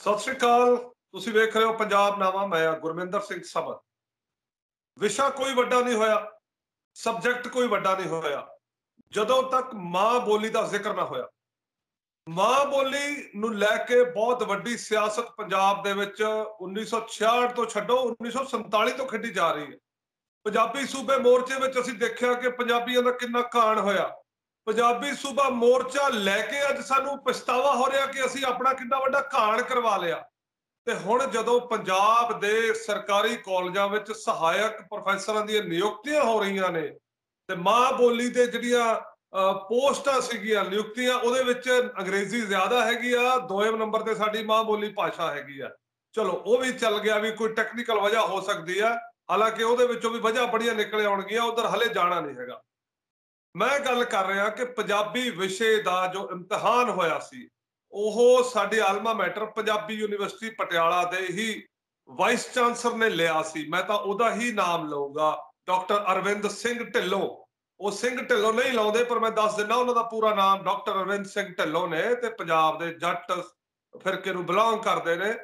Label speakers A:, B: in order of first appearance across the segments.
A: ਸਤਿ ਸ੍ਰੀ ਅਕਾਲ। ਤੁਸੀਂ ਵੇਖ ਰਹੇ ਹੋ ਪੰਜਾਬ ਨਾਵਾ। ਮੈਂ ਗੁਰਮਿੰਦਰ ਸਿੰਘ ਸਬਰ। ਵਿਸ਼ਾ ਕੋਈ ਵੱਡਾ ਨਹੀਂ ਹੋਇਆ, ਸਬਜੈਕਟ ਕੋਈ ਵੱਡਾ ਨਹੀਂ ਹੋਇਆ ਜਦੋਂ ਤੱਕ ਮਾਂ ਬੋਲੀ ਦਾ ਜ਼ਿਕਰ ਨਾ ਹੋਇਆ। ਮਾਂ ਬੋਲੀ ਨੂੰ ਲੈ ਕੇ ਬਹੁਤ ਵੱਡੀ ਸਿਆਸਤ ਪੰਜਾਬ ਦੇ ਵਿੱਚ 1966 ਤੋਂ ਛੱਡੋ 1947 ਤੋਂ ਖੇਡੀ ਜਾ ਰਹੀ ਹੈ। ਪੰਜਾਬੀ ਸੂਬੇ ਮੋਰਚੇ ਵਿੱਚ ਅਸੀਂ ਦੇਖਿਆ ਕਿ ਪੰਜਾਬੀਆਂ ਦਾ ਕਿੰਨਾ ਘਾਣ ਹੋਇਆ। ਪੰਜਾਬੀ ਸੂਬਾ ਮੋਰਚਾ ਲੈ ਕੇ ਅੱਜ ਸਾਨੂੰ ਪਛਤਾਵਾ ਹੋ ਰਿਹਾ ਕਿ ਅਸੀਂ ਆਪਣਾ ਕਿੰਨਾ ਵੱਡਾ ਘਾਣ ਕਰਵਾ ਲਿਆ। ਤੇ ਹੁਣ ਜਦੋਂ ਪੰਜਾਬ ਦੇ ਸਰਕਾਰੀ ਕਾਲਜਾਂ ਵਿੱਚ ਸਹਾਇਕ ਪ੍ਰੋਫੈਸਰਾਂ ਦੀਆਂ ਨਿਯੁਕਤੀਆਂ ਹੋ ਰਹੀਆਂ ਨੇ ਤੇ ਮਾਂ ਬੋਲੀ ਦੇ ਜਿਹੜੀਆਂ ਪੋਸਟਾਂ ਸੀਗੀਆਂ ਨਿਯੁਕਤੀਆਂ, ਉਹਦੇ ਵਿੱਚ ਅੰਗਰੇਜ਼ੀ ਜ਼ਿਆਦਾ ਹੈਗੀ ਆ, ਦੋਵੇਂ ਨੰਬਰ ਤੇ ਸਾਡੀ ਮਾਂ ਬੋਲੀ ਭਾਸ਼ਾ ਹੈਗੀ ਆ। ਚਲੋ ਉਹ ਵੀ ਚੱਲ ਗਿਆ, ਵੀ ਕੋਈ ਟੈਕਨੀਕਲ ਵਜ੍ਹਾ ਹੋ ਸਕਦੀ ਆ, ਹਾਲਾਂਕਿ ਉਹਦੇ ਵਿੱਚੋਂ ਵੀ ਵਜ੍ਹਾ ਬੜੀਆਂ ਨਿਕਲ ਆਉਣਗੀਆਂ, ਉਧਰ ਹਲੇ ਜਾਣਾ ਨਹੀਂ ਹੈਗਾ। ਮੈਂ ਗੱਲ ਕਰ ਰਿਹਾ ਕਿ ਪੰਜਾਬੀ ਵਿਸ਼ੇ ਦਾ ਜੋ ਇਮਤਿਹਾਨ ਹੋਇਆ ਸੀ ਉਹ ਸਾਡੇ alma mater Punjabi university Patiala ਦੇ ਹੀ ਵਾਈਸ ਚਾਂਸਲਰ ਨੇ ਲਿਆ ਸੀ। ਮੈਂ ਤਾਂ ਉਹਦਾ ਹੀ ਨਾਮ ਲਊਂਗਾ, ਡਾਕਟਰ ਅਰਵਿੰਦ ਸਿੰਘ ਢਿੱਲੋਂ। ਉਹ ਸਿੰਘ ਢਿੱਲੋਂ ਨਹੀਂ ਲਾਉਂਦੇ, ਪਰ ਮੈਂ ਦੱਸ ਦਿੰਦਾ ਉਹਨਾਂ ਦਾ ਪੂਰਾ ਨਾਮ ਡਾਕਟਰ ਅਰਵਿੰਦ ਸਿੰਘ ਢਿੱਲੋਂ ਨੇ ਤੇ ਪੰਜਾਬ ਦੇ ਜੱਟ ਫਿਰਕੇ ਨੂੰ ਬਿਲੋਂਗ ਕਰਦੇ ਨੇ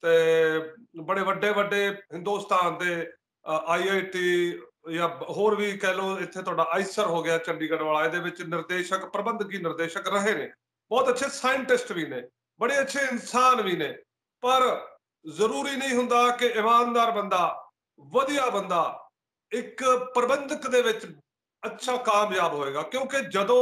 A: ਤੇ ਬੜੇ ਵੱਡੇ ਵੱਡੇ ਹਿੰਦੁਸਤਾਨ ਦੇ IIT ਜਾਂ ਹੋਰ ਵੀ ਕਹਿ ਲਓ, ਇੱਥੇ ਤੁਹਾਡਾ ਆਈਸਰ ਹੋ ਗਿਆ ਚੰਡੀਗੜ੍ਹ ਵਾਲਾ, ਇਹਦੇ ਵਿੱਚ ਨਿਰਦੇਸ਼ਕ ਪ੍ਰਬੰਧਕੀ ਨਿਰਦੇਸ਼ਕ ਰਹੇ ਨੇ। ਬਹੁਤ ਅੱਛੇ ਸਾਇੰਟਿਸਟ ਵੀ ਨੇ, ਬੜੇ ਅੱਛੇ ਇਨਸਾਨ ਵੀ ਨੇ। ਪਰ ਜ਼ਰੂਰੀ ਨਹੀਂ ਹੁੰਦਾ ਕਿ ਇਮਾਨਦਾਰ ਬੰਦਾ, ਵਧੀਆ ਬੰਦਾ ਇੱਕ ਪ੍ਰਬੰਧਕ ਦੇ ਵਿੱਚ ਅੱਛਾ ਕਾਮਯਾਬ ਹੋਏਗਾ। ਕਿਉਂਕਿ ਜਦੋਂ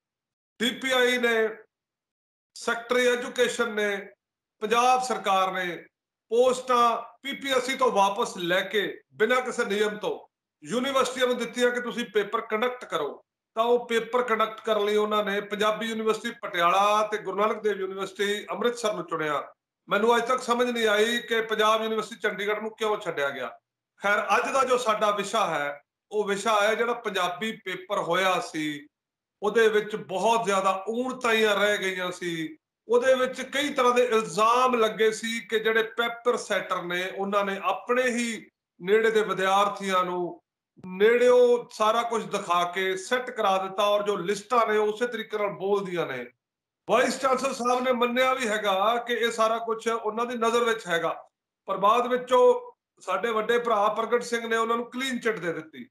A: DPI ਨੇ, ਸੈਕਟਰੀ ਐਜੂਕੇਸ਼ਨ ਨੇ, ਪੰਜਾਬ ਸਰਕਾਰ ਨੇ ਪੋਸਟਾਂ PPSC ਤੋਂ ਵਾਪਸ ਲੈ ਕੇ ਬਿਨਾਂ ਕਿਸੇ ਨਿਯਮ ਤੋਂ ਯੂਨੀਵਰਸਿਟੀਆਂ ਨੂੰ ਦਿੱਤੀਆਂ ਕਿ ਤੁਸੀਂ ਪੇਪਰ ਕੰਡਕਟ ਕਰੋ, ਤਾਂ ਉਹ ਪੇਪਰ ਕੰਡਕਟ ਕਰਨ ਲਈ ਉਹਨਾਂ ਨੇ ਪੰਜਾਬੀ ਯੂਨੀਵਰਸਿਟੀ ਪਟਿਆਲਾ ਤੇ ਗੁਰੂ ਨਾਨਕ ਦੇਵ ਯੂਨੀਵਰਸਿਟੀ ਅੰਮ੍ਰਿਤਸਰ ਨੂੰ ਚੁਣਿਆ। ਮੈਨੂੰ ਅੱਜ ਤੱਕ ਸਮਝ ਨਹੀਂ ਆਈ ਕਿ ਪੰਜਾਬ ਯੂਨੀਵਰਸਿਟੀ ਚੰਡੀਗੜ੍ਹ ਨੂੰ ਕਿਉਂ ਛੱਡਿਆ ਗਿਆ। ਖੈਰ, ਅੱਜ ਦਾ ਜੋ ਸਾਡਾ ਵਿਸ਼ਾ ਹੈ ਉਹ ਵਿਸ਼ਾ ਹੈ ਜਿਹੜਾ ਪੰਜਾਬੀ ਪੇਪਰ ਹੋਇਆ ਸੀ, ਉਹਦੇ ਵਿੱਚ ਬਹੁਤ ਜ਼ਿਆਦਾ ਊਣਤਾਈਆਂ ਰਹਿ ਗਈਆਂ ਸੀ। ਉਹਦੇ ਵਿੱਚ ਕਈ ਤਰ੍ਹਾਂ ਦੇ ਇਲਜ਼ਾਮ ਲੱਗੇ ਸੀ ਕਿ ਜਿਹੜੇ ਪੇਪਰ ਸੈਟਰ ਨੇ ਉਹਨਾਂ ਨੇ ਆਪਣੇ ਹੀ ਨੇੜੇ ਦੇ ਵਿਦਿਆਰਥੀਆਂ ਨੂੰ ਨੇੜਿਓਂ ਸਾਰਾ ਕੁਝ ਦਿਖਾ ਕੇ ਸੈੱਟ ਕਰਾ ਦਿੱਤਾ, ਔਰ ਜੋ ਲਿਸਟਾਂ ਨੇ ਉਸੇ ਤਰੀਕੇ ਨਾਲ ਬੋਲਦੀਆਂ ਨੇ। ਵਾਈਸ ਚਾਂਸਲਰ ਸਾਹਿਬ ਨੇ ਮੰਨਿਆ ਵੀ ਹੈਗਾ ਕਿ ਇਹ ਸਾਰਾ ਕੁਝ ਉਹਨਾਂ ਦੀ ਨਜ਼ਰ ਵਿੱਚ ਹੈਗਾ, ਪਰ ਬਾਅਦ ਵਿੱਚੋਂ ਸਾਡੇ ਵੱਡੇ ਭਰਾ ਪ੍ਰਗਟ ਸਿੰਘ ਨੇ ਉਹਨਾਂ ਨੂੰ ਕਲੀਨ ਚਿੱਟ ਦੇ ਦਿੱਤੀ।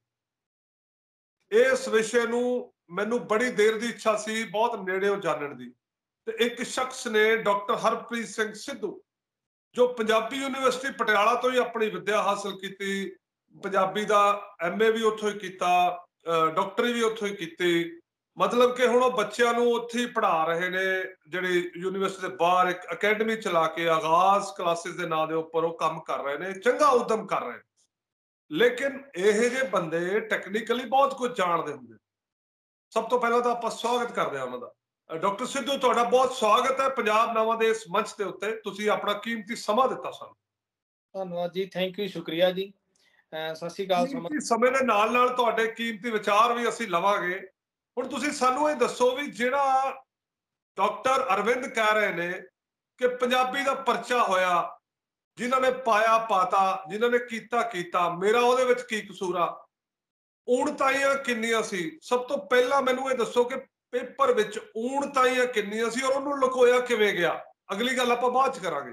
A: ਇਸ ਵਿਸ਼ੇ ਨੂੰ ਮੈਨੂੰ ਬੜੀ ਦੇਰ ਦੀ ਇੱਛਾ ਸੀ ਬਹੁਤ ਨੇੜਿਓਂ ਜਾਣਨ ਦੀ, ਤੇ ਇੱਕ ਸ਼ਖਸ ਨੇ ਡਾਕਟਰ ਹਰਪ੍ਰੀਤ ਸਿੰਘ ਸਿੱਧੂ, ਜੋ ਪੰਜਾਬੀ ਯੂਨੀਵਰਸਿਟੀ ਪਟਿਆਲਾ ਤੋਂ ਹੀ ਆਪਣੀ ਵਿੱਦਿਆ ਹਾਸਲ ਕੀਤੀ, ਪੰਜਾਬੀ ਦਾ MA ਵੀ ਉੱਥੋਂ ਹੀ ਕੀਤਾ, ਡਾਕਟਰੀ ਵੀ ਉੱਥੋਂ ਹੀ ਕੀਤੀ। ਮਤਲਬ ਕਿ ਹੁਣ ਉਹ ਬੱਚਿਆਂ ਨੂੰ ਉੱਥੇ ਹੀ ਪੜ੍ਹਾ ਰਹੇ ਨੇ, ਜਿਹੜੀ ਯੂਨੀਵਰਸਿਟੀ ਦੇ ਬਾਹਰ ਇੱਕ ਅਕੈਡਮੀ ਚਲਾ ਕੇ ਆਗਾਜ਼ ਕਲਾਸਿਸ ਦੇ ਨਾਂ ਦੇ ਉੱਪਰ ਉਹ ਕੰਮ ਕਰ ਰਹੇ ਨੇ, ਚੰਗਾ ਉਦਮ ਕਰ ਰਹੇ ਨੇ। ਲੇਕਿਨ ਇਹ ਜਿਹੇ ਬੰਦੇ ਟੈਕਨੀਕਲੀ ਬਹੁਤ ਕੁਝ ਜਾਣਦੇ ਹੁੰਦੇ। ਸਭ ਤੋਂ ਪਹਿਲਾਂ ਤਾਂ ਆਪਾਂ ਸਵਾਗਤ ਕਰਦੇ ਹਾਂ ਉਹਨਾਂ ਦਾ। ਡਾਕਟਰ ਸਿੱਧੂ, ਤੁਹਾਡਾ ਬਹੁਤ ਸਵਾਗਤ ਹੈ ਪੰਜਾਬ ਨਾਵਾਂ ਦੇ ਇਸ ਮੰਚ ਦੇ ਉੱਤੇ। ਤੁਸੀਂ ਆਪਣਾ ਕੀਮਤੀ ਸਮਾਂ ਦਿੱਤਾ ਸਾਨੂੰ।
B: ਧੰਨਵਾਦ ਜੀ, ਥੈਂਕ ਯੂ, ਸ਼ੁਕਰੀਆ ਜੀ। ਸਤਿ ਸ਼੍ਰੀ ਅਕਾਲ।
A: ਕੀਮਤੀ ਸਮੇਂ ਦੇ ਨਾਲ ਨਾਲ ਤੁਹਾਡੇ ਕੀਮਤੀ ਵਿਚਾਰ ਵੀ ਅਸੀਂ ਲਵਾਂਗੇ। ਹੁਣ ਤੁਸੀਂ ਸਾਨੂੰ ਇਹ ਦੱਸੋ ਵੀ ਜਿਹੜਾ ਡਾਕਟਰ ਅਰਵਿੰਦ ਕਹਿ ਰਹੇ ਨੇ ਕਿ ਪੰਜਾਬੀ ਦਾ ਪਰਚਾ ਹੋਇਆ, ਜਿਨ੍ਹਾਂ ਨੇ ਪਾਇਆ ਪਾਤਾ, ਜਿਨ੍ਹਾਂ ਨੇ ਕੀਤਾ ਕੀਤਾ, ਮੇਰਾ ਉਹਦੇ ਵਿੱਚ ਕੀ ਕਸੂਰ ਆ? ਊਣਤਾਈਆਂ ਕਿੰਨੀਆਂ ਸੀ? ਸਭ ਤੋਂ ਪਹਿਲਾਂ ਮੈਨੂੰ ਇਹ ਦੱਸੋ ਕਿ ਪੇਪਰ ਵਿੱਚ ਊਣਤਾਈਆਂ ਕਿੰਨੀਆਂ ਸੀ ਔਰ ਉਹਨੂੰ ਲੁਕੋਇਆ ਕਿਵੇਂ ਗਿਆ? ਅਗਲੀ ਗੱਲ ਆਪਾਂ ਬਾਅਦ ਚ ਕਰਾਂਗੇ।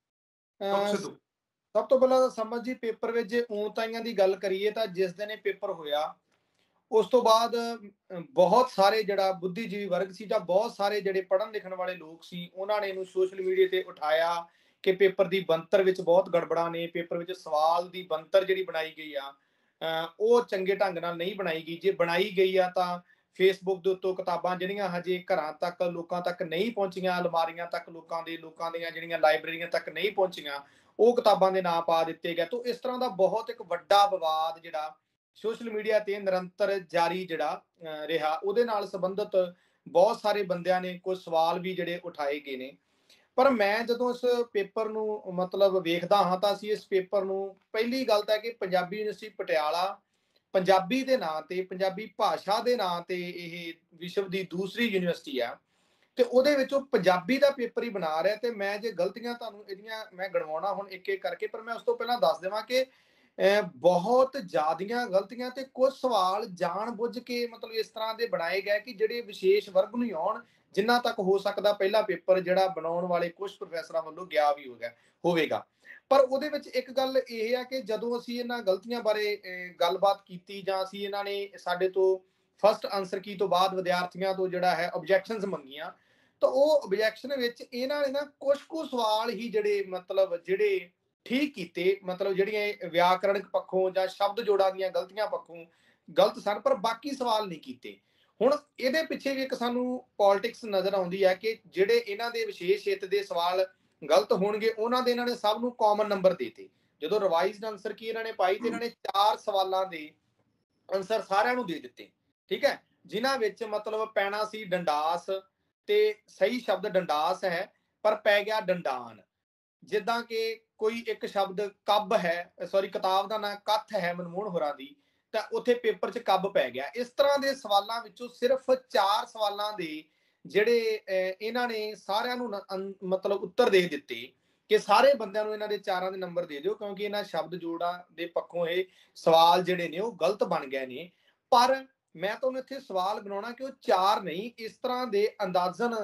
A: ਡਾਕਟਰ ਸਿੱਧੂ,
B: ਸਭ ਤੋਂ ਪਹਿਲਾਂ ਤਾਂ ਸਮਝ ਜੀ, ਪੇਪਰ ਵਿੱਚ ਜੇ ਊਣਤਾਈਆਂ ਦੀ ਗੱਲ ਕਰੀਏ ਤਾਂ ਜਿਸ ਦਿਨ ਇਹ ਪੇਪਰ ਹੋਇਆ ਉਸ ਤੋਂ ਬਾਅਦ ਬਹੁਤ ਸਾਰੇ ਜਿਹੜਾ ਬੁੱਧੀਜੀਵੀ ਵਰਗ ਸੀ ਜਾਂ ਬਹੁਤ ਸਾਰੇ ਜਿਹੜੇ ਪੜ੍ਹਨ ਲਿਖਣ ਵਾਲੇ ਲੋਕ ਸੀ, ਉਹਨਾਂ ਨੇ ਇਹਨੂੰ ਸੋਸ਼ਲ ਮੀਡੀਆ ਤੇ ਉਠਾਇਆ ਕਿ ਪੇਪਰ ਦੀ ਬਣਤਰ ਵਿੱਚ ਬਹੁਤ ਗੜਬੜਾਂ ਨੇ, ਪੇਪਰ ਵਿੱਚ ਸਵਾਲ ਦੀ ਬਣਤਰ ਜਿਹੜੀ ਬਣਾਈ ਗਈ ਆ ਉਹ ਚੰਗੇ ਢੰਗ ਨਾਲ ਨਹੀਂ ਬਣਾਈ ਗਈ। ਜੇ ਬਣਾਈ ਗਈ ਆ ਤਾਂ ਫੇਸਬੁੱਕ ਦੇ ਉੱਤੋਂ ਕਿਤਾਬਾਂ ਜਿਹੜੀਆਂ ਹਜੇ ਘਰਾਂ ਤੱਕ ਲੋਕਾਂ ਤੱਕ ਨਹੀਂ ਪਹੁੰਚੀਆਂ, ਅਲਮਾਰੀਆਂ ਤੱਕ ਲੋਕਾਂ ਦੀਆਂ ਜਿਹੜੀਆਂ ਲਾਇਬ੍ਰੇਰੀਆਂ ਤੱਕ ਨਹੀਂ ਪਹੁੰਚੀਆਂ, ਉਹ ਕਿਤਾਬਾਂ ਦੇ ਨਾਂ ਪਾ ਦਿੱਤੇ ਗਏ। ਤਾਂ ਇਸ ਤਰ੍ਹਾਂ ਦਾ ਬਹੁਤ ਇੱਕ ਵੱਡਾ ਵਿਵਾਦ ਜਿਹੜਾ ਸੋਸ਼ਲ ਮੀਡੀਆ ਤੇ ਨਿਰੰਤਰ ਜਾਰੀ ਜਿਹੜਾ ਰਿਹਾ, ਉਹਦੇ ਨਾਲ ਸੰਬੰਧਿਤ ਬਹੁਤ ਸਾਰੇ ਬੰਦਿਆਂ ਨੇ ਕੁਝ ਸਵਾਲ ਵੀ ਜਿਹੜੇ ਉਠਾਏ ਗਏ ਨੇ। ਪਰ ਮੈਂ ਜਦੋਂ ਇਸ ਪੇਪਰ ਨੂੰ ਮਤਲਬ ਵੇਖਦਾ ਹਾਂ ਤਾਂ ਅਸੀਂ ਇਸ ਪੇਪਰ ਨੂੰ, ਪਹਿਲੀ ਗੱਲ ਤਾਂ ਕਿ ਪੰਜਾਬੀ ਯੂਨੀਵਰਸਿਟੀ ਪਟਿਆਲਾ ਪੰਜਾਬੀ ਦੇ ਨਾਂ ਤੇ, ਪੰਜਾਬੀ ਭਾਸ਼ਾ ਦੇ ਨਾਂ ਤੇ ਇਹ ਵਿਸ਼ਵ ਦੀ ਦੂਸਰੀ ਯੂਨੀਵਰਸਿਟੀ ਆ ਤੇ ਉਹਦੇ ਵਿੱਚੋਂ ਪੰਜਾਬੀ ਦਾ ਪੇਪਰ ਹੀ ਬਣਾ ਰਿਹਾ। ਤੇ ਮੈਂ ਜੇ ਗਲਤੀਆਂ ਤੁਹਾਨੂੰ ਇਹਦੀਆਂ ਮੈਂ ਗਣਵਾਉਣਾ ਹੁਣ ਇੱਕ ਇੱਕ ਕਰਕੇ, ਪਰ ਮੈਂ ਉਸ ਤੋਂ ਪਹਿਲਾਂ ਦੱਸ ਦੇਵਾਂ ਕਿ ਬਹੁਤ ਜ਼ਿਆਦੀਆਂ ਗਲਤੀਆਂ ਤੇ ਕੁਝ ਸਵਾਲ ਜਾਣ ਬੁੱਝ ਕੇ ਮਤਲਬ ਇਸ ਤਰ੍ਹਾਂ ਦੇ ਬਣਾਏ ਗਏ ਕਿ ਜਿਹੜੇ ਵਿਸ਼ੇਸ਼ ਵਰਗ ਨੂੰ ਆਉਣ, ਜਿੰਨਾ ਤੱਕ ਹੋ ਸਕਦਾ ਪਹਿਲਾ ਪੇਪਰ ਜਿਹੜਾ ਬਣਾਉਣ ਵਾਲੇ ਕੁਝ ਪ੍ਰੋਫੈਸਰਾਂ ਵੱਲੋਂ ਗਿਆ ਵੀ ਹੋਵੇਗਾ। ਪਰ ਉਹਦੇ ਵਿੱਚ ਇੱਕ ਗੱਲ ਇਹ ਹੈ ਕਿ ਜਦੋਂ ਅਸੀਂ ਇਹਨਾਂ ਗਲਤੀਆਂ ਬਾਰੇ ਗੱਲਬਾਤ ਕੀਤੀ ਜਾਂ ਅਸੀਂ ਇਹਨਾਂ ਨੇ ਸਾਡੇ ਤੋਂ ਫਸਟ ਆਨਸਰ ਕੀ ਤੋਂ ਬਾਅਦ ਵਿਦਿਆਰਥੀਆਂ ਤੋਂ ਜਿਹੜਾ ਹੈ ਆਬਜੈਕਸ਼ਨਸ ਮੰਗੀਆਂ, ਤਾਂ ਉਹ ਆਬਜੈਕਸ਼ਨ ਵਿੱਚ ਇਹਨਾਂ ਨੇ ਨਾ ਕੁਝ ਕੁ ਸਵਾਲ ਹੀ ਜਿਹੜੇ ਠੀਕ ਕੀਤੇ, ਮਤਲਬ ਜਿਹੜੀਆਂ ਵਿਆਕਰਣਿਕ ਪੱਖੋਂ ਜਾਂ ਸ਼ਬਦ ਜੋੜਾਂ ਦੀਆਂ ਗਲਤੀਆਂ ਪੱਖੋਂ ਗਲਤ ਸਨ, ਪਰ ਬਾਕੀ ਸਵਾਲ ਨਹੀਂ ਕੀਤੇ। ਹੁਣ ਇਹਦੇ ਪਿੱਛੇ ਵੀ ਇੱਕ ਸਾਨੂੰ ਪੋਲਿਟਿਕਸ ਨਜ਼ਰ ਆਉਂਦੀ ਹੈ ਕਿ ਜਿਹੜੇ ਇਹਨਾਂ ਦੇ ਵਿਸ਼ੇਸ਼ ਹਿੱਤ ਦੇ ਸਵਾਲ ਗਲਤ ਹੋਣਗੇ ਉਹਨਾਂ ਦੇ ਇਹਨਾਂ ਨੇ ਸਭ ਨੂੰ ਕਾਮਨ ਨੰਬਰ ਦੇਤੇ। ਜਦੋਂ ਰਿਵਾਈਜ਼ਡ ਆਨਸਰ ਕੀ ਇਹਨਾਂ ਨੇ ਪਾਈ ਤੇ ਇਹਨਾਂ ਨੇ 4 ਸਵਾਲਾਂ ਦੇ ਆਨਸਰ ਸਾਰਿਆਂ ਨੂੰ ਦੇ ਦਿੱਤੇ, ਠੀਕ ਹੈ, ਜਿਨ੍ਹਾਂ ਵਿੱਚ ਮਤਲਬ ਪੈਣਾ ਸੀ ਡੰਡਾਸ, ਤੇ ਸਹੀ ਸ਼ਬਦ ਡੰਡਾਸ ਹੈ ਪਰ ਪੈ ਗਿਆ ਡੰਡਾਨ। ਜਿੱਦਾਂ ਕਿ ਕੋਈ ਇੱਕ ਸ਼ਬਦ ਕੱਬ ਹੈ, ਸੌਰੀ ਕਿਤਾਬ ਦਾ ਨਾਂ ਕੱਥ ਹੈ ਮਨਮੋਹਨ ਹੋਰਾਂ ਦੀ, ਤਾਂ ਉੱਥੇ ਪੇਪਰ 'ਚ ਕੱਬ ਪੈ ਗਿਆ। ਇਸ ਤਰ੍ਹਾਂ ਦੇ ਸਵਾਲਾਂ ਵਿੱਚੋਂ ਸਿਰਫ 4 ਸਵਾਲਾਂ ਦੇ ਜਿਹੜੇ ਇਹਨਾਂ ਨੇ ਸਾਰਿਆਂ ਨੂੰ ਮਤਲਬ ਉੱਤਰ ਦੇ ਦਿੱਤੇ ਕਿ ਸਾਰੇ ਬੰਦਿਆਂ ਨੂੰ ਇਹਨਾਂ ਦੇ 4 ਦੇ ਨੰਬਰ ਦੇ ਦਿਓ, ਕਿਉਂਕਿ ਇਹਨਾਂ ਸ਼ਬਦ ਜੋੜਾਂ ਦੇ ਪੱਖੋਂ ਇਹ ਸਵਾਲ ਜਿਹੜੇ ਨੇ ਉਹ ਗਲਤ ਬਣ ਗਏ ਨੇ। ਪਰ ਮੈਂ ਤੁਹਾਨੂੰ ਇੱਥੇ ਸਵਾਲ ਬਣਾਉਣਾ ਕਿ ਉਹ 4 ਨਹੀਂ, ਇਸ ਤਰ੍ਹਾਂ ਦੇ ਅੰਦਾਜ਼ਨ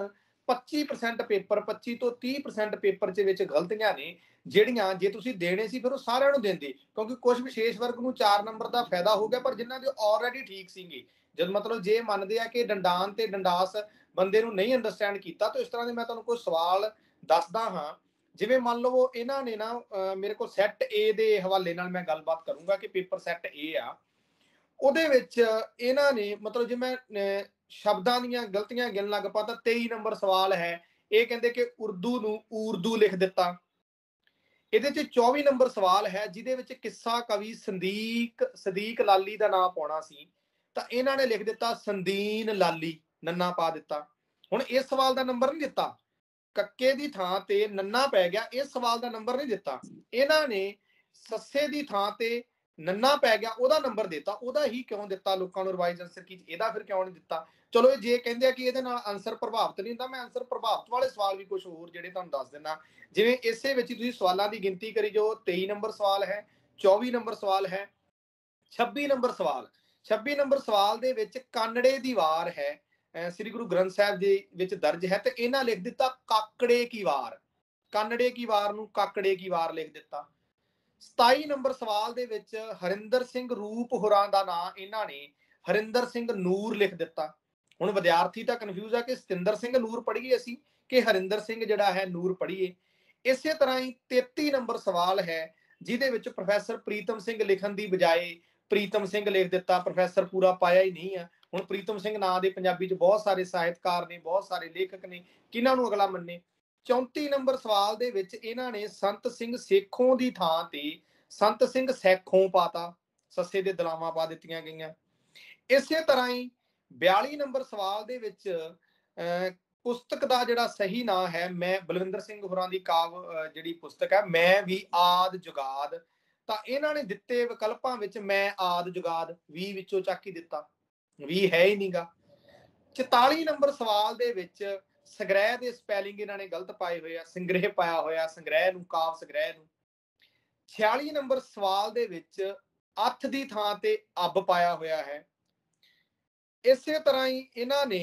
B: 25% ਪੇਪਰ, 25 ਤੋਂ 30% ਪੇਪਰ ਦੇ ਵਿੱਚ ਗਲਤੀਆਂ ਨੇ, ਜਿਹੜੀਆਂ ਜੇ ਤੁਸੀਂ ਦੇਣੇ ਸੀ ਫਿਰ ਉਹ ਸਾਰਿਆਂ ਨੂੰ ਦਿੰਦੇ, ਕਿਉਂਕਿ ਕੁਝ ਵਿਸ਼ੇਸ਼ ਵਰਗ ਨੂੰ 4 ਨੰਬਰ ਦਾ ਫਾਇਦਾ ਹੋ ਗਿਆ, ਪਰ ਜਿਨ੍ਹਾਂ ਦੇ ਆਲਰੇਡੀ ਠੀਕ ਸੀਗੇ, ਜਦ ਮਤਲਬ ਜੇ ਮੰਨਦੇ ਆ ਕਿ ਡੰਡਾਨ ਤੇ ਡੰਡਾਸ ਬੰਦੇ ਨੂੰ ਨਹੀਂ ਅੰਡਰਸਟੈਂਡ ਕੀਤਾ, ਤਾਂ ਇਸ ਤਰ੍ਹਾਂ ਦੇ ਮੈਂ ਤੁਹਾਨੂੰ ਕੋਈ ਸਵਾਲ ਦੱਸਦਾ ਹਾਂ। ਜਿਵੇਂ ਮੰਨ ਲਓ ਇਹਨਾਂ ਨੇ ਨਾ ਮੇਰੇ ਕੋਲ ਸੈੱਟ ਏ ਦੇ ਹਵਾਲੇ ਨਾਲ ਮੈਂ ਗੱਲਬਾਤ ਕਰੂੰਗਾ ਕਿ ਪੇਪਰ ਸੈੱਟ ਏ ਆ, ਉਹਦੇ ਵਿੱਚ ਇਹਨਾਂ ਨੇ ਮਤਲਬ ਜੇ ਮੈਂ ਸ਼ਬਦਾਂ ਦੀਆਂ ਗਲਤੀਆਂ ਗਿਣ ਲੱਗ ਪਾ ਤਾਂ 23 ਨੰਬਰ ਸਵਾਲ ਹੈ। ਇਹ ਕਹਿੰਦੇ ਕਿ ਉਰਦੂ ਨੂੰ ਊਰਦੂ ਲਿਖ ਦਿੱਤਾ। ਇਹਦੇ 'ਚ 24 ਨੰਬਰ ਸਵਾਲ ਹੈ ਜਿਹਦੇ ਵਿੱਚ ਕਿੱਸਾ ਕਵੀ ਸਦੀਕ ਲਾਲੀ ਦਾ ਨਾਮ ਪਾਉਣਾ ਸੀ, ਤਾਂ ਇਹਨਾਂ ਨੇ ਲਿਖ ਦਿੱਤਾ ਸੰਦੀਨ ਲਾਲੀ, ਨੰਨਾ ਪਾ ਦਿੱਤਾ। ਹੁਣ ਇਸ ਸਵਾਲ ਦਾ ਨੰਬਰ ਨਹੀਂ ਦਿੱਤਾ, ਕੱਕੇ ਦੀ ਥਾਂ ਤੇ ਨੰਨਾ ਪੈ ਗਿਆ, ਇਸ ਸਵਾਲ ਦਾ ਨੰਬਰ ਨਹੀਂ ਦਿੱਤਾ। ਇਹਨਾਂ ਨੇ ਸੱਸੇ ਦੀ ਥਾਂ ਤੇ ਨੰਨਾ ਪੈ ਗਿਆ ਉਹਦਾ ਨੰਬਰ ਦਿੱਤਾ। ਉਹਦਾ ਹੀ ਕਿਉਂ ਦਿੱਤਾ ਲੋਕਾਂ ਨੂੰ ਰਿਵਾਈਜ਼ ਆਨਸਰ ਕੀ, ਇਹਦਾ ਫਿਰ ਕਿਉਂ ਨਹੀਂ ਦਿੱਤਾ? ਚਲੋ ਜੇ ਕਹਿੰਦੇ ਆ ਕਿ ਇਹਦੇ ਨਾਲ ਆਨਸਰ ਪ੍ਰਭਾਵਿਤ ਨਹੀਂ ਹੁੰਦਾ, ਮੈਂ ਆਨਸਰ ਪ੍ਰਭਾਵਿਤ ਵਾਲੇ ਸਵਾਲ ਵੀ ਕੁਝ ਹੋਰ ਜਿਹੜੇ ਤੁਹਾਨੂੰ ਦੱਸ ਦਿੰਦਾ। ਜਿਵੇਂ ਇਸੇ ਵਿੱਚ ਤੁਸੀਂ ਸਵਾਲਾਂ ਦੀ ਗਿਣਤੀ ਕਰੀ ਜੋ 23 ਨੰਬਰ ਸਵਾਲ ਹੈ, 24 ਨੰਬਰ ਸਵਾਲ ਹੈ, 26 ਨੰਬਰ ਸਵਾਲ। 26 ਨੰਬਰ ਸਵਾਲ ਦੇ ਵਿੱਚ ਕਾਨੜੇ ਦੀ ਵਾਰ ਹੈ, ਸ੍ਰੀ ਗੁਰੂ ਗ੍ਰੰਥ ਸਾਹਿਬ ਦੇ ਵਿੱਚ ਦਰਜ ਹੈ, ਤੇ ਇਹਨਾਂ ਲਿਖ ਦਿੱਤਾ ਕਾਕੜੇ ਕੀ ਵਾਰ, ਕਾਨੜੇ ਕੀ ਵਾਰ ਨੂੰ ਕਾਕੜੇ ਕੀ ਵਾਰ ਲਿਖ ਦਿੱਤਾ। 27 ਨੰਬਰ ਸਵਾਲ ਦੇ ਵਿੱਚ ਹਰਿੰਦਰ ਸਿੰਘ ਰੂਪ ਹੋਰਾਂ ਦਾ ਨਾਂ ਇਹਨਾਂ ਨੇ ਹਰਿੰਦਰ ਸਿੰਘ ਨੂਰ ਲਿਖ ਦਿੱਤਾ। ਹੁਣ ਵਿਦਿਆਰਥੀ ਤਾਂ ਕਨਫਿਊਜ਼ ਆ ਕਿ ਸਤਿੰਦਰ ਸਿੰਘ ਨੂਰ ਪੜ੍ਹੀਏ ਅਸੀਂ ਕਿ ਹਰਿੰਦਰ ਸਿੰਘ ਜਿਹੜਾ ਹੈ ਨੂਰ ਪੜ੍ਹੀਏ। ਇਸੇ ਤਰ੍ਹਾਂ ਹੀ 33 ਨੰਬਰ ਸਵਾਲ ਹੈ ਜਿਹਦੇ ਵਿੱਚ ਪ੍ਰੋਫੈਸਰ ਪ੍ਰੀਤਮ ਸਿੰਘ ਲਿਖਣ ਦੀ ਬਜਾਏ ਪ੍ਰੀਤਮ ਸਿੰਘ ਲਿਖ ਦਿੱਤਾ, ਪ੍ਰੋਫੈਸਰ ਪੂਰਾ ਪਾਇਆ ਹੀ ਨਹੀਂ ਆ। ਹੁਣ ਪ੍ਰੀਤਮ ਸਿੰਘ ਨਾਂ ਦੇ ਪੰਜਾਬੀ 'ਚ ਬਹੁਤ ਸਾਰੇ ਸਾਹਿਤਕਾਰ ਨੇ, ਬਹੁਤ ਸਾਰੇ ਲੇਖਕ ਨੇ, ਕਿਹਨਾਂ ਨੂੰ ਅਗਲਾ ਮੰਨੇ। 34 ਨੰਬਰ ਸਵਾਲ ਦੇ ਵਿੱਚ ਇਹਨਾਂ ਨੇ ਸੰਤ ਸਿੰਘ ਸੇਖੋਂ ਦੀ ਥਾਂ ਤੇ ਸੰਤ ਸਿੰਘ ਸੈਖੋਂ ਪਾਤਾ, ਸੱਸੇ ਦੇ ਦਲਾਵਾਂ ਪਾ ਦਿੱਤੀਆਂ ਗਈਆਂ। ਇਸੇ ਤਰ੍ਹਾਂ ਹੀ 42 ਨੰਬਰ ਸਵਾਲ ਦੇ ਵਿੱਚ ਪੁਸਤਕ ਦਾ ਜਿਹੜਾ ਸਹੀ ਨਾਂ ਹੈ, ਮੈਂ ਬਲਵਿੰਦਰ ਸਿੰਘ ਹੋਰਾਂ ਦੀ ਕਾਵ ਜਿਹੜੀ ਪੁਸਤਕ ਹੈ ਮੈਂ ਵੀ ਆਦ ਜੁਗਾਦ, ਤਾਂ ਇਹਨਾਂ ਨੇ ਦਿੱਤੇ ਵਿਕਲਪਾਂ ਵਿੱਚ ਮੈਂ ਆਦ ਜੁਗਾਦ 20 ਵਿੱਚੋਂ ਚੱਕ ਹੀ ਦਿੱਤਾ, 20 ਹੈ ਹੀ ਨਹੀਂਗਾ। 44 ਨੰਬਰ ਸਵਾਲ ਦੇ ਵਿੱਚ ਸੰਗ੍ਰਹਿ ਦੇ ਸਪੈਲਿੰਗ ਇਹਨਾਂ ਨੇ ਗਲਤ ਪਾਏ ਹੋਏ ਆ, ਸੰਗ੍ਰਹਿ ਪਾਇਆ ਹੋਇਆ, ਸੰਗ੍ਰਹਿ ਨੂੰ ਕਾਵ ਸੰਗ੍ਰਹਿ ਨੂੰ। 46 ਨੰਬਰ ਸਵਾਲ ਦੇ ਵਿੱਚ ਅੱਥ ਦੀ ਥਾਂ ਤੇ ਅੱਬ ਪਾਇਆ ਹੋਇਆ ਹੈ। ਇਸੇ ਤਰ੍ਹਾਂ ਹੀ ਇਹਨਾਂ ਨੇ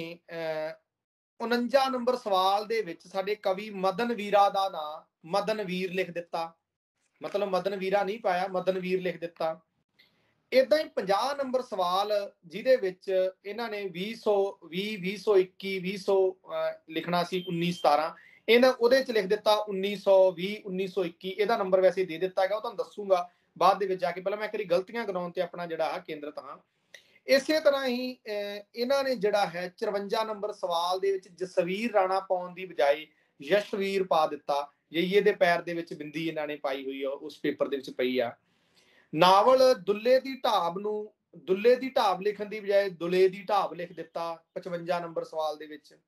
B: 49 ਨੰਬਰ ਸਵਾਲ ਦੇ ਵਿੱਚ ਸਾਡੇ ਕਵੀ ਮਦਨ ਵੀਰਾ ਦਾ ਨਾਂ ਮਦਨ ਵੀਰ ਲਿਖ ਦਿੱਤਾ, ਮਤਲਬ ਮਦਨ ਵੀਰਾ ਨਹੀਂ ਪਾਇਆ, ਮਦਨ ਵੀਰ ਲਿਖ ਦਿੱਤਾ। ਇਦਾਂ ਹੀ 50 ਨੰਬਰ ਸਵਾਲ ਜਿਹਦੇ ਵਿੱਚ ਇਹਨਾਂ ਨੇ 2020 2021 2000 ਲਿਖਣਾ ਸੀ, 1917 ਇਹਨਾਂ ਉਹਦੇ ਚ ਲਿਖ ਦਿੱਤਾ 1920 1921। ਇਹਦਾ ਨੰਬਰ ਵੈਸੇ ਦੇ ਦਿੱਤਾ ਹੈਗਾ, ਉਹ ਤੁਹਾਨੂੰ ਦੱਸੂਗਾ ਬਾਅਦ ਦੇ ਵਿੱਚ ਜਾ ਕੇ, ਪਹਿਲਾਂ ਮੈਂ ਇੱਕ ਵਾਰੀ ਗਲਤੀਆਂ ਗਿਣਾਉਣ ਤੇ ਆਪਣਾ ਜਿਹੜਾ ਹੈ ਕੇਂਦਰਿਤ ਹਾਂ। ਇਸੇ ਤਰ੍ਹਾਂ ਹੀ ਇਹਨਾਂ ਨੇ ਜਿਹੜਾ ਹੈ 54 ਨੰਬਰ ਸਵਾਲ ਦੇ ਵਿੱਚ ਜਸਵੀਰ ਰਾਣਾ ਪਾਉਣ ਦੀ ਬਜਾਏ ਯਸ਼ਵੀਰ ਪਾ ਦਿੱਤਾ। ਯਈਏ ਦੇ ਪੈਰ ਦੇ ਵਿੱਚ ਬਿੰਦੀ ਇਹਨਾਂ ਨੇ ਪਾਈ ਹੋਈ ਆ, ਉਸ ਪੇਪਰ ਦੇ ਵਿੱਚ ਪਈ ਆ। ਨਾਵਲ ਦੁੱਲੇ ਦੀ ਢਾਬ ਨੂੰ ਦੁੱਲੇ ਦੀ ਢਾਬ ਲਿਖਣ ਦੀ ਬਜਾਏ ਦੁਲੇ ਦੀ ਢਾਬ ਲਿਖ ਦਿੱਤਾ 55 ਨੰਬਰ ਸਵਾਲ ਦੇ ਵਿੱਚ।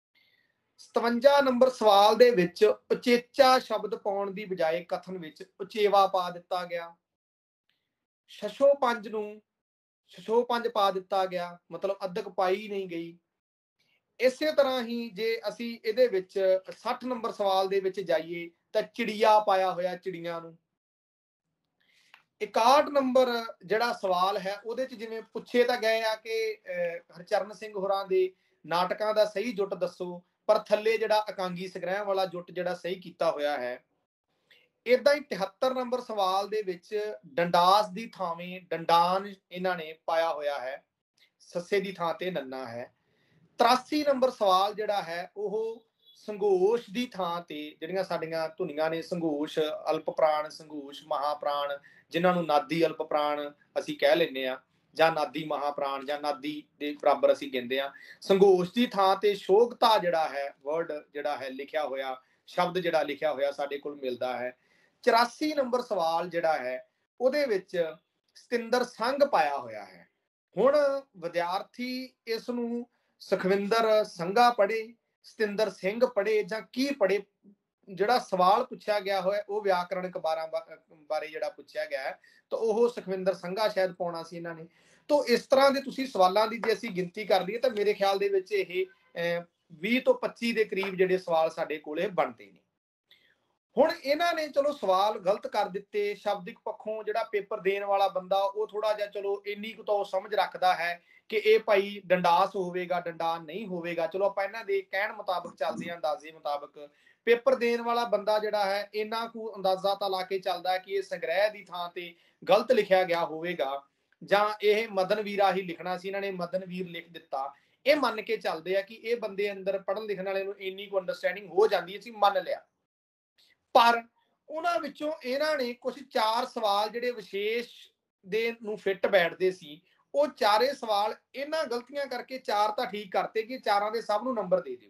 B: 57 ਨੰਬਰ ਸਵਾਲ ਦੇ ਵਿੱਚ ਉਚੇਚਾ ਸ਼ਬਦ ਪਾਉਣ ਦੀ ਬਜਾਏ ਕਥਨ ਵਿੱਚ ਉਚੇਵਾ ਪਾ ਦਿੱਤਾ ਗਿਆ। ਛਛੋ ਪੰਜ ਨੂੰ ਛਛੋ ਪੰਜ ਪਾ ਦਿੱਤਾ ਗਿਆ, ਮਤਲਬ ਅੱਧਕ ਪਾਈ ਨਹੀਂ ਗਈ। ਇਸੇ ਤਰ੍ਹਾਂ ਹੀ ਜੇ ਅਸੀਂ ਇਹਦੇ ਵਿੱਚ 60 ਨੰਬਰ ਸਵਾਲ ਦੇ ਵਿੱਚ ਜਾਈਏ ਤਾਂ ਚਿੜੀਆ ਪਾਇਆ ਹੋਇਆ, ਚਿੜੀਆਂ ਨੂੰ। 61 ਨੰਬਰ ਜਿਹੜਾ ਸਵਾਲ ਹੈ ਉਹਦੇ ਚ ਜਿਵੇਂ ਪੁੱਛੇ ਤਾਂ ਗਏ ਆ ਕਿ ਹਰਚਰਨ ਸਿੰਘ ਹੋਰਾਂ ਦੇ ਨਾਟਕਾਂ ਦਾ ਸਹੀ ਜੁੱਟ ਦੱਸੋ, ਪਰ ਥੱਲੇ ਜਿਹੜਾ ਇਕਾਂਗੀ ਸੰਗ੍ਰਹਿ ਵਾਲਾ ਜੁੱਟ ਜਿਹੜਾ ਸਹੀ ਕੀਤਾ ਹੋਇਆ ਹੈ। ਇਦਾਂ ਹੀ 73 ਨੰਬਰ ਸਵਾਲ ਦੇ ਵਿੱਚ ਡੰਡਾਸ ਦੀ ਥਾਵੇਂ ਡੰਡਾਨ ਇਹਨਾਂ ਨੇ ਪਾਇਆ ਹੋਇਆ ਹੈ, ਸੱਸੇ ਦੀ ਥਾਂ ਤੇ ਨੰਨਾ ਹੈ। 83 ਨੰਬਰ ਸਵਾਲ ਜਿਹੜਾ ਹੈ ਉਹ ਸੰਘੋਸ਼ ਦੀ ਥਾਂ ਤੇ ਜਿਹੜੀਆਂ ਸਾਡੀਆਂ ਧੁਨੀਆਂ ਨੇ, ਸੰਘੋਸ਼, ਅਲਪ ਪ੍ਰਾਣ, ਸੰਘੋਸ਼, ਮਹਾਪ੍ਰਾਣ, ਜਿਨ੍ਹਾਂ ਨੂੰ ਨਾਦੀ ਅਲਪ ਪ੍ਰਾਣ ਅਸੀਂ ਕਹਿ ਲੈਂਦੇ ਆ, ਜਾਂ ਨਾਦੀ ਮਹਾਪ੍ਰਾਣ, ਜਾਂ ਨਾਦੀ ਦੇ ਬਰਾਬਰ ਅਸੀਂ ਕਹਿੰਦੇ ਆ। ਸੰਘੋਸ਼ ਦੀ ਥਾਂ ਤੇ ਸ਼ੋਕਤਾ ਜਿਹੜਾ ਹੈ ਵਰਡ ਜਿਹੜਾ ਹੈ ਲਿਖਿਆ ਹੋਇਆ, ਸ਼ਬਦ ਜਿਹੜਾ ਲਿਖਿਆ ਹੋਇਆ ਸਾਡੇ ਕੋਲ ਮਿਲਦਾ ਹੈ। 84 ਨੰਬਰ ਸਵਾਲ ਜਿਹੜਾ ਹੈ ਉਹਦੇ ਵਿੱਚ ਸਤਿੰਦਰ ਸੰਘ ਪਾਇਆ ਹੋਇਆ ਹੈ। ਹੁਣ ਵਿਦਿਆਰਥੀ ਇਸ ਨੂੰ ਸੁਖਵਿੰਦਰ ਸੰਘਾ ਪੜ੍ਹੇ, ਸਤਿੰਦਰ ਸਿੰਘ ਪੜ੍ਹੇ, ਜਾਂ ਕੀ ਪੜ੍ਹੇ, ਜਿਹੜਾ ਸਵਾਲ ਪੁੱਛਿਆ ਗਿਆ ਹੋਇਆ ਉਹ ਵਿਆਕਰਣਿਕ ਬਾਰੇ ਜਿਹੜਾ ਪੁੱਛਿਆ ਗਿਆ ਹੈ, ਤਾਂ ਉਹ ਸੁਖਵਿੰਦਰ ਸੰਘਾ ਸ਼ਾਇਦ ਪਾਉਣਾ ਸੀ ਇਹਨਾਂ ਨੇ। ਤਾਂ ਇਸ ਤਰ੍ਹਾਂ ਦੇ ਤੁਸੀਂ ਸਵਾਲਾਂ ਦੀ ਜੇ ਅਸੀਂ ਗਿਣਤੀ ਕਰ ਲਈਏ ਤਾਂ ਮੇਰੇ ਖਿਆਲ ਦੇ ਵਿੱਚ ਇਹ 20 ਤੋਂ 25 ਦੇ ਕਰੀਬ ਜਿਹੜੇ ਸਵਾਲ ਸਾਡੇ ਕੋਲ ਇਹ ਬਣਦੇ ਨੇ। ਹੁਣ ਇਹਨਾਂ ਨੇ ਚਲੋ ਸਵਾਲ ਗਲਤ ਕਰ ਦਿੱਤੇ, ਸ਼ਬਦਿਕ ਪੱਖੋਂ ਜਿਹੜਾ ਪੇਪਰ ਦੇਣ ਵਾਲਾ ਬੰਦਾ ਉਹ ਥੋੜਾ ਜਿਹਾ ਚਲੋ ਇੰਨੀ ਕੁ ਤਾਂ ਉਹ ਸਮਝ ਰੱਖਦਾ ਹੈ ਕਿ ਇਹ ਭਾਈ ਡੰਡਾਸ ਹੋਵੇਗਾ, ਡੰਡਾਨ ਨਹੀਂ ਹੋਵੇਗਾ। ਚਲੋ ਆਪਾਂ ਇਹਨਾਂ ਦੇ ਕਹਿਣ ਮੁਤਾਬਕ ਚੱਲਦੇ ਹਾਂ, ਅੰਦਾਜ਼ੇ ਮੁਤਾਬਕ। ਪੇਪਰ ਦੇਣ ਵਾਲਾ ਬੰਦਾ ਜਿਹੜਾ ਹੈ ਇਹਨਾਂ ਕੁ ਅੰਦਾਜ਼ਾ ਤਾਂ ਲਾ ਕੇ ਚੱਲਦਾ ਹੈ ਕਿ ਇਹ ਸੰਗ੍ਰਹਿ ਦੀ ਥਾਂ ਤੇ ਗਲਤ ਲਿਖਿਆ ਗਿਆ ਹੋਵੇਗਾ, ਜਾਂ ਇਹ ਮਦਨ ਵੀਰਾ ਹੀ ਲਿਖਣਾ ਸੀ, ਇਹਨਾਂ ਨੇ ਮਦਨ ਵੀਰ ਲਿਖ ਦਿੱਤਾ। ਇਹ ਮੰਨ ਕੇ ਚੱਲਦੇ ਆ ਕਿ ਇਹ ਬੰਦੇ ਅੰਦਰ ਪੜ੍ਹਨ ਲਿਖਣ ਵਾਲੇ ਨੂੰ ਇੰਨੀ ਕੁ ਅੰਡਰਸਟੈਂਡਿੰਗ ਹੋ ਜਾਂਦੀ ਹੈ, ਅਸੀਂ ਮੰਨ ਲਿਆ। ਪਰ ਉਹਨਾਂ ਵਿੱਚੋਂ ਇਹਨਾਂ ਨੇ ਕੁਝ 4 ਸਵਾਲ ਜਿਹੜੇ ਵਿਸ਼ੇਸ਼ ਦੇ ਨੂੰ ਫਿੱਟ ਬੈਠਦੇ ਸੀ, ਉਹ ਚਾਰੇ ਸਵਾਲ ਇਹਨਾਂ ਗਲਤੀਆਂ ਕਰਕੇ 4 ਤਾਂ ਠੀਕ ਕਰਤੇ ਕਿ 4ਾਂ ਦੇ ਸਭ ਨੂੰ ਨੰਬਰ ਦੇ ਦਿਓ,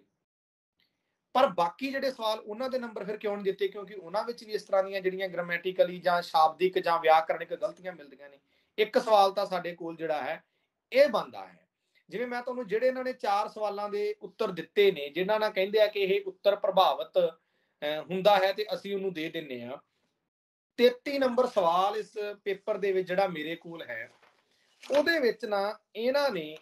B: ਪਰ ਬਾਕੀ ਜਿਹੜੇ ਸਵਾਲ ਉਹਨਾਂ ਦੇ ਨੰਬਰ ਫਿਰ ਕਿਉਂ ਨਹੀਂ ਦਿੱਤੇ? ਕਿਉਂਕਿ ਉਹਨਾਂ ਵਿੱਚ ਵੀ ਇਸ ਤਰ੍ਹਾਂ ਦੀਆਂ ਜਿਹੜੀਆਂ ਗ੍ਰਾਮੈਟਿਕਲੀ ਜਾਂ ਸ਼ਾਬਦਿਕ ਜਾਂ ਵਿਆਕਰਣਿਕ ਗਲਤੀਆਂ ਮਿਲਦੀਆਂ ਨੇ। ਇੱਕ ਸਵਾਲ ਤਾਂ ਸਾਡੇ ਕੋਲ ਜਿਹੜਾ ਹੈ ਇਹ ਬਣਦਾ ਹੈ। ਜਿਵੇਂ ਮੈਂ ਤੁਹਾਨੂੰ ਜਿਹੜੇ ਇਹਨਾਂ ਨੇ 4 ਸਵਾਲਾਂ ਦੇ ਉੱਤਰ ਦਿੱਤੇ ਨੇ, ਜਿਨ੍ਹਾਂ ਨਾਲ ਕਹਿੰਦੇ ਆ ਕਿ ਇਹ ਉੱਤਰ ਪ੍ਰਭਾਵਿਤ ਹੁੰਦਾ ਹੈ, ਤੇ ਅਸੀਂ ਉਹਨੂੰ ਦੇ ਦਿੰਨੇ ਆ। 33 ਨੰਬਰ ਸਵਾਲ ਇਸ ਪੇਪਰ ਦੇ ਵਿੱਚ ਜਿਹੜਾ ਮੇਰੇ ਕੋਲ ਹੈ, ਉਹਦੇ ਵਿੱਚ ਨਾ ਇਹਨਾਂ ਨੇ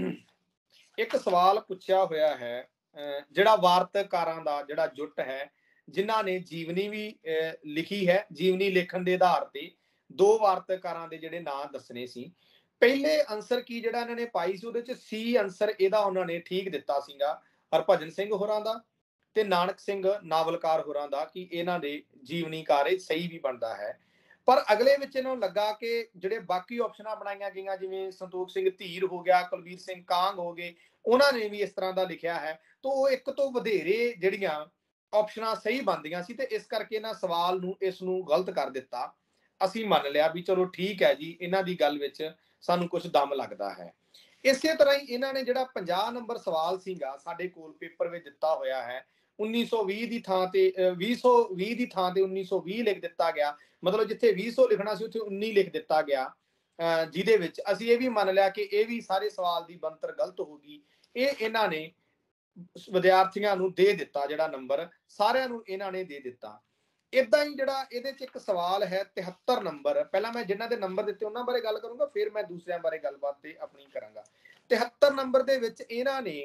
B: ਇੱਕ ਸਵਾਲ ਪੁੱਛਿਆ ਹੋਇਆ ਹੈ, ਜਿਹੜਾ ਵਾਰਤਕਾਰਾਂ ਦਾ ਜਿਹੜਾ ਜੁੱਟ ਹੈ, ਜਿਨ੍ਹਾਂ ਨੇ ਜੀਵਨੀ ਵੀ ਲਿਖੀ ਹੈ। ਜੀਵਨੀ ਲਿਖਣ ਦੇ ਆਧਾਰ ਤੇ 2 ਵਾਰਤਕਾਰਾਂ ਦੇ ਜਿਹੜੇ ਨਾਂ ਦੱਸਣੇ ਸੀ। ਪਹਿਲੇ ਆਨਸਰ ਕੀ ਜਿਹੜਾ ਇਹਨਾਂ ਨੇ ਪਾਈ ਸੀ, ਉਹਦੇ ਚ ਸੀ ਆਨਸਰ ਇਹਦਾ ਉਹਨਾਂ ਨੇ ਠੀਕ ਦਿੱਤਾ ਸੀਗਾ, ਹਰਭਜਨ ਸਿੰਘ ਹੋਰਾਂ ਦਾ ਤੇ ਨਾਨਕ ਸਿੰਘ ਨਾਵਲਕਾਰ ਹੋਰਾਂ ਦਾ, ਕਿ ਇਹਨਾਂ ਦੇ ਜੀਵਨੀਕਾਰ ਇਹ ਸਹੀ ਵੀ ਬਣਦਾ ਹੈ। ਪਰ ਅਗਲੇ ਵਿੱਚ ਇਹਨਾਂ ਨੂੰ ਲੱਗਾ ਕਿ ਜਿਹੜੇ ਬਾਕੀ ਆਪਸ਼ਨਾਂ ਬਣਾਈਆਂ ਗਈਆਂ, ਜਿਵੇਂ ਸੰਤੋਖ ਸਿੰਘ ਧੀਰ ਹੋ ਗਿਆ, ਕੁਲਵੀਰ ਸਿੰਘ ਕਾਂਗ ਹੋ ਗਏ, ਉਹਨਾਂ ਨੇ ਵੀ ਇਸ ਤਰ੍ਹਾਂ ਦਾ ਲਿਖਿਆ ਹੈ, ਤਾਂ ਉਹ ਇੱਕ ਤੋਂ ਵਧੇਰੇ ਜਿਹੜੀਆਂ ਆਪਸ਼ਨਾਂ ਸਹੀ ਬਣਦੀਆਂ ਸੀ, ਤੇ ਇਸ ਕਰਕੇ ਇਹਨਾਂ ਸਵਾਲ ਨੂੰ ਇਸ ਨੂੰ ਗਲਤ ਕਰ ਦਿੱਤਾ। ਅਸੀਂ ਮੰਨ ਲਿਆ ਵੀ ਚਲੋ ਠੀਕ ਹੈ ਜੀ, ਇਹਨਾਂ ਦੀ ਗੱਲ ਵਿੱਚ ਸਾਨੂੰ ਕੁਝ ਦਮ ਲੱਗਦਾ ਹੈ। ਇਸੇ ਤਰ੍ਹਾਂ ਹੀ ਇਹਨਾਂ ਨੇ ਜਿਹੜਾ 50 ਨੰਬਰ ਸਵਾਲ ਸੀਗਾ ਸਾਡੇ ਕੋਲ ਪੇਪਰ ਵਿੱਚ ਦਿੱਤਾ ਹੋਇਆ ਹੈ, 1920 ਦੀ ਥਾਂ ਤੇ 2020 ਦੀ ਥਾਂ ਤੇ 1920 ਲਿਖ ਦਿੱਤਾ ਗਿਆ। ਮਤਲਬ ਜਿੱਥੇ 200 ਲਿਖਣਾ ਸੀ ਉੱਥੇ 19 ਲਿਖ ਦਿੱਤਾ ਗਿਆ, ਜਿਹਦੇ ਵਿੱਚ ਅਸੀਂ ਇਹ ਵੀ ਮੰਨ ਲਿਆ ਕਿ ਇਹ ਵੀ ਸਾਰੇ ਸਵਾਲ ਦੀ ਬਣਤਰ ਗਲਤ ਹੋ ਗਈ। ਇਹ ਇਹਨਾਂ ਨੇ ਵਿਦਿਆਰਥੀਆਂ ਨੂੰ ਦੇ ਦਿੱਤਾ, ਜਿਹੜਾ ਨੰਬਰ ਸਾਰਿਆਂ ਨੂੰ ਇਹਨਾਂ ਨੇ ਦੇ ਦਿੱਤਾ। ਇਦਾਂ ਹੀ ਜਿਹੜਾ ਇਹਦੇ ਚ ਇੱਕ ਸਵਾਲ ਹੈ 73 ਨੰਬਰ, ਪਹਿਲਾਂ ਮੈਂ ਜਿਨ੍ਹਾਂ ਦੇ ਨੰਬਰ ਦਿੱਤੇ ਉਹਨਾਂ ਬਾਰੇ ਗੱਲ ਕਰੂੰਗਾ, ਫਿਰ ਮੈਂ ਦੂਸਰਿਆਂ ਬਾਰੇ ਗੱਲਬਾਤ ਤੇ ਆਪਣੀ ਕਰਾਂਗਾ। 73 ਨੰਬਰ ਦੇ ਵਿੱਚ ਇਹਨਾਂ ਨੇ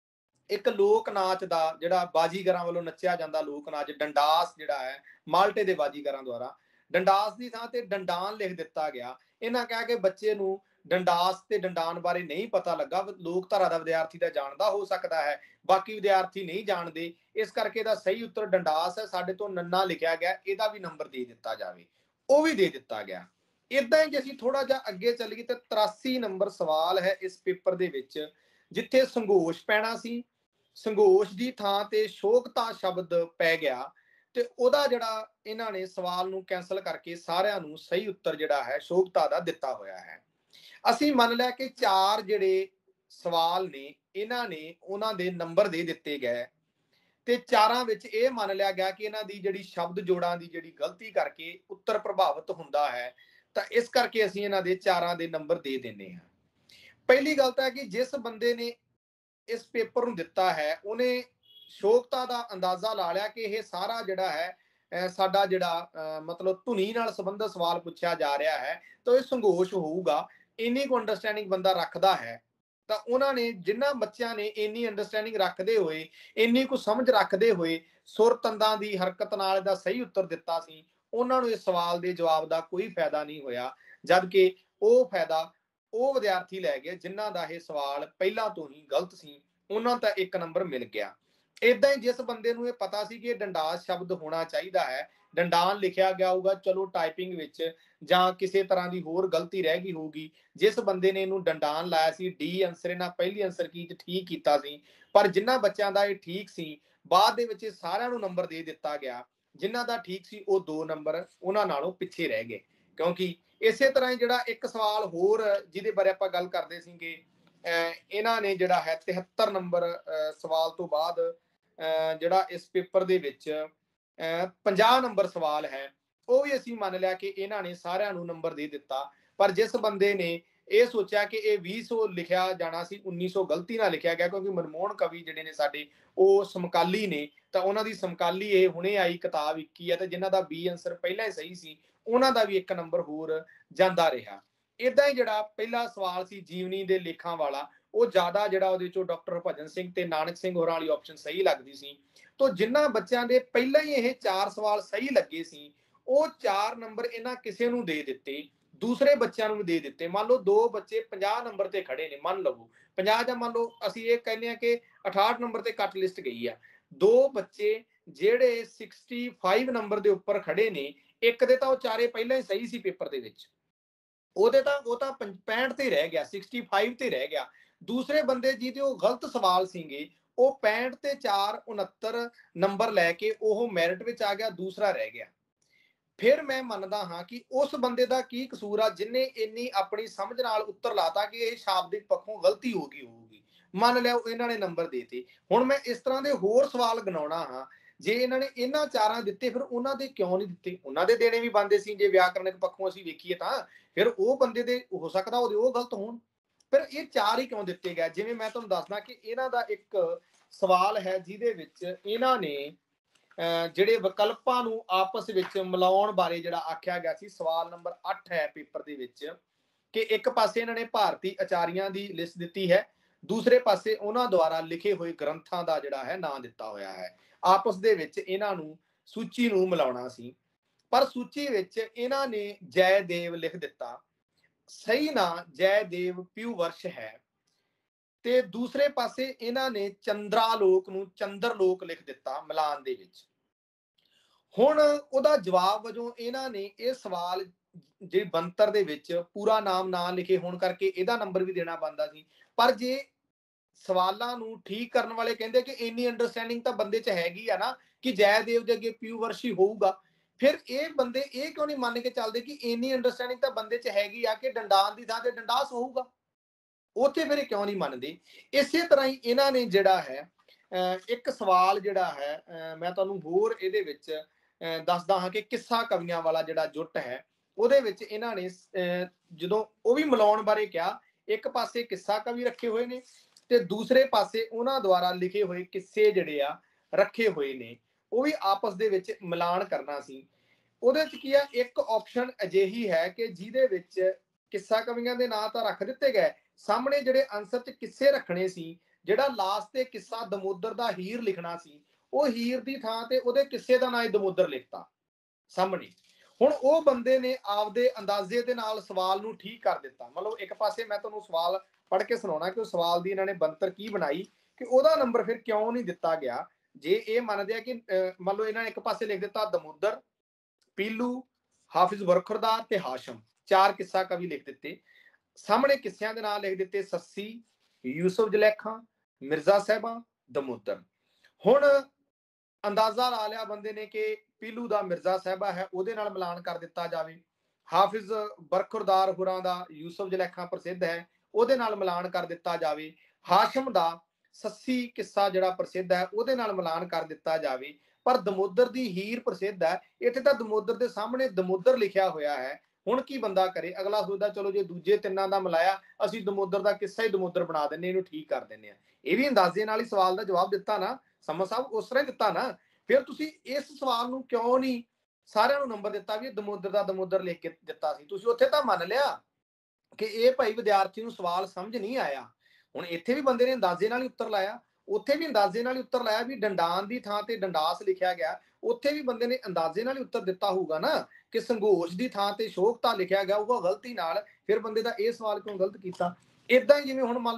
B: ਇੱਕ ਲੋਕ ਨਾਚ ਦਾ ਜਿਹੜਾ ਬਾਜੀਗਰਾਂ ਵੱਲੋਂ ਨੱਚਿਆ ਜਾਂਦਾ ਲੋਕ ਨਾਚ ਡੰਡਾਸ ਜਿਹੜਾ ਹੈ, ਮਾਲਟੇ ਦੇ ਬਾਜੀਗਰਾਂ ਦੁਆਰਾ, ਡੰਡਾਸ ਦੀ ਥਾਂ ਤੇ ਡੰਡਾਨ ਲਿਖ ਦਿੱਤਾ ਗਿਆ। ਇਹਨਾਂ ਕਹਿ ਕੇ ਬੱਚੇ ਨੂੰ ਡੰਡਾਸ ਤੇ ਡੰਡਾਨ ਬਾਰੇ ਨਹੀਂ ਪਤਾ ਲੱਗਾ। ਲੋਕ ਧਾਰਾ ਦਾ ਵਿਦਿਆਰਥੀ ਤਾਂ ਜਾਣਦਾ ਹੋ ਸਕਦਾ ਹੈ, ਬਾਕੀ ਵਿਦਿਆਰਥੀ ਨਹੀਂ ਜਾਣਦੇ, ਇਸ ਕਰਕੇ ਦਾ ਸਹੀ ਉੱਤਰ ਡੰਡਾਸ ਹੈ। ਸਾਡੇ ਤੋਂ ਨੰਨਾ ਲਿਖਿਆ ਗਿਆ, ਇਹਦਾ ਵੀ ਨੰਬਰ ਦੇ ਦਿੱਤਾ ਜਾਵੇ, ਉਹ ਵੀ ਦੇ ਦਿੱਤਾ ਗਿਆ। ਇਦਾਂ ਹੀ ਜੇ ਅਸੀਂ ਥੋੜਾ ਜਿਹਾ ਅੱਗੇ ਚੱਲੀਏ ਤਾਂ 83 ਨੰਬਰ ਸਵਾਲ ਹੈ ਇਸ ਪੇਪਰ ਦੇ ਵਿੱਚ, ਜਿੱਥੇ ਸੰਘੋਸ਼ ਪੈਣਾ ਸੀ, ਸੰਘੋਸ਼ ਦੀ ਥਾਂ ਤੇ ਸ਼ੋਕਤਾ ਸ਼ਬਦ ਪੈ ਗਿਆ, ਤੇ ਉਹਦਾ ਜਿਹੜਾ ਇਹਨਾਂ ਨੇ ਸਵਾਲ ਨੂੰ ਕੈਂਸਲ ਕਰਕੇ ਸਾਰਿਆਂ ਨੂੰ ਸਹੀ ਉੱਤਰ ਜਿਹੜਾ ਹੈ ਸ਼ੋਕਤਾ ਦਾ ਦਿੱਤਾ ਹੋਇਆ ਹੈ। ਅਸੀਂ ਮੰਨ ਲਿਆ ਕਿ 4 ਜਿਹੜੇ ਸਵਾਲ ਨੇ ਇਹਨਾਂ ਨੇ ਉਹਨਾਂ ਦੇ ਨੰਬਰ ਦੇ ਦਿੱਤੇ ਗਏ, ਤੇ 4ਾਂ ਵਿੱਚ ਇਹ ਮੰਨ ਲਿਆ ਗਿਆ ਕਿ ਇਹਨਾਂ ਦੀ ਜਿਹੜੀ ਸ਼ਬਦ ਜੋੜਾਂ ਦੀ ਜਿਹੜੀ ਗਲਤੀ ਕਰਕੇ ਉੱਤਰ ਪ੍ਰਭਾਵਿਤ ਹੁੰਦਾ ਹੈ, ਤਾਂ ਇਸ ਕਰਕੇ ਅਸੀਂ ਇਹਨਾਂ ਦੇ 4ਾਂ ਦੇ ਨੰਬਰ ਦੇ ਦਿੰਦੇ ਹਾਂ। ਪਹਿਲੀ ਗੱਲ ਤਾਂ ਹੈ ਕਿ ਜਿਸ ਬੰਦੇ ਨੇ ਇਸ ਪੇਪਰ ਨੂੰ ਦਿੱਤਾ ਹੈ ਉਹਨੇ ਸ਼ੋਕਤਾ ਦਾ ਅੰਦਾਜ਼ਾ ਲਾ ਲਿਆ ਕਿ ਇਹ ਸਾਰਾ ਜਿਹੜਾ ਹੈ ਸਾਡਾ ਜਿਹੜਾ ਮਤਲਬ ਧੁਨੀ ਨਾਲ ਸੰਬੰਧਿਤ ਸਵਾਲ ਪੁੱਛਿਆ ਜਾ ਰਿਹਾ ਹੈ, ਤਾਂ ਇਹ ਸੰਘੋਸ਼ ਹੋਊਗਾ। ਇੰਨੀ ਕੁ ਅੰਡਰਸਟੈਂਡਿੰਗ ਬੰਦਾ ਰੱਖਦਾ ਹੈ, ਤਾਂ ਉਹਨਾਂ ਨੇ ਜਿਨ੍ਹਾਂ ਬੱਚਿਆਂ ਨੇ ਇੰਨੀ ਅੰਡਰਸਟੈਂਡਿੰਗ ਰੱਖਦੇ ਹੋਏ, ਇੰਨੀ ਕੁ ਸਮਝ ਰੱਖਦੇ ਹੋਏ ਸੁਰ ਤੰਦਾਂ ਦੀ ਹਰਕਤ ਨਾਲ ਦਾ ਸਹੀ ਉੱਤਰ ਦਿੱਤਾ ਸੀ, ਉਹਨਾਂ ਨੂੰ ਇਸ ਸਵਾਲ ਦੇ ਜਵਾਬ ਦਾ ਕੋਈ ਫਾਇਦਾ ਨਹੀਂ ਹੋਇਆ। ਜਦ ਕਿ ਉਹ ਫਾਇਦਾ ਉਹ ਵਿਦਿਆਰਥੀ ਲੈ ਗਏ ਜਿਨ੍ਹਾਂ ਦਾ ਇਹ ਸਵਾਲ ਪਹਿਲਾਂ ਤੋਂ ਹੀ ਗਲਤ ਸੀ। ਉਹਨਾਂ ਦਾ 1 ਨੰਬਰ ਮਿਲ ਗਿਆ। ਇਦਾਂ ਹੀ ਜਿਸ ਬੰਦੇ ਨੂੰ ਇਹ ਪਤਾ ਸੀ ਕਿ ਇਹ ਡੰਡਾਸ ਸ਼ਬਦ ਹੋਣਾ ਚਾਹੀਦਾ ਹੈ, ਡੰਡਾਨ ਲਿਖਿਆ ਗਿਆ ਹੋਊਗਾ, ਚਲੋ ਟਾਈਪਿੰਗ ਵਿੱਚ ਜਾਂ ਕਿਸੇ ਤਰ੍ਹਾਂ ਦੀ ਹੋਰ ਗਲਤੀ ਰਹਿ ਗਈ ਹੋਊਗੀ, ਜਿਸ ਬੰਦੇ ਨੇ ਇਹਨੂੰ ਡੰਡਾਨ ਲਾਇਆ ਸੀ, ਡੀ ਆਨਸਰ ਇਹਨਾਂ ਪਹਿਲੀ ਆਨਸਰ ਕੀ ਠੀਕ ਕੀਤਾ ਸੀ। ਪਰ ਜਿਨ੍ਹਾਂ ਬੱਚਿਆਂ ਦਾ ਇਹ ਠੀਕ ਸੀ, ਬਾਅਦ ਦੇ ਵਿੱਚ ਸਾਰਿਆਂ ਨੂੰ ਨੰਬਰ ਦੇ ਦਿੱਤਾ ਗਿਆ। ਜਿਨ੍ਹਾਂ ਦਾ ਠੀਕ ਸੀ ਉਹ 2 ਨੰਬਰ ਉਹਨਾਂ ਨਾਲੋਂ ਪਿੱਛੇ ਰਹਿ ਗਏ। ਕਿਉਂਕਿ ਇਸੇ ਤਰ੍ਹਾਂ ਹੀ ਜਿਹੜਾ ਇੱਕ ਸਵਾਲ ਹੋਰ ਜਿਹਦੇ ਬਾਰੇ ਆਪਾਂ ਗੱਲ ਕਰਦੇ ਸੀਗੇ, ਇਹਨਾਂ ਨੇ ਜਿਹੜਾ ਹੈ 73 ਨੰਬਰ ਸਵਾਲ ਤੋਂ ਬਾਅਦ ਜਿਹੜਾ ਇਸ ਪੇਪਰ ਦੇ ਵਿੱਚ 50 ਨੰਬਰ ਸਵਾਲ ਹੈ, ਉਹ ਵੀ ਅਸੀਂ ਮੰਨ ਲਿਆ ਕਿ ਇਹਨਾਂ ਨੇ ਸਾਰਿਆਂ ਨੂੰ ਨੰਬਰ ਦੇ ਦਿੱਤਾ। ਪਰ ਜਿਸ ਬੰਦੇ ਨੇ ਇਹ ਸੋਚਿਆ ਕਿ ਇਹ 2000 ਲਿਖਿਆ ਜਾਣਾ ਸੀ, 1900 ਗਲਤੀ ਨਾਲ ਲਿਖਿਆ ਗਿਆ, ਕਿਉਂਕਿ ਮਨਮੋਹਨ ਕਵੀ ਜਿਹੜੇ ਨੇ ਸਾਡੇ ਉਹ ਸਮਕਾਲੀ ਨੇ, ਤਾਂ ਉਹਨਾਂ ਦੀ ਸਮਕਾਲੀ ਇਹ ਹੁਣੇ ਆਈ ਕਿਤਾਬ 21 ਹੈ, ਤੇ ਜਿਨ੍ਹਾਂ ਦਾ ਬੀ ਆਨਸਰ ਪਹਿਲਾਂ ਹੀ ਸਹੀ ਸੀ ਉਹਨਾਂ ਦਾ ਵੀ 1 ਨੰਬਰ ਹੋਰ ਜਾਂਦਾ ਰਿਹਾ। ਇਦਾਂ ਹੀ ਜਿਹੜਾ ਪਹਿਲਾ ਸਵਾਲ ਸੀ ਜੀਵਨੀ ਦੇ ਲੇਖਾਂ ਵਾਲਾ, ਉਹ ਜ਼ਿਆਦਾ ਜਿਹੜਾ ਉਹਦੇ ਚੋਂ ਡਾਕਟਰ ਹਰਭਜਨ ਸਿੰਘ ਤੇ ਨਾਨਕ ਸਿੰਘ ਹੋਰਾਂ ਵਾਲੀ ਆਪਸ਼ਨ ਸਹੀ ਲੱਗਦੀ ਸੀ। ਤੋਂ ਜਿਨ੍ਹਾਂ ਬੱਚਿਆਂ ਦੇ ਪਹਿਲਾਂ ਹੀ ਇਹ 4 ਸਵਾਲ ਸਹੀ ਲੱਗੇ ਸੀ, ਉਹ 4 ਨੰਬਰ ਇਹਨਾਂ ਕਿਸੇ ਨੂੰ ਦੇ ਦਿੱਤੇ, ਦੂਸਰੇ ਬੱਚਿਆਂ ਨੂੰ ਵੀ ਦੇ ਦਿੱਤੇ। ਮੰਨ ਲਓ 2 ਬੱਚੇ 50 ਨੰਬਰ ਤੇ ਖੜੇ ਨੇ, ਮੰਨ ਲਵੋ 50 ਜਾਂ ਮੰਨ ਲਓ ਅਸੀਂ ਇਹ ਕਹਿੰਦੇ ਆ ਕਿ 68 ਨੰਬਰ ਤੇ ਕੱਟ ਲਿਸਟ ਗਈ ਆ। 2 ਬੱਚੇ ਜਿਹੜੇ 65 ਨੰਬਰ ਦੇ ਉੱਪਰ ਖੜੇ ਨੇ, ਇੱਕ ਦੇ ਤਾਂ ਉਹ ਚਾਰੇ ਪਹਿਲਾਂ ਹੀ ਸਹੀ ਸੀ ਪੇਪਰ ਦੇ ਵਿੱਚ, ਉਹ ਤਾਂ 65 ਤੇ ਰਹਿ ਗਿਆ, 65 ਤੇ ਰਹਿ ਗਿਆ। ਦੂਸਰੇ ਬੰਦੇ ਜਿਹਦੇ ਉਹ ਗਲਤ ਸਵਾਲ ਸੀਗੇ, ਉਹ 65 ਤੇ 4 69 ਨੰਬਰ ਲੈ ਕੇ ਉਹ ਮੈਰਿਟ ਵਿੱਚ ਆ ਗਿਆ, ਦੂਸਰਾ ਰਹਿ ਗਿਆ। ਫਿਰ ਮੈਂ ਮੰਨਦਾ ਹਾਂ ਕਿ ਉਸ ਬੰਦੇ ਦਾ ਕੀ ਕਸੂਰ ਆ ਜਿਨੇ ਇੰਨੀ ਆਪਣੀ ਸਮਝ ਨਾਲ ਉੱਤਰ ਲਾਤਾ ਕਿ ਇਹ ਸ਼ਾਬਦਿਕ ਪੱਖੋਂ ਗਲਤੀ ਹੋ ਗਈ ਹੋਊਗੀ। ਮੰਨ ਲਿਆ ਇਹਨਾਂ ਨੇ ਨੰਬਰ ਦੇਤੇ। ਹੁਣ ਮੈਂ ਇਸ ਤਰ੍ਹਾਂ ਦੇ ਹੋਰ ਸਵਾਲ ਗਣਾਉਣਾ ਹਾਂ, ਜੇ ਇਹਨਾਂ ਨੇ ਇਹਨਾਂ 4 ਦਿੱਤੇ ਫਿਰ ਉਹਨਾਂ ਦੇ ਕਿਉਂ ਨਹੀਂ ਦਿੱਤੇ? ਉਹਨਾਂ ਦੇ ਦੇਣੇ ਵੀ ਬਣਦੇ ਸੀ। ਜੇ ਵਿਆਕਰਨਿਕ ਪੱਖੋਂ ਅਸੀਂ ਵੇਖੀਏ ਤਾਂ ਫਿਰ ਉਹ ਬੰਦੇ ਦੇ ਹੋ ਸਕਦਾ ਉਹਦੇ ਉਹ ਗਲਤ ਹੋਣ, ਫਿਰ ਇਹ 4 ਹੀ ਕਿਉਂ ਦਿੱਤੇ ਗਏ? ਜਿਵੇਂ ਮੈਂ ਤੁਹਾਨੂੰ ਦੱਸਦਾ ਕਿ ਇਹਨਾਂ ਦਾ ਇੱਕ ਸਵਾਲ ਹੈ ਜਿਹਦੇ ਵਿੱਚ ਇਹਨਾਂ ਨੇ ਜਿਹੜੇ ਵਿਕਲਪਾਂ ਨੂੰ ਆਪਸ ਵਿੱਚ ਮਿਲਾਉਣ ਬਾਰੇ ਜਿਹੜਾ ਆਖਿਆ ਗਿਆ ਸੀ। ਸਵਾਲ ਨੰਬਰ 8 ਹੈ ਪੇਪਰ ਦੇ ਵਿੱਚ ਕਿ ਇੱਕ ਪਾਸੇ ਇਹਨਾਂ ਨੇ ਭਾਰਤੀ ਆਚਾਰੀਆਂ ਦੀ ਲਿਸਟ ਦਿੱਤੀ ਹੈ, ਦੂਸਰੇ ਪਾਸੇ ਉਹਨਾਂ ਦੁਆਰਾ ਲਿਖੇ ਹੋਏ ਗ੍ਰੰਥਾਂ ਦਾ ਜਿਹੜਾ ਹੈ ਨਾਂ ਦਿੱਤਾ ਹੋਇਆ ਹੈ। ਆਪਸ ਦੇ ਵਿੱਚ ਇਹਨਾਂ ਨੂੰ ਸੂਚੀ ਨੂੰ ਮਿਲਾਉਣਾ ਸੀ, ਪਰ ਸੂਚੀ ਵਿੱਚ ਇਹਨਾਂ ਨੇ ਜੈਦੇਵ ਲਿਖ ਦਿੱਤਾ। ਸਹੀ ਨਾਂ ਜੈਦੇਵ ਪਿਊਵਰਸ਼ ਹੈ, ਤੇ ਦੂਸਰੇ ਪਾਸੇ ਇਹਨਾਂ ਨੇ ਚੰਦਰਾਲੋਕ ਨੂੰ ਚੰਦਰਲੋਕ ਲਿਖ ਦਿੱਤਾ ਮਿਲਾਨ ਦੇ ਵਿੱਚ। ਹੁਣ ਉਹਦਾ ਜਵਾਬ ਵਜੋਂ ਇਹਨਾਂ ਨੇ ਇਹ ਸਵਾਲ ਜੇ ਬੰਤਰ ਦੇ ਵਿੱਚ ਪੂਰਾ ਨਾਮ ਨਾ ਲਿਖੇ ਹੋਣ ਕਰਕੇ ਇਹਦਾ ਨੰਬਰ ਵੀ ਦੇਣਾ ਬਣਦਾ ਸੀ। ਪਰ ਜੇ ਸਵਾਲਾਂ ਨੂੰ ਠੀਕ ਕਰਨ ਵਾਲੇ ਕਹਿੰਦੇ ਕਿ ਇੰਨੀ ਅੰਡਰਸਟੈਂਡਿੰਗ ਤਾਂ ਬੰਦੇ 'ਚ ਹੈਗੀ ਆ ਨਾ ਕਿ ਜੈਦੇਵ ਦੇ ਅੱਗੇ ਪਿਊਵਰਸ਼ੀ ਹੋਊਗਾ, ਫਿਰ ਇਹ ਬੰਦੇ ਇਹ ਕਿਉਂ ਨਹੀਂ ਮੰਨ ਕੇ ਚੱਲਦੇ ਕਿ ਇੰਨੀ ਅੰਡਰਸਟੈਂਡਿੰਗ ਤਾਂ ਬੰਦੇ 'ਚ ਹੈਗੀ ਆ ਕਿ ਡੰਡਾਨ ਦੀ ਥਾਂ ਤੇ ਡੰਡਾਸ ਹੋਊਗਾ? ਉੱਥੇ ਫਿਰ ਕਿਉਂ ਨਹੀਂ ਮੰਨਦੇ? ਇਸੇ ਤਰ੍ਹਾਂ ਹੀ ਇਹਨਾਂ ਨੇ ਜਿਹੜਾ ਹੈ ਇੱਕ ਸਵਾਲ ਜਿਹੜਾ ਹੈ ਮੈਂ ਤੁਹਾਨੂੰ ਹੋਰ ਇਹਦੇ ਵਿੱਚ ਦੱਸਦਾ ਹਾਂ ਕਿ ਕਿੱਸਾ ਕਵੀਆਂ ਵਾਲਾ ਜਿਹੜਾ ਜੁੱਟ ਹੈ, ਉਹਦੇ ਵਿੱਚ ਇਹਨਾਂ ਨੇ ਜਦੋਂ ਉਹ ਵੀ ਮਿਲਾਉਣ ਬਾਰੇ ਕਿਹਾ, ਇੱਕ ਪਾਸੇ ਕਿੱਸਾ ਕਵੀ ਰੱਖੇ ਹੋਏ ਨੇ ਤੇ ਦੂਸਰੇ ਪਾਸੇ ਉਹਨਾਂ ਦੁਆਰਾ ਲਿਖੇ ਹੋਏ ਕਿੱਸੇ ਜਿਹੜੇ ਆ ਰੱਖੇ ਹੋਏ ਨੇ, ਉਹ ਵੀ ਆਪਸ ਦੇ ਵਿੱਚ ਮਿਲਾਨ ਕਰਨਾ ਸੀ। ਉਹਦੇ ਚ ਕੀ ਆ, ਇੱਕ ਆਪਸ਼ਨ ਅਜਿਹੀ ਹੈ ਕਿ ਜਿਹਦੇ ਵਿੱਚ ਕਿੱਸਾ ਕਵੀਆਂ ਦੇ ਨਾਂ ਤਾਂ ਰੱਖ ਦਿੱਤੇ ਗਏ, ਸਾਹਮਣੇ ਜਿਹੜੇ ਆਨਸਰ ਚ ਕਿੱਸੇ ਰੱਖਣੇ ਸੀ, ਜਿਹੜਾ ਲਾਸਟ ਤੇ ਕਿੱਸਾ ਦਮੋਦਰ ਦਾ ਹੀਰ ਲਿਖਣਾ ਸੀ, ਉਹ ਹੀਰ ਦੀ ਥਾਂ ਤੇ ਉਹਦੇ ਕਿੱਸੇ ਦਾ ਨਾਂ ਹੀ ਦਮੋਦਰ ਲਿਖਤਾ ਸਾਹਮਣੇ। ਹੁਣ ਉਹ ਬੰਦੇ ਨੇ ਆਪਦੇ ਅੰਦਾਜ਼ੇ ਦੇ ਨਾਲ ਸਵਾਲ ਨੂੰ ਠੀਕ ਕਰ ਦਿੱਤਾ। ਮਤਲਬ ਇੱਕ ਪਾਸੇ ਮੈਂ ਤੁਹਾਨੂੰ ਸਵਾਲ ਪੜ੍ਹ ਕੇ ਸੁਣਾਉਣਾ ਕਿ ਉਹ ਸਵਾਲ ਦੀ ਇਹਨਾਂ ਨੇ ਬਣਤਰ ਕੀ ਬਣਾਈ, ਕਿ ਉਹਦਾ ਨੰਬਰ ਫਿਰ ਕਿਉਂ ਨਹੀਂ ਦਿੱਤਾ ਗਿਆ। ਜੇ ਇਹ ਮੰਨਦੇ ਆ ਕਿ ਮੰਨ ਲਓ ਇਹਨਾਂ ਨੇ ਇੱਕ ਪਾਸੇ ਲਿਖ ਦਿੱਤਾ ਦਮੋਦਰ, ਪੀਲੂ, ਹਾਫਿਜ਼ ਬਰਖੁਰਦਾਰ ਤੇ ਹਾਸ਼ਮ, 4 ਕਿੱਸਾ ਕਵੀ ਲਿਖ ਦਿੱਤੇ, ਸਾਹਮਣੇ ਕਿੱਸਿਆਂ ਦੇ ਨਾਂ ਲਿਖ ਦਿੱਤੇ ਸੱਸੀ, ਯੂਸਫ ਜਲੈਖਾਂ, ਮਿਰਜ਼ਾ ਸਾਹਿਬਾਂ, ਦਮੋਦਰ। ਹੁਣ ਅੰਦਾਜ਼ਾ ਲਾ ਲਿਆ ਬੰਦੇ ਨੇ ਕਿ ਪੀਲੂ ਦਾ ਮਿਰਜ਼ਾ ਸਾਹਿਬਾ ਹੈ, ਉਹਦੇ ਨਾਲ ਮਿਲਾਨ ਕਰ ਦਿੱਤਾ ਜਾਵੇ। ਹਾਫਿਜ਼ ਬਰਖੁਰਦਾਰ ਹੋਰਾਂ ਦਾ ਯੂਸਫ ਜਲੈਖਾਂ ਪ੍ਰਸਿੱਧ ਹੈ, ਉਹਦੇ ਨਾਲ ਮਿਲਾਨ ਕਰ ਦਿੱਤਾ ਜਾਵੇ। ਹਾਸ਼ਮ ਦਾ ਸੱਸੀ ਕਿੱਸਾ ਜਿਹੜਾ ਪ੍ਰਸਿੱਧ ਹੈ, ਉਹਦੇ ਨਾਲ ਮਿਲਾਨ ਕਰ ਦਿੱਤਾ ਜਾਵੇ। ਪਰ ਦਮੋਦਰ ਦੀ ਹੀਰ ਪ੍ਰਸਿੱਧ ਹੈ, ਇੱਥੇ ਤਾਂ ਦਮੋਦਰ ਦੇ ਸਾਹਮਣੇ ਦਮੋਦਰ ਲਿਖਿਆ ਹੋਇਆ ਹੈ। ਹੁਣ ਕੀ ਬੰਦਾ ਕਰੇ? ਅਗਲਾ ਸੋਚਦਾ ਚਲੋ ਜੇ ਦੂਜੇ ਤਿੰਨਾਂ ਦਾ ਮਿਲਾਇਆ, ਅਸੀਂ ਦਮੋਦਰ ਦਾ ਕਿੱਸਾ ਹੀ ਦਮੋਦਰ ਬਣਾ ਦਿੰਨੇ, ਇਹਨੂੰ ਠੀਕ ਕਰ ਦਿੰਨੇ ਆ। ਇਹ ਵੀ ਅੰਦਾਜ਼ੇ ਨਾਲ ਹੀ ਸਵਾਲ ਦਾ ਜਵਾਬ ਦਿੱਤਾ ਨਾ, ਸਮਝ ਸਾਹਿਬ ਉਸ ਤਰ੍ਹਾਂ ਹੀ ਦਿੱਤਾ ਨਾ। ਫਿਰ ਤੁਸੀਂ ਇਸ ਸਵਾਲ ਨੂੰ ਕਿਉਂ ਨਹੀਂ ਸਾਰਿਆਂ ਨੂੰ ਨੰਬਰ ਦਿੱਤਾ ਵੀ ਦਮੋਦਰ ਦਾ ਦਮੋਦਰ ਲਿਖ ਕੇ ਦਿੱਤਾ ਸੀ? ਤੁਸੀਂ ਉੱਥੇ ਤਾਂ ਮੰਨ ਲਿਆ ਕਿ ਇਹ ਭਾਈ ਵਿਦਿਆਰਥੀ ਨੂੰ ਸਵਾਲ ਸਮਝ ਨਹੀਂ ਆਇਆ। ਹੁਣ ਇੱਥੇ ਵੀ ਬੰਦੇ ਨੇ ਅੰਦਾਜ਼ੇ ਨਾਲ ਹੀ ਉੱਤਰ ਲਾਇਆ, ਉੱਥੇ ਵੀ ਅੰਦਾਜ਼ੇ ਨਾਲ ਹੀ ਉੱਤਰ ਲਾਇਆ ਵੀ ਡੰਡਾਨ ਦੀ ਥਾਂ ਤੇ ਡੰਡਾਸ ਲਿਖਿਆ ਗਿਆ, ਉੱਥੇ ਵੀ ਬੰਦੇ ਨੇ ਅੰਦਾਜ਼ੇ ਨਾਲ ਹੀ ਉੱਤਰ ਦਿੱਤਾ ਹੋਊਗਾ ਨਾ ਕਿ ਸੰਘੋਸ਼ ਦੀ ਥਾਂ ਤੇ ਸ਼ੋਕਤਾ ਲਿਖਿਆ ਗਿਆ ਹੋਊਗਾ ਗਲਤੀ ਨਾਲ। ਫਿਰ ਬੰਦੇ ਦਾ ਇਹ ਸਵਾਲ ਕਿਉਂ ਗਲਤ ਕੀਤਾ? ਇਦਾਂ ਹੀ ਜਿਵੇਂ ਹੁਣ ਮੰਨ ਲਓ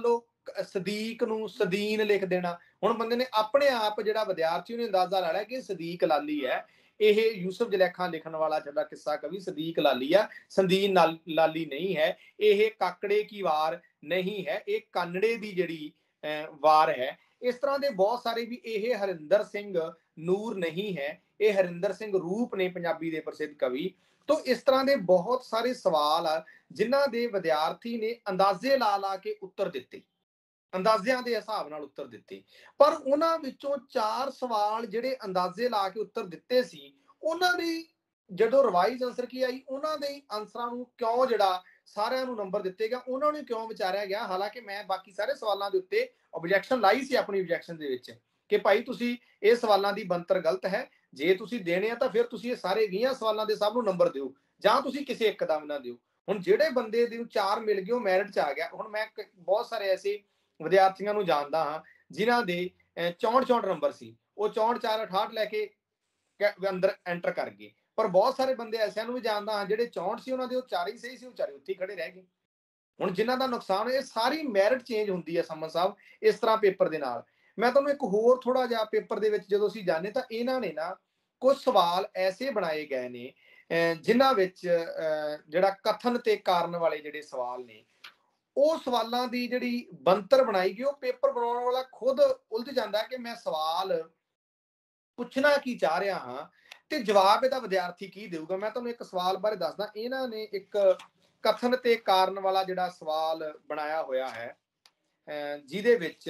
B: ਸਦੀਕ ਨੂੰ ਸਦੀਨ ਲਿਖ ਦੇਣਾ। ਹੁਣ ਬੰਦੇ ਨੇ ਆਪਣੇ ਆਪ, ਜਿਹੜਾ ਵਿਦਿਆਰਥੀ, ਉਹਨੇ ਅੰਦਾਜ਼ਾ ਲਾ ਲਿਆ ਕਿ ਸਦੀਕ ਲਾਲੀ ਹੈ, ਇਹ ਯੂਸਫ ਜ਼ਲੈਖਾਂ ਲਿਖਣ ਵਾਲਾ ਜਿਹੜਾ ਕਿੱਸਾ ਕਵੀ ਸਦੀਕ ਲਾਲੀ ਆ, ਸੰਦੀਨ ਲਾਲੀ ਨਹੀਂ ਹੈ। ਇਹ ਕਾਕੜੇ ਕੀ ਵਾਰ ਨਹੀਂ ਹੈ, ਇਹ ਕਾਨੜੇ ਦੀ ਜਿਹੜੀ ਵਾਰ ਹੈ। ਇਸ ਤਰ੍ਹਾਂ ਦੇ ਬਹੁਤ ਸਾਰੇ ਵੀ, ਇਹ ਹਰਿੰਦਰ ਸਿੰਘ ਨੂਰ ਨਹੀਂ ਹੈ, ਇਹ ਹਰਿੰਦਰ ਸਿੰਘ ਰੂਪ ਨੇ ਪੰਜਾਬੀ ਦੇ ਪ੍ਰਸਿੱਧ ਕਵੀ। ਤੋਂ ਇਸ ਤਰ੍ਹਾਂ ਦੇ ਬਹੁਤ ਸਾਰੇ ਸਵਾਲ ਆ ਜਿਨ੍ਹਾਂ ਦੇ ਵਿਦਿਆਰਥੀ ਨੇ ਅੰਦਾਜ਼ੇ ਲਾ ਲਾ ਕੇ ਉੱਤਰ ਦਿੱਤੇ, ਅੰਦਾਜ਼ਿਆਂ ਦੇ ਹਿਸਾਬ ਨਾਲ ਉੱਤਰ ਦਿੱਤੇ। ਪਰ ਉਹਨਾਂ ਵਿੱਚੋਂ 4 ਸਵਾਲ ਜਿਹੜੇ ਅੰਦਾਜ਼ੇ ਲਾ ਕੇ ਉੱਤਰ ਦਿੱਤੇ ਸੀ, ਉਹਨਾਂ ਦੀ ਜਦੋਂ ਰਿਵਾਈਜ਼ ਆਨਸਰ ਕੀ ਆਈ, ਉਹਨਾਂ ਦੇ ਆਨਸਰਾਂ ਨੂੰ ਕਿਉਂ ਜਿਹੜਾ ਸਾਰਿਆਂ ਨੂੰ ਨੰਬਰ ਦਿੱਤੇ ਗਿਆ, ਉਹਨਾਂ ਨੂੰ ਕਿਉਂ ਵਿਚਾਰਿਆ ਗਿਆ। ਹਾਲਾਂਕਿ ਮੈਂ ਬਾਕੀ ਸਾਰੇ ਸਵਾਲਾਂ ਦੇ ਉੱਤੇ ਆਬਜੈਕਸ਼ਨ ਲਾਈ ਸੀ ਆਪਣੀ ਆਬਜੈਕਸ਼ਨ ਦੇ ਵਿੱਚ ਕਿ ਭਾਈ ਤੁਸੀਂ ਇਹ ਸਵਾਲਾਂ ਦੀ ਬਣਤਰ ਗਲਤ ਹੈ, ਜੇ ਤੁਸੀਂ ਦੇਣੇ ਆ ਤਾਂ ਫਿਰ ਤੁਸੀਂ ਇਹ ਸਾਰੇ 20 ਸਵਾਲਾਂ ਦੇ ਸਭ ਨੂੰ ਨੰਬਰ ਦਿਓ, ਜਾਂ ਤੁਸੀਂ ਕਿਸੇ ਇੱਕ ਦਾ ਵੀ ਨਾ ਦਿਓ। ਹੁਣ ਜਿਹੜੇ ਬੰਦੇ ਦੇ 4 ਮਿਲ ਗਏ ਉਹ ਮੈਰਿਟ 'ਚ ਆ ਗਿਆ। ਹੁਣ ਮੈਂ ਬਹੁਤ ਸਾਰੇ ਐਸੇ ਵਿਦਿਆਰਥੀਆਂ ਨੂੰ ਜਾਣਦਾ ਹਾਂ ਜਿਨ੍ਹਾਂ ਦੇ 64 ਨੰਬਰ ਸੀ, ਉਹ 64 4 68 ਲੈ ਕੇ ਅੰਦਰ ਐਂਟਰ ਕਰ ਗਏ। ਪਰ ਬਹੁਤ ਸਾਰੇ ਬੰਦੇ ਐਸਿਆਂ ਨੂੰ ਵੀ ਜਾਣਦਾ ਹਾਂ ਜਿਹੜੇ 64 ਸੀ, ਉਹਨਾਂ ਦੇ ਉਹ 4 ਹੀ ਸਹੀ ਸੀ, ਉਹ ਵਿਚਾਰੇ ਉੱਥੇ ਹੀ ਖੜੇ ਰਹਿ ਗਏ। ਹੁਣ ਜਿਨ੍ਹਾਂ ਦਾ ਨੁਕਸਾਨ, ਇਹ ਸਾਰੀ ਮੈਰਿਟ ਚੇਂਜ ਹੁੰਦੀ ਹੈ ਸਮਨ ਸਾਹਿਬ ਇਸ ਤਰ੍ਹਾਂ ਪੇਪਰ ਦੇ ਨਾਲ। ਮੈਂ ਤੁਹਾਨੂੰ ਇੱਕ ਹੋਰ ਥੋੜਾ ਜਿਹਾ ਪੇਪਰ ਦੇ ਵਿੱਚ ਜਦੋਂ ਅਸੀਂ ਜਾਣੇ ਤਾਂ ਇਹਨਾਂ ਨੇ ਨਾ ਕੁਝ ਸਵਾਲ ਐਸੇ ਬਣਾਏ ਗਏ ਨੇ ਜਿਨ੍ਹਾਂ ਵਿੱਚ ਜਿਹੜਾ ਕਥਨ ਤੇ ਕਾਰਨ ਵਾਲੇ ਜਿਹੜੇ ਸਵਾਲ ਨੇ, ਉਹ ਸਵਾਲਾਂ ਦੀ ਜਿਹੜੀ ਬਣਤਰ ਬਣਾਈ ਗਈ, ਉਹ ਪੇਪਰ ਬਣਾਉਣ ਵਾਲਾ ਖੁਦ ਉਲਝ ਜਾਂਦਾ ਕਿ ਮੈਂ ਸਵਾਲ ਪੁੱਛਣਾ ਕੀ ਚਾਹ ਰਿਹਾ ਹਾਂ ਤੇ ਜਵਾਬ ਇਹਦਾ ਵਿਦਿਆਰਥੀ ਕੀ ਦੇਊਗਾ। ਮੈਂ ਤੁਹਾਨੂੰ ਇੱਕ ਸਵਾਲ ਬਾਰੇ ਦੱਸਦਾ। ਇਹਨਾਂ ਨੇ ਇੱਕ ਕਥਨ ਤੇ ਕਾਰਨ ਵਾਲਾ ਜਿਹੜਾ ਸਵਾਲ ਬਣਾਇਆ ਹੋਇਆ ਹੈ, ਜਿਹਦੇ ਵਿੱਚ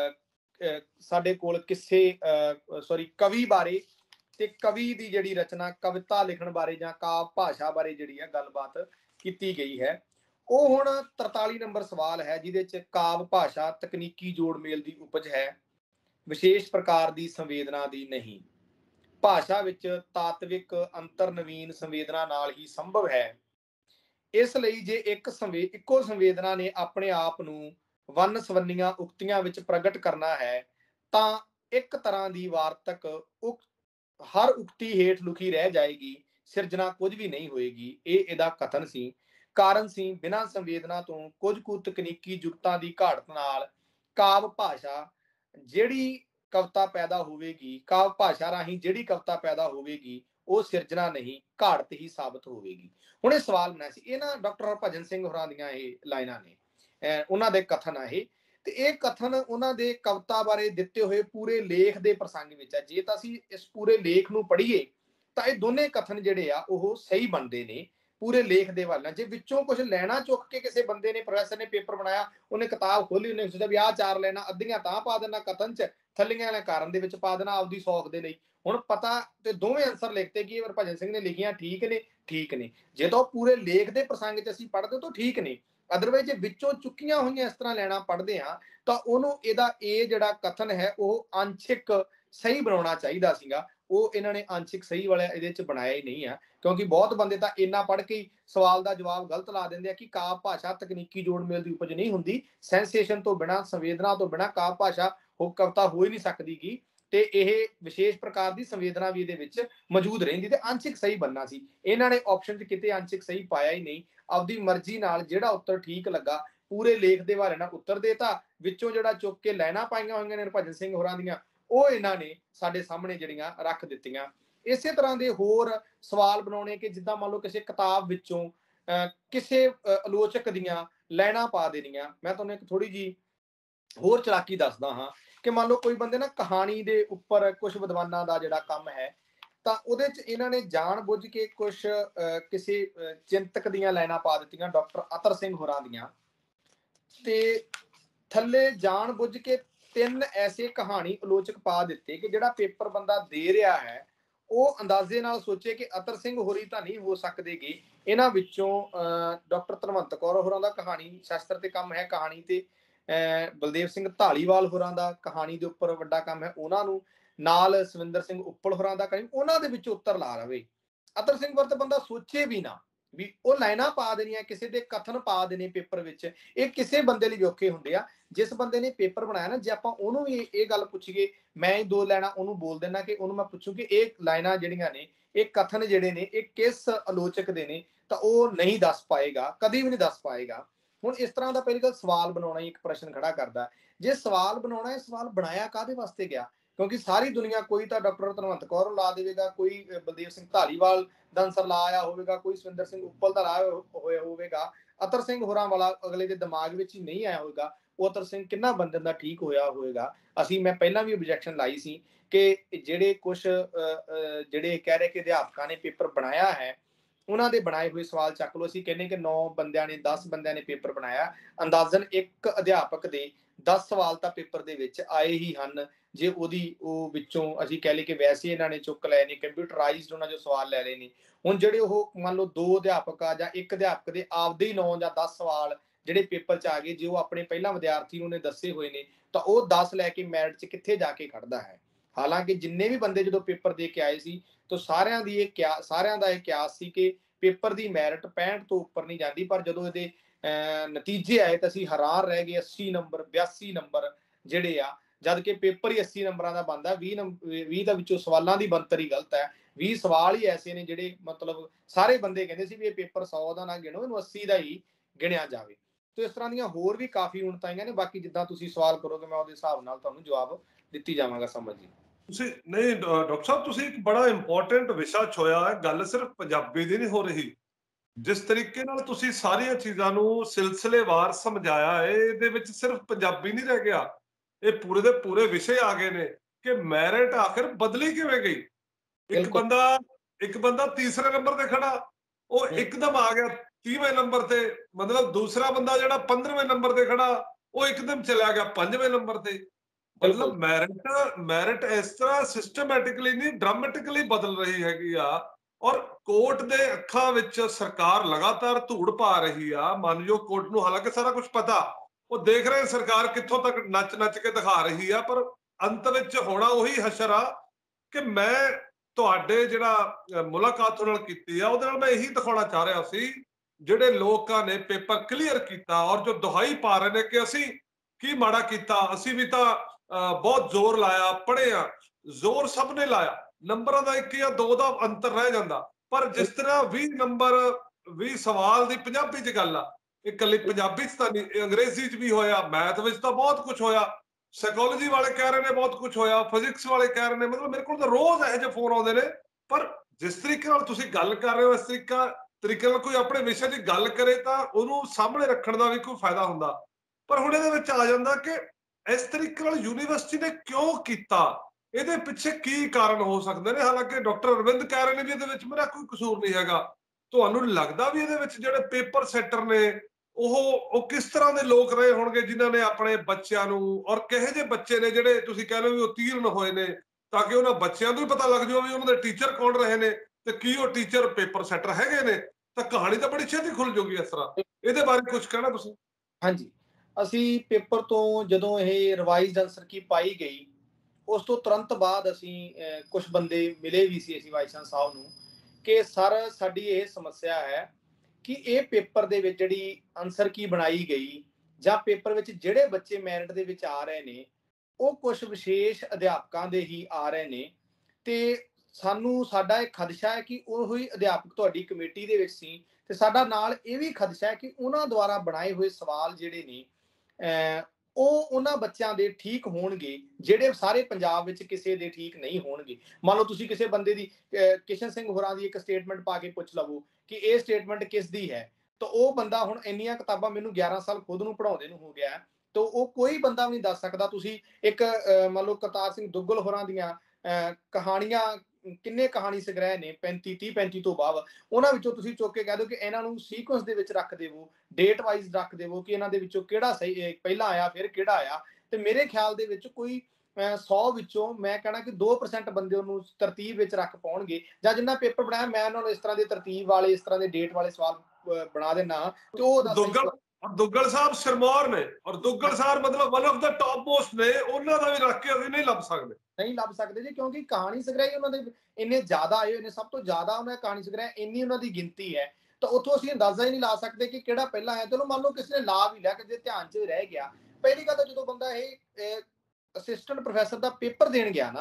B: ਸਾਡੇ ਕੋਲ ਕਿਸੇ ਕਵੀ ਬਾਰੇ ਤੇ ਕਵੀ ਦੀ ਜਿਹੜੀ ਰਚਨਾ, ਕਵਿਤਾ ਲਿਖਣ ਬਾਰੇ ਜਾਂ ਕਾਵ ਭਾਸ਼ਾ ਬਾਰੇ ਜਿਹੜੀ ਹੈ ਗੱਲਬਾਤ ਕੀਤੀ ਗਈ ਹੈ। ਉਹ ਹੁਣ 43 ਨੰਬਰ ਸਵਾਲ ਹੈ, ਜਿਹਦੇ ਚ ਕਾਵ ਭਾਸ਼ਾ ਤਕਨੀਕੀ ਜੋੜ ਮੇਲ ਦੀ ਉਪਜ ਹੈ, ਵਿਸ਼ੇਸ਼ ਪ੍ਰਕਾਰ ਦੀ ਸੰਵੇਦਨਾ ਦੀ ਨਹੀਂ। ਭਾਸ਼ਾ ਵਿੱਚ ਤਾਤਵਿਕ ਅੰਤਰ ਨਵੀਨ ਸੰਵੇਦਨਾ ਨਾਲ ਹੀ ਸੰਭਵ ਹੈ। ਇਸ ਲਈ ਜੇ ਇੱਕੋ ਸੰਵੇਦਨਾ ਨੇ ਆਪਣੇ ਆਪ ਨੂੰ ਵੰਨ ਸਵੰਨੀਆਂ ਉਕਤੀਆਂ ਵਿੱਚ ਪ੍ਰਗਟ ਕਰਨਾ ਹੈ ਤਾਂ ਇੱਕ ਤਰ੍ਹਾਂ ਦੀ ਵਾਰਤਕ ਹਰ ਉਕਤੀ ਹੇਠ ਲੁਕੀ ਰਹਿ ਜਾਏਗੀ, ਸਿਰਜਣਾ ਕੁਝ ਵੀ ਨਹੀਂ ਹੋਏਗੀ। ਇਹ ਇਹਦਾ ਕਥਨ ਸੀ। ਕਾਰਨ ਸੀ ਬਿਨਾਂ ਸੰਵੇਦਨਾ ਤੋਂ ਕੁਝ ਕੁ ਤਕਨੀਕੀ ਯੁਕਤਾਂ ਦੀ ਘਾਟ ਨਾਲ ਕਾਵ ਭਾਸ਼ਾ ਜਿਹੜੀ ਕਵਿਤਾ ਪੈਦਾ ਹੋਵੇਗੀ, ਕਾਵ ਭਾਸ਼ਾ ਰਾਹੀਂ ਜਿਹੜੀ ਕਵਿਤਾ ਪੈਦਾ ਹੋਵੇਗੀ ਉਹ ਸਿਰਜਣਾ ਨਹੀਂ, ਘਾੜਤ ਹੀ ਸਾਬਤ ਹੋਵੇਗੀ। ਹੁਣ ਇਹ ਸਵਾਲ ਬਣਾਇਆ ਸੀ, ਇਹ ਨਾ ਡਾਕਟਰ ਹਰਭਜਨ ਸਿੰਘ ਹੋਰਾਂ ਦੀਆਂ ਇਹ ਲਾਈਨਾਂ ਨੇ, ਉਹਨਾਂ ਦੇ ਕਥਨ ਆ ਇਹ। ਤੇ ਇਹ ਕਥਨ ਉਹਨਾਂ ਦੇ ਕਵਿਤਾ ਬਾਰੇ ਦਿੱਤੇ ਹੋਏ ਪੂਰੇ ਲੇਖ ਦੇ ਪ੍ਰਸੰਗ ਵਿੱਚ ਹੈ। ਜੇ ਤਾਂ ਅਸੀਂ ਇਸ ਪੂਰੇ ਲੇਖ ਨੂੰ ਪੜ੍ਹੀਏ ਤਾਂ ਇਹ ਦੋਨੇ ਕਥਨ ਜਿਹੜੇ ਆ ਉਹ ਸਹੀ ਬਣਦੇ ਨੇ ਪੂਰੇ ਲੇਖ ਦੇ ਵੱਲ ਨਾਲ। ਜੇ ਵਿੱਚੋਂ ਕੁਝ ਲੈਣਾ ਚੁੱਕ ਕੇ ਕਿਸੇ ਬੰਦੇ ਨੇ, ਪ੍ਰੋਫੈਸਰ ਨੇ ਪੇਪਰ ਬਣਾਇਆ, ਉਹਨੇ ਕਿਤਾਬ ਖੋਲੀ, ਉਹਨੇ ਸੋਚਿਆ ਵੀ ਆਹ 4 ਲੈਣਾ, ਅੱਧੀਆਂ ਤਾਂ ਪਾ ਦੇਣਾ ਕਥਨ 'ਚ, ਥੱਲੀਆਂ ਵਾਲੇ ਕਾਰਨ ਦੇ ਵਿੱਚ ਪਾ ਦੇਣਾ ਆਪਦੀ ਸੌਖ ਦੇ ਲਈ। ਹੁਣ ਪਤਾ ਤੇ ਦੋਵੇਂ ਆਨਸਰ ਲਿਖਤੇ ਕਿ ਹਰਭਜਨ ਸਿੰਘ ਨੇ ਲਿਖੀਆਂ ਠੀਕ ਨੇ, ਠੀਕ ਨੇ। ਜੇ ਤਾਂ ਪੂਰੇ ਲੇਖ ਦੇ ਪ੍ਰਸੰਗ 'ਚ ਅਸੀਂ ਪੜ੍ਹਦੇ ਤਾਂ ਠੀਕ ਨੇ, ਅਦਰਵਾਈਜ਼ ਜੇ ਵਿੱਚੋਂ ਚੁੱਕੀਆਂ ਹੋਈਆਂ ਇਸ ਤਰ੍ਹਾਂ ਲੈਣਾ ਪੜ੍ਹਦੇ ਆ ਤਾਂ ਉਹਨੂੰ ਇਹਦਾ ਇਹ ਜਿਹੜਾ ਕਥਨ ਹੈ ਉਹ ਅੰਸ਼ਿਕ ਸਹੀ ਬਣਾਉਣਾ ਚਾਹੀਦਾ ਸੀਗਾ। ਉਹ ਇਹਨਾਂ ਨੇ ਅੰਸ਼ਿਕ ਸਹੀ ਵਾਲਾ ਇਹਦੇ 'ਚ ਬਣਾਇਆ ਹੀ ਨਹੀਂ ਆ, ਕਿਉਂਕਿ ਬਹੁਤ ਬੰਦੇ ਤਾਂ ਇੰਨਾ ਪੜ੍ਹ ਕੇ ਸਵਾਲ ਦਾ ਜਵਾਬ ਗਲਤ ਲਾ ਦਿੰਦੇ ਆ ਕਿ ਕਾਵ ਭਾਸ਼ਾ ਤਕਨੀਕੀ ਜੋੜ ਮੇਲ ਦੀ ਉਪਜ ਨਹੀਂ ਹੁੰਦੀ, ਸੈਂਸੇਸ਼ਨ ਤੋਂ ਬਿਨਾਂ, ਸੰਵੇਦਨਾ ਤੋਂ ਬਿਨਾਂ ਕਾਵ ਭਾਸ਼ਾ ਕਵਿਤਾ ਹੋ ਹੀ ਨਹੀਂ ਸਕਦੀ ਗੀ, ਤੇ ਇਹ ਵਿਸ਼ੇਸ਼ ਪ੍ਰਕਾਰ ਦੀ ਸੰਵੇਦਨਾ ਵੀ ਇਹਦੇ ਵਿੱਚ ਮੌਜੂਦ ਰਹਿੰਦੀ, ਤੇ ਅੰਸ਼ਿਕ ਸਹੀ ਬਣਨਾ ਸੀ। ਇਹਨਾਂ ਨੇ ਆਪਸ਼ਨ 'ਚ ਕਿਤੇ ਅੰਸ਼ਿਕ ਸਹੀ ਪਾਇਆ ਹੀ ਨਹੀਂ। ਆਪਦੀ ਮਰਜ਼ੀ ਨਾਲ ਜਿਹੜਾ ਉੱਤਰ ਠੀਕ ਲੱਗਾ ਪੂਰੇ ਲੇਖ ਦੇ ਬਾਰੇ ਨਾਲ ਉੱਤਰ ਦੇਤਾ, ਵਿੱਚੋਂ ਜਿਹੜਾ ਚੁੱਕ ਕੇ ਲਾਈਨਾਂ ਪਾਈਆਂ ਹੋਈਆਂ ਨੇ ਹਰਭਜਨ ਸਿੰਘ ਹੋਰਾਂ ਦੀਆਂ ਉਹ ਇਹਨਾਂ ਨੇ ਸਾਡੇ ਸਾਹਮਣੇ ਜਿਹੜੀਆਂ ਰੱਖ ਦਿੱਤੀਆਂ। ਇਸੇ ਤਰ੍ਹਾਂ ਦੇ ਹੋਰ ਸਵਾਲ ਬਣਾਉਣੇ ਕਿ ਜਿੱਦਾਂ ਮੰਨ ਲਓ ਕਿਸੇ ਕਿਤਾਬ ਵਿੱਚੋਂ ਕਿਸੇ ਆਲੋਚਕ ਦੀਆਂ ਲਾਈਨਾਂ ਪਾ ਦੇਣੀਆਂ। ਮੈਂ ਤੁਹਾਨੂੰ ਇੱਕ ਥੋੜੀ ਜੀ ਹੋਰ ਚਲਾਕੀ ਦੱਸਦਾ ਹਾਂ ਕਿ ਮੰਨ ਲਓ ਕੋਈ ਬੰਦੇ ਨਾ ਕਹਾਣੀ ਦੇ ਉੱਪਰ ਕੁਝ ਵਿਦਵਾਨਾਂ ਦਾ ਜਿਹੜਾ ਕੰਮ ਹੈ ਤਾਂ ਉਹਦੇ 'ਚ ਇਹਨਾਂ ਨੇ ਜਾਣ ਬੁੱਝ ਕੇ ਕੁਝ ਕਿਸੇ ਚਿੰਤਕ ਦੀਆਂ ਲਾਈਨਾਂ ਪਾ ਦਿੱਤੀਆਂ, ਡਾਕਟਰ ਅਤਰ ਸਿੰਘ ਹੋਰਾਂ ਦੀਆਂ, ਤੇ ਥੱਲੇ ਜਾਣ ਬੁੱਝ ਕੇ 3 ਐਸੇ ਕਹਾਣੀ ਆਲੋਚਕ ਪਾ ਦਿੱਤੇ ਕਿ ਜਿਹੜਾ ਪੇਪਰ ਬੰਦਾ ਦੇ ਰਿਹਾ ਹੈ ਉਹ ਅੰਦਾਜ਼ੇ ਨਾਲ ਸੋਚੇ ਕਿ ਅਤਰ ਸਿੰਘ ਹੋਰੀ ਤਾਂ ਨਹੀਂ ਹੋ ਸਕਦੇਗੇ। ਇਹਨਾਂ ਵਿੱਚੋਂ ਡਾਕਟਰ ਧਨਵੰਤ ਕੌਰ ਹੋਰਾਂ ਦਾ ਕਹਾਣੀ ਸ਼ਾਸਤਰ ਤੇ ਕੰਮ ਹੈ, ਕਹਾਣੀ ਤੇ ਬਲਦੇਵ ਸਿੰਘ ਢਾਲੀਵਾਲ ਹੋਰਾਂ ਦਾ ਕਹਾਣੀ ਦੇ ਉੱਪਰ ਵੱਡਾ ਕੰਮ ਹੈ, ਉਹਨਾਂ ਨੂੰ ਨਾਲ ਸਵਿੰਦਰ ਸਿੰਘ ਉੱਪਲ ਹੋਰਾਂ ਦਾ ਕਹਾਣੀ, ਉਹਨਾਂ ਦੇ ਵਿੱਚ ਉੱਤਰ ਲਾ ਰਵੇ। ਅਤਰ ਸਿੰਘ ਵਰਤ ਬੰਦਾ ਸੋਚੇ ਵੀ ਨਾ, ਵੀ ਉਹ ਲਾਈਨਾਂ ਪਾ ਦੇਣੀਆਂ, ਕਿਸੇ ਦੇ ਕਥਨ ਪਾ ਦੇਣੇ ਪੇਪਰ ਵਿੱਚ, ਇਹ ਕਿਸੇ ਬੰਦੇ ਲਈ ਔਖੇ ਹੁੰਦੇ ਆ। ਜਿਸ ਬੰਦੇ ਨੇ ਪੇਪਰ ਬਣਾਇਆ ਨਾ, ਜੇ ਆਪਾਂ ਉਹਨੂੰ ਵੀ ਇਹ ਗੱਲ ਪੁੱਛੀਏ, ਮੈਂ 2 ਲਾਈਨਾਂ ਉਹਨੂੰ ਬੋਲ ਦੇਣਾ ਕਿ ਉਹਨੂੰ ਮੈਂ ਪੁੱਛੂ ਕਿ ਇਹ ਲਾਈਨਾਂ ਜਿਹੜੀਆਂ ਨੇ, ਇਹ ਕਥਨ ਜਿਹੜੇ ਨੇ, ਇਹ ਕਿਸ ਆਲੋਚਕ ਦੇ ਨੇ, ਤਾਂ ਉਹ ਨਹੀਂ ਦੱਸ ਪਾਏਗਾ, ਕਦੀ ਵੀ ਨਹੀਂ ਦੱਸ ਪਾਏਗਾ। ਹੁਣ ਇਸ ਤਰ੍ਹਾਂ ਦਾ ਪਹਿਲੀ ਗੱਲ ਸਵਾਲ ਬਣਾਉਣਾ ਹੀ ਇੱਕ ਪ੍ਰਸ਼ਨ ਖੜਾ ਕਰਦਾ। ਜੇ ਸਵਾਲ ਬਣਾਉਣਾ ਹੈ, ਸਵਾਲ ਬਣਾਇਆ ਕਾਹਦੇ ਵਾਸਤੇ ਗਿਆ? ਕਿਉਂਕਿ ਸਾਰੀ ਦੁਨੀਆ, ਕੋਈ ਤਾਂ ਡਾਕਟਰ ਧਨਵੰਤ ਕੌਰ ਨੂੰ ਲਾ ਦੇਵੇਗਾ, ਕੋਈ ਬਲਦੇਵ ਸਿੰਘ ਧਾਲੀਵਾਲ ਦਾ ਅਨਸਰ ਲਾ ਆਇਆ ਹੋਵੇਗਾ, ਕੋਈ ਸੁਰਿੰਦਰ ਸਿੰਘ ਉੱਪਲ ਦਾ ਲਾਇਆ ਹੋਇਆ ਹੋਵੇਗਾ। ਅਤਰ ਸਿੰਘ ਹੋਰਾਂ ਵਾਲਾ ਅਗਲੇ ਦੇ ਦਿਮਾਗ ਵਿੱਚ ਹੀ ਨਹੀਂ ਆਇਆ ਹੋਵੇਗਾ। ਉਹ ਅਤਰ ਸਿੰਘ ਕਿੰਨਾ ਬੰਦੇ ਦਾ ਠੀਕ ਹੋਇਆ ਹੋਵੇਗਾ। ਅਸੀਂ, ਮੈਂ ਪਹਿਲਾਂ ਵੀ ਆਬਜੈਕਸ਼ਨ ਲਾਈ ਸੀ ਕਿ ਜਿਹੜੇ ਕੁਛ ਜਿਹੜੇ ਕਹਿ ਰਹੇ ਕਿ ਅਧਿਆਪਕਾਂ ਨੇ ਪੇਪਰ ਬਣਾਇਆ ਹੈ, ਉਹਨਾਂ ਦੇ ਬਣਾਏ ਹੋਏ ਸਵਾਲ ਚੱਕ ਲਓ। ਅਸੀਂ ਕਹਿੰਦੇ ਕਿ 9 ਬੰਦਿਆਂ ਨੇ, 10 ਬੰਦਿਆਂ ਨੇ ਪੇਪਰ ਬਣਾਇਆ, ਅੰਦਾਜ਼ਨ ਇੱਕ ਅਧਿਆਪਕ ਦੇ 10 ਸਵਾਲ ਤਾਂ ਪੇਪਰ ਦੇ ਵਿੱਚ ਆਏ ਹੀ ਹਨ। ਜੇ ਉਹ ਵਿੱਚੋਂ ਅਸੀਂ ਕਹਿ ਲਈਏ ਕਿ ਵੈਸੇ ਇਹਨਾਂ ਨੇ ਚੁੱਕ ਲਏ ਨੇ, ਕੰਪਿਊਟਰਾਈਜ਼ਡ ਉਹਨਾਂ 'ਚੋਂ ਸਵਾਲ ਲੈ ਲਏ ਨੇ। ਹੁਣ ਜਿਹੜੇ ਉਹ ਮੰਨ ਲਓ 2 ਅਧਿਆਪਕ ਆ ਜਾਂ ਇੱਕ ਅਧਿਆਪਕ ਦੇ ਆਪਦੇ ਹੀ 9 ਜਾਂ 10 ਸਵਾਲ ਜਿਹੜੇ ਪੇਪਰ 'ਚ ਆ ਗਏ, ਜੇ ਉਹ ਆਪਣੇ ਪਹਿਲਾਂ ਵਿਦਿਆਰਥੀ ਨੂੰ ਉਹਨੇ ਦੱਸੇ ਹੋਏ ਨੇ, ਤਾਂ ਉਹ 10 ਲੈ ਕੇ ਮੈਰਿਟ 'ਚ ਕਿੱਥੇ ਜਾ ਕੇ ਖੜਦਾ ਹੈ। ਹਾਲਾਂਕਿ ਜਿੰਨੇ ਵੀ ਬੰਦੇ ਜਦੋਂ ਪੇਪਰ ਦੇ ਕੇ ਆਏ ਸੀ, ਤਾਂ ਸਾਰਿਆਂ ਦਾ ਇਹ ਕਿਆਸ ਸੀ ਕਿ ਪੇਪਰ ਦੀ ਮੈਰਿਟ 65 ਤੋਂ ਉੱਪਰ ਨਹੀਂ ਜਾਂਦੀ। ਪਰ ਜਦੋਂ ਇਹਦੇ ਨਤੀਜੇ ਆਏ ਤਾਂ ਅਸੀਂ ਹੈਰਾਨ ਰਹਿ ਗਏ। 80 ਨੰਬਰ, 82 ਨੰਬਰ ਜਿਹੜੇ ਆ, ਜਦ ਕਿ ਪੇਪਰ ਹੀ 80 ਨੰਬਰਾਂ ਦਾ ਬਣਦਾ। 20 ਦਾ ਵਿੱਚੋਂ ਸਵਾਲਾਂ ਦੀ ਬਣਤਰ ਹੀ ਗਲਤ ਹੈ। 20 ਸਵਾਲ ਹੀ ਐਸੇ ਨੇ ਜਿਹੜੇ ਮਤਲਬ ਸਾਰੇ ਬੰਦੇ ਕਹਿੰਦੇ ਸੀ ਵੀ ਇਹ ਪੇਪਰ 100 ਦਾ ਨਾ ਗਿਣੋ, ਇਹਨੂੰ 80 ਦਾ ਹੀ ਗਿਣਿਆ ਜਾਵੇ। ਤੇ ਇਸ ਤਰ੍ਹਾਂ ਦੀਆਂ ਹੋਰ ਵੀ ਕਾਫੀ ਉਣਤਾਈਆਂ ਨੇ। ਬਾਕੀ ਜਿੱਦਾਂ ਤੁਸੀਂ ਸਵਾਲ ਕਰੋਗੇ, ਮੈਂ ਉਹਦੇ ਹਿਸਾਬ ਨਾਲ ਤੁਹਾਨੂੰ ਜਵਾਬ ਦਿੱਤੀ ਜਾਵਾਂਗਾ। ਸਮਝ ਜੀ।
A: ਤੁਸੀਂ ਨਹੀਂ ਡਾਕਟਰ ਸਾਹਿਬ, ਤੁਸੀਂ ਇੱਕ ਬੜਾ ਇੰਪੋਰਟੈਂਟ ਵਿਸ਼ਾ ਛੋਇਆ ਹੈ। ਗੱਲ ਸਿਰਫ ਪੰਜਾਬੀ ਦੀ ਨਹੀਂ ਹੋ ਰਹੀ। ਜਿਸ ਤਰੀਕੇ ਨਾਲ ਤੁਸੀਂ ਸਾਰੀਆਂ ਚੀਜ਼ਾਂ ਨੂੰ ਸਿਲਸਿਲੇਵਾਰ ਸਮਝਾਇਆ ਹੈ, ਇਹਦੇ ਵਿੱਚ ਸਿਰਫ ਪੰਜਾਬੀ ਨਹੀਂ ਰਹਿ ਗਿਆ, ਇਹ ਪੂਰੇ ਦੇ ਪੂਰੇ ਵਿਸ਼ੇ ਆ ਗਏ ਨੇ ਕਿ ਮੈਰਿਟ ਆਖਿਰ ਬਦਲੀ ਕਿਵੇਂ ਗਈ। ਇੱਕ ਬੰਦਾ ਤੀਸਰੇ ਨੰਬਰ ਤੇ ਖੜਾ, ਉਹ ਇੱਕਦਮ ਆ ਗਿਆ 30ਵੇਂ ਨੰਬਰ ਤੇ। ਮਤਲਬ ਦੂਸਰਾ ਬੰਦਾ ਜਿਹੜਾ 15ਵੇਂ ਨੰਬਰ ਤੇ ਖੜਾ, ਉਹ ਇੱਕਦਮ ਚਲਾ ਗਿਆ 5ਵੇਂ ਨੰਬਰ ਤੇ। ਮਤਲਬ ਮੈਰਿਟ ਇਸ ਤਰ੍ਹਾਂ ਸਿਸਟਮੈਟਿਕਲੀ ਨਹੀਂ, ਡਰਾਮੈਟਿਕਲੀ ਬਦਲ ਰਹੀ ਹੈਗੀ ਆ। ਔਰ ਕੋਰਟ ਦੇ ਅੱਖਾਂ ਵਿੱਚ ਸਰਕਾਰ ਲਗਾਤਾਰ ਧੂੜ ਪਾ ਰਹੀ ਆ। ਮੰਨ ਲਓ ਕੋਰਟ ਨੂੰ ਹਾਲਾਂਕਿ ਸਾਰਾ ਕੁਝ ਪਤਾ, ਉਹ ਦੇਖ ਰਹੇ ਸਰਕਾਰ ਕਿੱਥੋਂ ਤੱਕ ਨੱਚ ਕੇ ਦਿਖਾ ਰਹੀ ਆ, ਪਰ ਅੰਤ ਵਿੱਚ ਹੋਣਾ ਉਹੀ ਹਸ਼ਰ ਆ ਕਿ ਮੈਂ ਤੁਹਾਡੇ ਜਿਹੜਾ ਮੁਲਾਕਾਤ ਨਾਲ ਕੀਤੀ ਆ, ਉਹਦੇ ਨਾਲ ਮੈਂ ਇਹੀ ਦਿਖਾਉਣਾ ਚਾਹ ਰਿਹਾ ਸੀ, ਜਿਹੜੇ ਲੋਕਾਂ ਨੇ ਪੇਪਰ ਕਲੀਅਰ ਕੀਤਾ ਔਰ ਜੋ ਦੁਹਾਈ ਪਾ ਰਹੇ ਨੇ ਕਿ ਅਸੀਂ ਕੀ ਮਾੜਾ ਕੀਤਾ, ਅਸੀਂ ਵੀ ਤਾਂ ਬਹੁਤ ਜ਼ੋਰ ਲਾਇਆ, ਪੜ੍ਹੇ ਆ। ਜ਼ੋਰ ਸਭ ਨੇ ਲਾਇਆ, ਨੰਬਰਾਂ ਦਾ 1 ਜਾਂ 2 ਦਾ ਅੰਤਰ ਰਹਿ ਜਾਂਦਾ। ਪਰ ਜਿਸ ਤਰ੍ਹਾਂ 20 ਨੰਬਰ 20 ਸਵਾਲ ਦੀ ਪੰਜਾਬੀ 'ਚ ਗੱਲ ਆ, ਇਹ ਇਕੱਲੀ ਪੰਜਾਬੀ 'ਚ ਤਾਂ ਨਹੀਂ, ਅੰਗਰੇਜ਼ੀ 'ਚ ਵੀ ਹੋਇਆ, ਮੈਥ ਵਿੱਚ ਤਾਂ ਬਹੁਤ ਕੁਝ ਹੋਇਆ, ਸਾਈਕੋਲੋਜੀ ਵਾਲੇ ਕਹਿ ਰਹੇ ਨੇ ਬਹੁਤ ਕੁਝ ਹੋਇਆ, ਫਿਜ਼ਿਕਸ ਵਾਲੇ ਕਹਿ ਰਹੇ ਨੇ। ਮਤਲਬ ਮੇਰੇ ਕੋਲ ਤਾਂ ਰੋਜ਼ ਇਹੋ ਜਿਹੇ ਫੋਨ ਆਉਂਦੇ ਨੇ। ਪਰ ਜਿਸ ਤਰੀਕੇ ਨਾਲ ਤੁਸੀਂ ਗੱਲ ਕਰ ਰਹੇ ਹੋ, ਇਸ ਤਰੀਕੇ ਨਾਲ ਕੋਈ ਆਪਣੇ ਵਿਸ਼ੇ ਦੀ ਗੱਲ ਕਰੇ ਤਾਂ ਉਹਨੂੰ ਸਾਹਮਣੇ ਰੱਖਣ ਦਾ ਵੀ ਕੋਈ ਫਾਇਦਾ ਹੁੰਦਾ। ਪਰ ਹੁਣ ਇਹਦੇ ਵਿੱਚ ਆ ਜਾਂਦਾ ਕਿ ਇਸ ਤਰੀਕੇ ਨਾਲ ਯੂਨੀਵਰਸਿਟੀ ਨੇ ਕਿਉਂ ਕੀਤਾ, ਇਹਦੇ ਪਿੱਛੇ ਕੀ ਕਾਰਨ ਹੋ ਸਕਦੇ ਨੇ। ਹਾਲਾਂਕਿ ਡਾਕਟਰ ਅਰਵਿੰਦ ਕਹਿ ਰਹੇ ਨੇ ਵੀ ਇਹਦੇ ਵਿੱਚ ਮੇਰਾ ਕੋਈ ਕਸੂਰ ਨਹੀਂ ਹੈਗਾ। ਤੁਹਾਨੂੰ ਲੱਗਦਾ ਵੀ ਇਹਦੇ ਵਿੱਚ ਜਿਹੜੇ ਪੇਪਰ ਸੈਟਰ ਨੇ ਉਹ ਕਿਸ ਤਰ੍ਹਾਂ ਦੇ ਲੋਕ ਰਹੇ ਹੋਣਗੇ ਜਿਨ੍ਹਾਂ ਨੇ ਆਪਣੇ ਬੱਚਿਆਂ ਨੂੰ, ਔਰ ਕਿਹੋ ਜਿਹੇ ਬੱਚੇ ਨੇ ਜਿਹੜੇ ਤੁਸੀਂ ਕਹਿ ਲਓ ਵੀ ਉਤੀਰਨ ਹੋਏ ਨੇ, ਤਾਂ ਕਿ ਉਹਨਾਂ ਬੱਚਿਆਂ ਨੂੰ ਵੀ ਪਤਾ ਲੱਗ ਜਾਵੇ ਵੀ ਉਹਨਾਂ ਦੇ ਟੀਚਰ ਕੌਣ ਰਹੇ ਨੇ ਤੇ ਕੀ ਉਹ ਟੀਚਰ ਪੇਪਰ ਸੈਟਰ ਹੈਗੇ ਨੇ, ਤਾਂ ਕਹਾਣੀ ਤਾਂ ਬੜੀ ਛੇਤੀ ਖੁੱਲ ਜਾਊਗੀ ਇਸ ਤਰ੍ਹਾਂ। ਇਹਦੇ ਬਾਰੇ ਕੁਝ ਕਹਿਣਾ ਤੁਸੀਂ?
B: ਹਾਂਜੀ, ਅਸੀਂ ਪੇਪਰ ਤੋਂ ਜਦੋਂ ਇਹ ਰਿਵਾਈਜ਼ਡ ਆਨਸਰ ਕੀ ਪਾਈ ਗਈ, ਉਸ ਤੋਂ ਤੁਰੰਤ ਬਾਅਦ ਅਸੀਂ ਕੁਝ ਬੰਦੇ ਮਿਲੇ ਵੀ ਸੀ ਅਸੀਂ ਵਾਈਸ ਚਾਂਸਲਰ ਸਾਹਿਬ ਨੂੰ ਕਿ ਸਰ ਸਾਡੀ ਇਹ ਸਮੱਸਿਆ ਹੈ ਕਿ ਇਹ ਪੇਪਰ ਦੇ ਵਿੱਚ ਜਿਹੜੀ ਆਨਸਰ ਕੀ ਬਣਾਈ ਗਈ ਜਾਂ ਪੇਪਰ ਵਿੱਚ ਜਿਹੜੇ ਬੱਚੇ ਮੈਰਿਟ ਦੇ ਵਿੱਚ ਆ ਰਹੇ ਨੇ, ਉਹ ਕੁਝ ਵਿਸ਼ੇਸ਼ ਅਧਿਆਪਕਾਂ ਦੇ ਹੀ ਆ ਰਹੇ ਨੇ। ਤੇ ਸਾਡਾ ਇੱਕ ਖਦਸ਼ਾ ਹੈ ਕਿ ਉਹੀ ਅਧਿਆਪਕ ਤੁਹਾਡੀ ਕਮੇਟੀ ਦੇ ਵਿੱਚ ਸੀ, ਤੇ ਸਾਡਾ ਨਾਲ ਇਹ ਵੀ ਖਦਸ਼ਾ ਹੈ ਕਿ ਉਹਨਾਂ ਦੁਆਰਾ ਬਣਾਏ ਹੋਏ ਸਵਾਲ ਜਿਹੜੇ ਨੇ ਉਹ ਉਹਨਾਂ ਬੱਚਿਆਂ ਦੇ ਠੀਕ ਹੋਣਗੇ ਜਿਹੜੇ ਸਾਰੇ ਪੰਜਾਬ ਵਿੱਚ ਕਿਸੇ ਦੇ ਠੀਕ ਨਹੀਂ ਹੋਣਗੇ। ਮੰਨ ਲਓ ਤੁਸੀਂ ਕਿਸੇ ਬੰਦੇ ਦੀ ਕਿਸ਼ਨ ਸਿੰਘ ਹੋਰਾਂ ਦੀ ਇੱਕ ਸਟੇਟਮੈਂਟ ਪਾ ਕੇ ਪੁੱਛ ਲਵੋ ਕਿ ਇਹ ਸਟੇਟਮੈਂਟ ਕਿਸ ਦੀ ਹੈ, ਤਾਂ ਉਹ ਬੰਦਾ, ਹੁਣ ਇੰਨੀਆਂ ਕਿਤਾਬਾਂ ਮੈਨੂੰ 11 ਸਾਲ ਖੁਦ ਨੂੰ ਪੜ੍ਹਾਉਂਦੇ ਨੂੰ ਹੋ ਗਿਆ, ਤਾਂ ਉਹ ਕੋਈ ਬੰਦਾ ਵੀ ਨਹੀਂ ਦੱਸ ਸਕਦਾ। ਤੁਸੀਂ ਇੱਕ ਮੰਨ ਲਓ ਕਰਤਾਰ ਸਿੰਘ ਦੁੱਗਲ ਹੋਰਾਂ ਦੀਆਂ ਕਹਾਣੀਆਂ, ਕਿੰਨੇ ਕਹਾਣੀ ਸੰਗ੍ਰਹਿ ਨੇ 35 ਤੋਂ ਬਾਅਦ, ਉਹਨਾਂ ਵਿੱਚੋਂ ਤੁਸੀਂ ਚੁੱਕ ਕੇ ਕਹਿ ਦਿਓ ਕਿ ਇਹਨਾਂ ਨੂੰ ਸੀਕੁਐਂਸ ਦੇ ਵਿੱਚ ਰੱਖ ਦੇਵੋ, ਡੇਟ ਵਾਈਜ਼ ਰੱਖ ਦੇਵੋ ਕਿ ਇਹਨਾਂ ਦੇ ਵਿੱਚੋਂ ਕਿਹੜਾ ਸਹੀ ਪਹਿਲਾਂ ਆਇਆ ਫਿਰ ਕਿਹੜਾ ਆਇਆ। ਤੇ ਮੇਰੇ ਖਿਆਲ ਦੇ ਵਿੱਚ ਕੋਈ 100 ਵਿੱਚੋਂ ਮੈਂ ਕਹਿਣਾ ਕਿ 2% ਬੰਦੇ ਉਹਨੂੰ ਤਰਤੀਬ ਵਿੱਚ ਰੱਖ ਪਾਉਣਗੇ। ਜਾਂ ਜਿੰਨਾ ਪੇਪਰ ਬਣਾਇਆ ਮੈਂ ਉਹਨਾਂ ਨੂੰ ਇਸ ਤਰ੍ਹਾਂ ਦੇ ਤਰਤੀਬ ਵਾਲੇ, ਇਸ ਤਰ੍ਹਾਂ ਦੇ ਡੇਟ ਵਾਲੇ ਸਵਾਲ ਬਣਾ ਦੇਣਾ ਤੇ ਉਹ
A: ਦੁੱਗਲ ਸਾਹਿਬ ਸਿਰਮੌਰ ਨੇ, ਔਰ ਦੁੱਗਲ ਸਾਹਿਬ ਮਤਲਬ one of the top most ਨੇ, ਉਹਨਾਂ ਦਾ ਵੀ ਰੱਖ ਕੇ ਅਸੀਂ ਨਹੀਂ ਲੱਭ ਸਕਦੇ
B: ਜੀ, ਕਿਉਂਕਿ ਕਹਾਣੀ ਸੰਗ੍ਰਹਿ ਉਹਨਾਂ ਦੇ ਇੰਨੇ ਜ਼ਿਆਦਾ ਆਏ ਹੋਏ ਨੇ, ਸਭ ਤੋਂ ਜ਼ਿਆਦਾ ਉਹਨਾਂ ਕਹਾਣੀ ਸੰਗ੍ਰਹਿ ਇੰਨੀ ਉਹਨਾਂ ਦੀ ਗਿਣਤੀ ਹੈ, ਤਾਂ ਉੱਥੋਂ ਅਸੀਂ ਅੰਦਾਜ਼ਾ ਹੀ ਨਹੀਂ ਲਾ ਸਕਦੇ ਕਿ ਕਿਹੜਾ ਪਹਿਲਾਂ ਆਇਆ। ਚਲੋ ਮੰਨ ਲਓ ਕਿਸੇ ਨੇ ਲਾ ਵੀ ਲਿਆ ਕਿ ਜੇ ਧਿਆਨ 'ਚ ਰਹਿ ਗਿਆ। ਪਹਿਲੀ ਗੱਲ ਤਾਂ ਜਦੋਂ ਬੰਦਾ ਇਹ ਅਸਿਸਟੈਂਟ ਪ੍ਰੋਫੈਸਰ ਦਾ ਪੇਪਰ ਦੇਣ ਗਿਆ ਨਾ,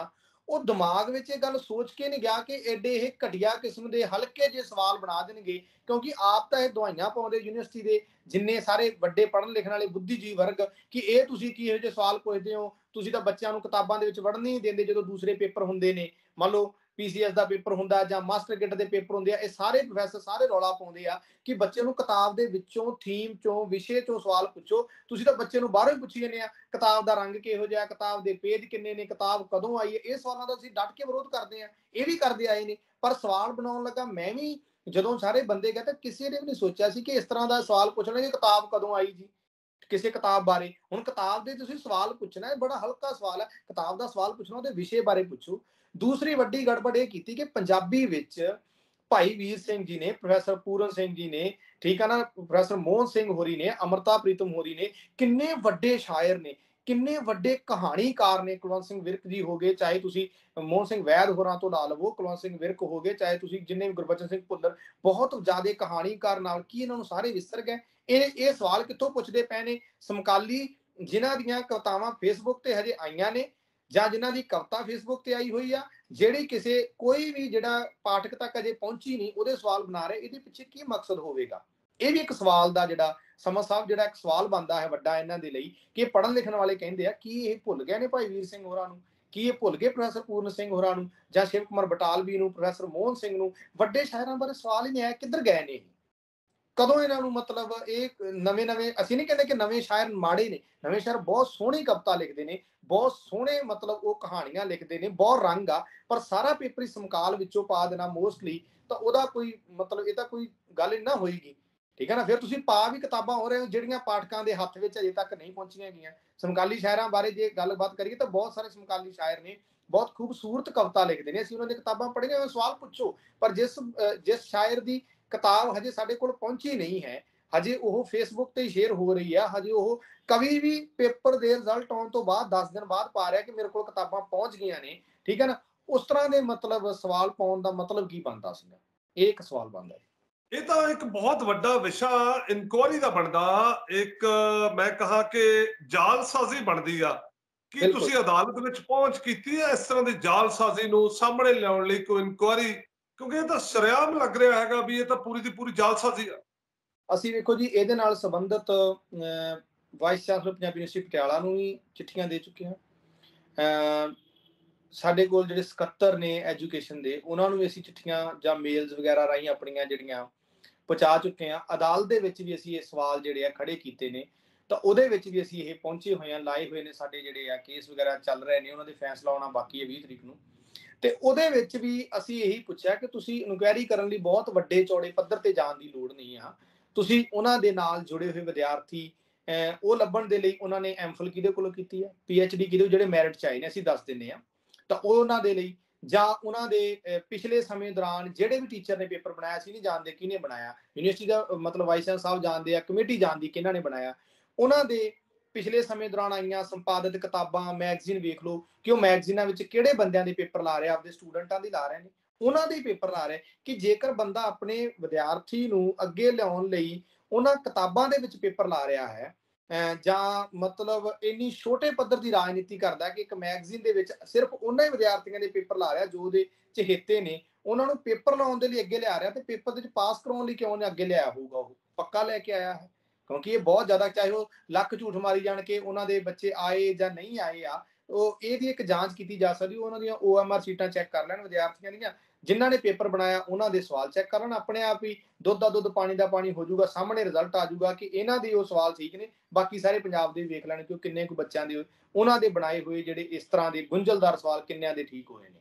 B: ਉਹ ਦਿਮਾਗ ਵਿੱਚ ਇਹ ਗੱਲ ਸੋਚ ਕੇ ਨਹੀਂ ਗਿਆ ਕਿ ਐਡੇ ਇਹ ਘਟੀਆ ਕਿਸਮ ਦੇ ਹਲਕੇ ਜਿਹੇ ਸਵਾਲ ਬਣਾ ਦੇਣਗੇ, ਕਿਉਂਕਿ ਆਪ ਤਾਂ ਇਹ ਦਵਾਈਆਂ ਪਾਉਂਦੇ ਯੂਨੀਵਰਸਿਟੀ ਦੇ ਜਿੰਨੇ ਸਾਰੇ ਵੱਡੇ ਪੜ੍ਹਨ ਲਿਖਣ ਵਾਲੇ ਬੁੱਧੀਜੀਵੀ ਵਰਗ ਕਿ ਇਹ ਤੁਸੀਂ ਕੀ ਇਹੋ ਜਿਹੇ ਸਵਾਲ ਪੁੱਛਦੇ ਹੋ, ਤੁਸੀਂ ਤਾਂ ਬੱਚਿਆਂ ਨੂੰ ਕਿਤਾਬਾਂ ਦੇ ਵਿੱਚ ਵੜਨ ਨਹੀਂ ਦਿੰਦੇ ਜਦੋਂ ਦੂਸਰੇ ਪੇਪਰ ਹੁੰਦੇ ਨੇ, ਮੰਨ ਲਓ ਪੀਸੀਐਸ ਦਾ ਪੇਪਰ ਹੁੰਦਾ ਜਾਂ ਮਾਸਟਰ ਕਿਟ ਦੇ ਪੇਪਰ ਹੁੰਦੇ ਆ, ਇਹ ਸਾਰੇ ਪ੍ਰੋਫੈਸਰ ਸਾਰੇ ਰੌਲਾ ਪਾਉਂਦੇ ਆ ਕਿ ਬੱਚੇ ਨੂੰ ਕਿਤਾਬ ਦੇ ਵਿੱਚੋਂ ਥੀਮ ਚੋਂ ਵਿਸ਼ੇ ਚੋਂ ਸਵਾਲ ਪੁੱਛੋ, ਤੁਸੀਂ ਤਾਂ ਬੱਚੇ ਨੂੰ ਬਾਹਰੋਂ ਹੀ ਪੁੱਛੀ ਜਾਂਦੇ ਆ ਕਿਤਾਬ ਦਾ ਰੰਗ ਕਿਹੋ ਜਿਹਾ, ਕਿਤਾਬ ਦੇ ਪੇਜ ਕਿੰਨੇ ਨੇ, ਕਿਤਾਬ ਕਦੋਂ ਆਈ ਹੈ। ਇਹ ਸਵਾਲਾਂ ਦਾ ਅਸੀਂ ਡਟ ਕੇ ਵਿਰੋਧ ਕਰਦੇ ਆ, ਇਹ ਵੀ ਕਰਦੇ ਆਏ ਨੇ, ਪਰ ਸਵਾਲ ਬਣਾਉਣ ਲੱਗਾ ਮੈਂ ਵੀ ਜਦੋਂ ਸਾਰੇ ਬੰਦੇ ਗਏ ਤਾਂ ਕਿਸੇ ਨੇ ਵੀ ਨਹੀਂ ਸੋਚਿਆ ਸੀ ਕਿ ਇਸ ਤਰ੍ਹਾਂ ਦਾ ਸਵਾਲ ਪੁੱਛਣਾ ਕਿ ਕਿਤਾਬ ਕਦੋਂ ਆਈ ਜੀ ਕਿਸੇ ਕਿਤਾਬ ਬਾਰੇ। ਹੁਣ ਕਿਤਾਬ ਦੇ ਤੁਸੀਂ ਸਵਾਲ ਪੁੱਛਣਾ ਹੈ, ਬੜਾ ਹਲਕਾ ਸਵਾਲ ਹੈ, ਕਿਤਾਬ ਦਾ ਸਵਾਲ ਪੁੱਛਣਾ ਉਹਦੇ ਵਿਸ਼ੇ ਬਾਰੇ ਪੁੱਛੋ। ਦੂਸਰੀ ਵੱਡੀ ਗੜਬੜ ਇਹ ਕੀਤੀ ਕਿ ਪੰਜਾਬੀ ਵਿੱਚ ਭਾਈ ਵੀਰ ਸਿੰਘ ਜੀ ਨੇ, ਪ੍ਰੋਫੈਸਰ ਪੂਰਨ ਸਿੰਘ ਜੀ ਨੇ, ਠੀਕ ਹੈ ਨਾ, ਪ੍ਰੋਫੈਸਰ ਮੋਹਨ ਸਿੰਘ ਹੋਰੀ ਨੇ, ਅਮਰਤਾ ਪ੍ਰੀਤਮ ਹੋਰੀ ਨੇ, ਕਿੰਨੇ ਵੱਡੇ ਸ਼ਾਇਰ ਨੇ, ਕਿੰਨੇ ਵੱਡੇ ਕਹਾਣੀਕਾਰ ਨੇ, ਕੁਲਵੰਤ ਸਿੰਘ ਵਿਰਕ ਜੀ ਹੋ ਗਏ, ਚਾਹੇ ਤੁਸੀਂ ਮੋਹਨ ਸਿੰਘ ਵੈਦ ਹੋਰਾਂ ਤੋਂ ਲਾ ਲਵੋ, ਕੁਲਵੰਤ ਸਿੰਘ ਵਿਰਕ ਹੋ ਗਏ, ਚਾਹੇ ਤੁਸੀਂ ਜਿੰਨੇ ਵੀ ਗੁਰਬਚਨ ਸਿੰਘ ਭੁੱਲਰ, ਬਹੁਤ ਜ਼ਿਆਦਾ ਕਹਾਣੀਕਾਰ ਨਾਲ ਕੀ ਇਹਨਾਂ ਨੂੰ ਸਾਰੇ ਵਿਸਰ ਗਏ। ਇਹ ਸਵਾਲ ਕਿੱਥੋਂ ਪੁੱਛਦੇ ਪਏ ਨੇ? ਸਮਕਾਲੀ ਜਿਨ੍ਹਾਂ ਦੀਆਂ ਕਵਿਤਾਵਾਂ ਫੇਸਬੁੱਕ ਤੇ ਹਜੇ ਆਈਆਂ ਨੇ ਜਾਂ ਜਿਨ੍ਹਾਂ ਦੀ ਕਵਿਤਾ ਫੇਸਬੁੱਕ ਤੇ ਆਈ ਹੋਈ ਆ, ਜਿਹੜੀ ਕਿਸੇ ਕੋਈ ਵੀ ਜਿਹੜਾ ਪਾਠਕ ਤੱਕ ਅਜੇ ਪਹੁੰਚੀ ਨਹੀਂ, ਉਹਦੇ ਸਵਾਲ ਬਣਾ ਰਹੇ, ਇਹਦੇ ਪਿੱਛੇ ਕੀ ਮਕਸਦ ਹੋਵੇਗਾ? ਇਹ ਵੀ ਇੱਕ ਸਵਾਲ ਦਾ ਜਿਹੜਾ ਸਮਝ ਸਾਹਿਬ ਜਿਹੜਾ ਇੱਕ ਸਵਾਲ ਬਣਦਾ ਹੈ ਵੱਡਾ ਇਹਨਾਂ ਦੇ ਲਈ ਕਿ ਪੜ੍ਹਨ ਲਿਖਣ ਵਾਲੇ ਕਹਿੰਦੇ ਆ ਕੀ ਇਹ ਭੁੱਲ ਗਏ ਨੇ ਭਾਈ ਵੀਰ ਸਿੰਘ ਹੋਰਾਂ ਨੂੰ, ਕੀ ਇਹ ਭੁੱਲ ਗਏ ਪ੍ਰੋਫੈਸਰ ਪੂਰਨ ਸਿੰਘ ਹੋਰਾਂ ਨੂੰ ਜਾਂ ਸ਼ਿਵ ਕੁਮਾਰ ਬਟਾਲਵੀ ਨੂੰ, ਪ੍ਰੋਫੈਸਰ ਮੋਹਨ ਸਿੰਘ ਨੂੰ? ਵੱਡੇ ਸ਼ਾਇਰਾਂ ਬਾਰੇ ਸਵਾਲ ਹੀ ਨਹੀਂ ਆਇਆ, ਕਿੱਧਰ ਗਏ ਨੇ? ਕਦੋਂ ਇਹਨਾਂ ਨੂੰ ਮਤਲਬ ਇਹ ਨਵੇਂ ਅਸੀਂ ਨਹੀਂ ਕਹਿੰਦੇ ਕਿ ਨਵੇਂ ਸ਼ਾਇਰ ਮਾੜੇ ਨੇ, ਨਵੇਂ ਸ਼ਾਇਰ ਬਹੁਤ ਸੋਹਣੀ ਕਵਿਤਾ ਲਿਖਦੇ ਨੇ, ਬਹੁਤ ਸੋਹਣੇ ਮਤਲਬ ਉਹ ਕਹਾਣੀਆਂ ਲਿਖਦੇ ਨੇ, ਬਹੁਤ ਰੰਗ ਆ, ਪਰ ਸਾਰਾ ਪੇਪਰ ਹੀ ਸਮਕਾਲ ਵਿੱਚੋਂ ਪਾ ਦੇਣਾ ਮੋਸਟਲੀ, ਤਾਂ ਉਹਦਾ ਕੋਈ ਮਤਲਬ ਇਹ ਤਾਂ ਕੋਈ ਗੱਲ ਨਾ ਹੋਏਗੀ, ਠੀਕ ਹੈ ਨਾ। ਫਿਰ ਤੁਸੀਂ ਪਾ ਵੀ ਕਿਤਾਬਾਂ ਹੋ ਰਹੇ ਹੋ ਜਿਹੜੀਆਂ ਪਾਠਕਾਂ ਦੇ ਹੱਥ ਵਿੱਚ ਅਜੇ ਤੱਕ ਨਹੀਂ ਪਹੁੰਚੀਆਂ ਗਈਆਂ। ਸਮਕਾਲੀ ਸ਼ਾਇਰਾਂ ਬਾਰੇ ਜੇ ਗੱਲਬਾਤ ਕਰੀਏ ਤਾਂ ਬਹੁਤ ਸਾਰੇ ਸਮਕਾਲੀ ਸ਼ਾਇਰ ਨੇ, ਬਹੁਤ ਖੂਬਸੂਰਤ ਕਵਿਤਾ ਲਿਖਦੇ ਨੇ, ਅਸੀਂ ਉਹਨਾਂ ਦੀਆਂ ਕਿਤਾਬਾਂ ਪੜ੍ਹੀਆਂ, ਸਵਾਲ ਪੁੱਛੋ। ਪਰ ਜਿਸ ਸ਼ਾਇਰ ਦੀ ਕਿਤਾਬ ਹਜੇ ਸਾਡੇ ਕੋਲ ਪਹੁੰਚੀ ਨਹੀਂ ਹੈ, ਹਜੇ ਉਹ ਫੇਸਬੁੱਕ ਤੇ ਸ਼ੇਅਰ ਹੋ ਰਹੀ ਆ, ਹਜੇ ਉਹ ਕਵੀ ਵੀ ਪੇਪਰ ਦੇ ਰਿਜ਼ਲਟ ਆਉਣ ਤੋਂ ਬਾਅਦ 10 ਦਿਨ ਬਾਅਦ ਪਾ ਰਿਹਾ ਕਿ ਮੇਰੇ ਕੋਲ ਕਿਤਾਬਾਂ ਪਹੁੰਚ ਗਈਆਂ ਨੇ, ਠੀਕ ਹੈ ਨਾ। ਉਸ ਤਰ੍ਹਾਂ ਦੇ ਮਤਲਬ ਸਵਾਲ ਪਾਉਣ ਦਾ ਮਤਲਬ ਕੀ ਬਣਦਾ ਸੀਗਾ? ਇਹ ਇੱਕ ਸਵਾਲ ਬਣਦਾ ਹੈ।
A: ਇਹ ਤਾਂ ਇੱਕ ਬਹੁਤ ਵੱਡਾ ਵਿਸ਼ਾ ਇਨਕੁਆਇਰੀ ਦਾ ਬਣਦਾ, ਇੱਕ ਮੈਂ ਕਹਾ ਕਿ ਜਾਲਸਾਜ਼ੀ ਬਣਦੀ ਆ। ਕੀ ਤੁਸੀਂ ਅਦਾਲਤ ਵਿੱਚ ਪਹੁੰਚ ਕੀਤੀ ਹੈ ਇਸ ਤਰ੍ਹਾਂ ਦੀ ਜਾਲਸਾਜ਼ੀ ਨੂੰ ਸਾਹਮਣੇ ਲਿਆਉਣ ਲਈ ਕੋਈ ਇਨਕੁਆਇਰੀ? ਕਿਉਂਕਿ ਇਹ ਤਾਂ ਸ਼ਰੇਆਮ ਲੱਗ ਰਿਹਾ ਹੈਗਾ ਵੀ ਇਹ ਤਾਂ ਪੂਰੀ ਦੀ ਪੂਰੀ ਜਾਲਸਾਜ਼ੀ ਆ।
B: ਅਸੀਂ ਵੇਖੋ ਜੀ ਇਹਦੇ ਨਾਲ ਸੰਬੰਧਿਤ vice chancellor Punjabi university Patiala ਨੂੰ ਵੀ ਚਿੱਠੀਆਂ ਦੇ ਚੁੱਕੇ ਹਾਂ। ਸਾਡੇ ਕੋਲ ਜਿਹੜੇ ਸਕੱਤਰ ਨੇ ਐਜੂਕੇਸ਼ਨ ਦੇ, ਉਹਨਾਂ ਨੂੰ ਵੀ ਅਸੀਂ ਚਿੱਠੀਆਂ ਜਾਂ ਮੇਲਸ ਵਗੈਰਾ ਰਾਹੀਂ ਆਪਣੀਆਂ ਜਿਹੜੀਆਂ ਪਹੁੰਚਾ ਚੁੱਕੇ ਹਾਂ। ਅਦਾਲਤ ਦੇ ਵਿੱਚ ਵੀ ਅਸੀਂ ਇਹ ਸਵਾਲ ਜਿਹੜੇ ਆ ਖੜੇ ਕੀਤੇ ਨੇ, ਤਾਂ ਉਹਦੇ ਵਿੱਚ ਵੀ ਅਸੀਂ ਇਹ ਪਹੁੰਚੇ ਹੋਏ ਹਾਂ, ਲਾਏ ਹੋਏ ਨੇ, ਸਾਡੇ ਜਿਹੜੇ ਆ ਕੇਸ ਵਗੈਰਾ ਚੱਲ ਰਹੇ ਨੇ, ਉਹਨਾਂ ਦੇ ਫੈਸਲਾ ਆਉਣਾ ਬਾਕੀ ਹੈ 20 ਤਰੀਕ ਨੂੰ। ਤੇ ਉਹਦੇ ਵਿੱਚ ਵੀ ਅਸੀਂ ਇਹੀ ਪੁੱਛਿਆ ਕਿ ਤੁਸੀਂ ਇਨਕੁਆਇਰੀ ਕਰਨ ਲਈ ਬਹੁਤ ਵੱਡੇ ਚੌੜੇ ਪੱਧਰ ਤੇ ਜਾਣ ਦੀ ਲੋੜ ਨਹੀਂ ਆ, ਤੁਸੀਂ ਉਹਨਾਂ ਦੇ ਨਾਲ ਜੁੜੇ ਹੋਏ ਵਿਦਿਆਰਥੀ ਉਹ ਲੱਭਣ ਦੇ ਲਈ, ਉਹਨਾਂ ਨੇ ਐਮਫਿਲ ਕਿਹਦੇ ਕੋਲੋਂ ਕੀਤੀ ਹੈ, PhD ਕਿਹਦੇ ਜਿਹੜੇ ਮੈਰਿਟ ਚ ਆਏ ਨੇ, ਅਸੀਂ ਦੱਸ ਦਿੰਦੇ ਹਾਂ, ਤਾਂ ਉਹਨਾਂ ਦੇ ਲਈ, ਜਾਂ ਉਹਨਾਂ ਦੇ ਪਿਛਲੇ ਸਮੇਂ ਦੌਰਾਨ ਜਿਹੜੇ ਵੀ ਟੀਚਰ ਨੇ ਪੇਪਰ ਬਣਾਇਆ ਸੀ, ਨਹੀਂ ਜਾਣਦੇ ਕਿਹਨੇ ਬਣਾਇਆ, ਯੂਨੀਵਰਸਿਟੀ ਦਾ ਮਤਲਬ ਵਾਈਸ ਚਾਂਸਲਰ ਸਾਹਿਬ ਜਾਣਦੇ ਆ, ਕਮੇਟੀ ਜਾਣਦੀ ਕਿਹਨਾਂ ਨੇ ਬਣਾਇਆ, ਉਹਨਾਂ ਦੇ ਪਿਛਲੇ ਸਮੇਂ ਦੌਰਾਨ ਆਈਆਂ ਸੰਪਾਦਿਤ ਕਿਤਾਬਾਂ, ਮੈਗਜ਼ੀਨ ਵੇਖ ਲਓ ਕਿ ਉਹ ਮੈਗਜ਼ੀਨਾਂ ਵਿੱਚ ਕਿਹੜੇ ਬੰਦਿਆਂ ਦੇ ਪੇਪਰ ਲਾ ਰਹੇ, ਆਪਦੇ ਸਟੂਡੈਂਟਾਂ ਦੀ ਲਾ ਰਹੇ ਨੇ, ਉਹਨਾਂ ਦੇ ਪੇਪਰ ਲਾ ਰਹੇ। ਕਿ ਜੇਕਰ ਬੰਦਾ ਆਪਣੇ ਵਿਦਿਆਰਥੀ ਨੂੰ ਅੱਗੇ ਲਿਆਉਣ ਲਈ ਉਹਨਾਂ ਕਿਤਾਬਾਂ ਦੇ ਵਿੱਚ ਪੇਪਰ ਲਾ ਰਿਹਾ ਹੈ, ਜਾਂ ਮਤਲਬ ਇੰਨੀ ਛੋਟੇ ਪੱਧਰ ਦੀ ਰਾਜਨੀਤੀ ਕਰਦਾ ਕਿ ਇੱਕ ਮੈਗਜ਼ੀਨ ਦੇ ਵਿੱਚ ਸਿਰਫ ਉਹਨਾਂ ਹੀ ਵਿਦਿਆਰਥੀਆਂ ਦੇ ਪੇਪਰ ਲਾ ਰਿਹਾ ਜੋ ਉਹਦੇ ਚਹੇਤੇ ਨੇ, ਉਹਨਾਂ ਨੂੰ ਪੇਪਰ ਲਾਉਣ ਦੇ ਲਈ ਅੱਗੇ ਲਿਆ ਰਿਹਾ, ਤੇ ਪੇਪਰ ਦੇ ਵਿੱਚ ਪਾਸ ਕਰਾਉਣ ਲਈ ਕਿਉਂ ਨੇ ਅੱਗੇ ਲਿਆਇਆ ਹੋਊਗਾ? ਉਹ ਪੱਕਾ ਲੈ ਕੇ ਆਇਆ ਹੈ, ਕਿਉਂਕਿ ਇਹ ਬਹੁਤ ਜ਼ਿਆਦਾ, ਚਾਹੇ ਉਹ ਲੱਖ ਝੂਠ ਮਾਰੀ ਜਾਣ ਕੇ ਉਹਨਾਂ ਦੇ ਬੱਚੇ ਆਏ ਜਾਂ ਨਹੀਂ ਆਏ ਆ, ਉਹ ਇਹਦੀ ਇੱਕ ਜਾਂਚ ਕੀਤੀ ਜਾ ਸਕਦੀ, ਉਹਨਾਂ ਦੀਆਂ OMR ਸੀਟਾਂ ਚੈੱਕ ਕਰ ਲੈਣ ਵਿਦਿਆਰਥੀਆਂ ਦੀਆਂ, ਜਿਨ੍ਹਾਂ ਨੇ ਪੇਪਰ ਬਣਾਇਆ ਉਹਨਾਂ ਦੇ ਸਵਾਲ ਚੈੱਕ ਕਰਨ, ਆਪਣੇ ਆਪ ਹੀ ਦੁੱਧ ਦਾ ਦੁੱਧ ਪਾਣੀ ਦਾ ਪਾਣੀ ਹੋ ਜਾਊਗਾ, ਸਾਹਮਣੇ ਰਿਜ਼ਲਟ ਆ ਜਾਊਗਾ ਕਿ ਇਹਨਾਂ ਦੇ ਉਹ ਸਵਾਲ ਠੀਕ ਨੇ। ਬਾਕੀ ਸਾਰੇ ਪੰਜਾਬ ਦੇ ਵੇਖ ਲੈਣ ਕਿ ਉਹ ਕਿੰਨੇ ਕੁ ਬੱਚਿਆਂ ਦੇ ਉਹਨਾਂ ਦੇ ਬਣਾਏ ਹੋਏ ਜਿਹੜੇ ਇਸ ਤਰ੍ਹਾਂ ਦੇ ਗੁੰਝਲਦਾਰ ਸਵਾਲ ਕਿੰਨਿਆਂ ਦੇ ਠੀਕ ਹੋਏ ਨੇ।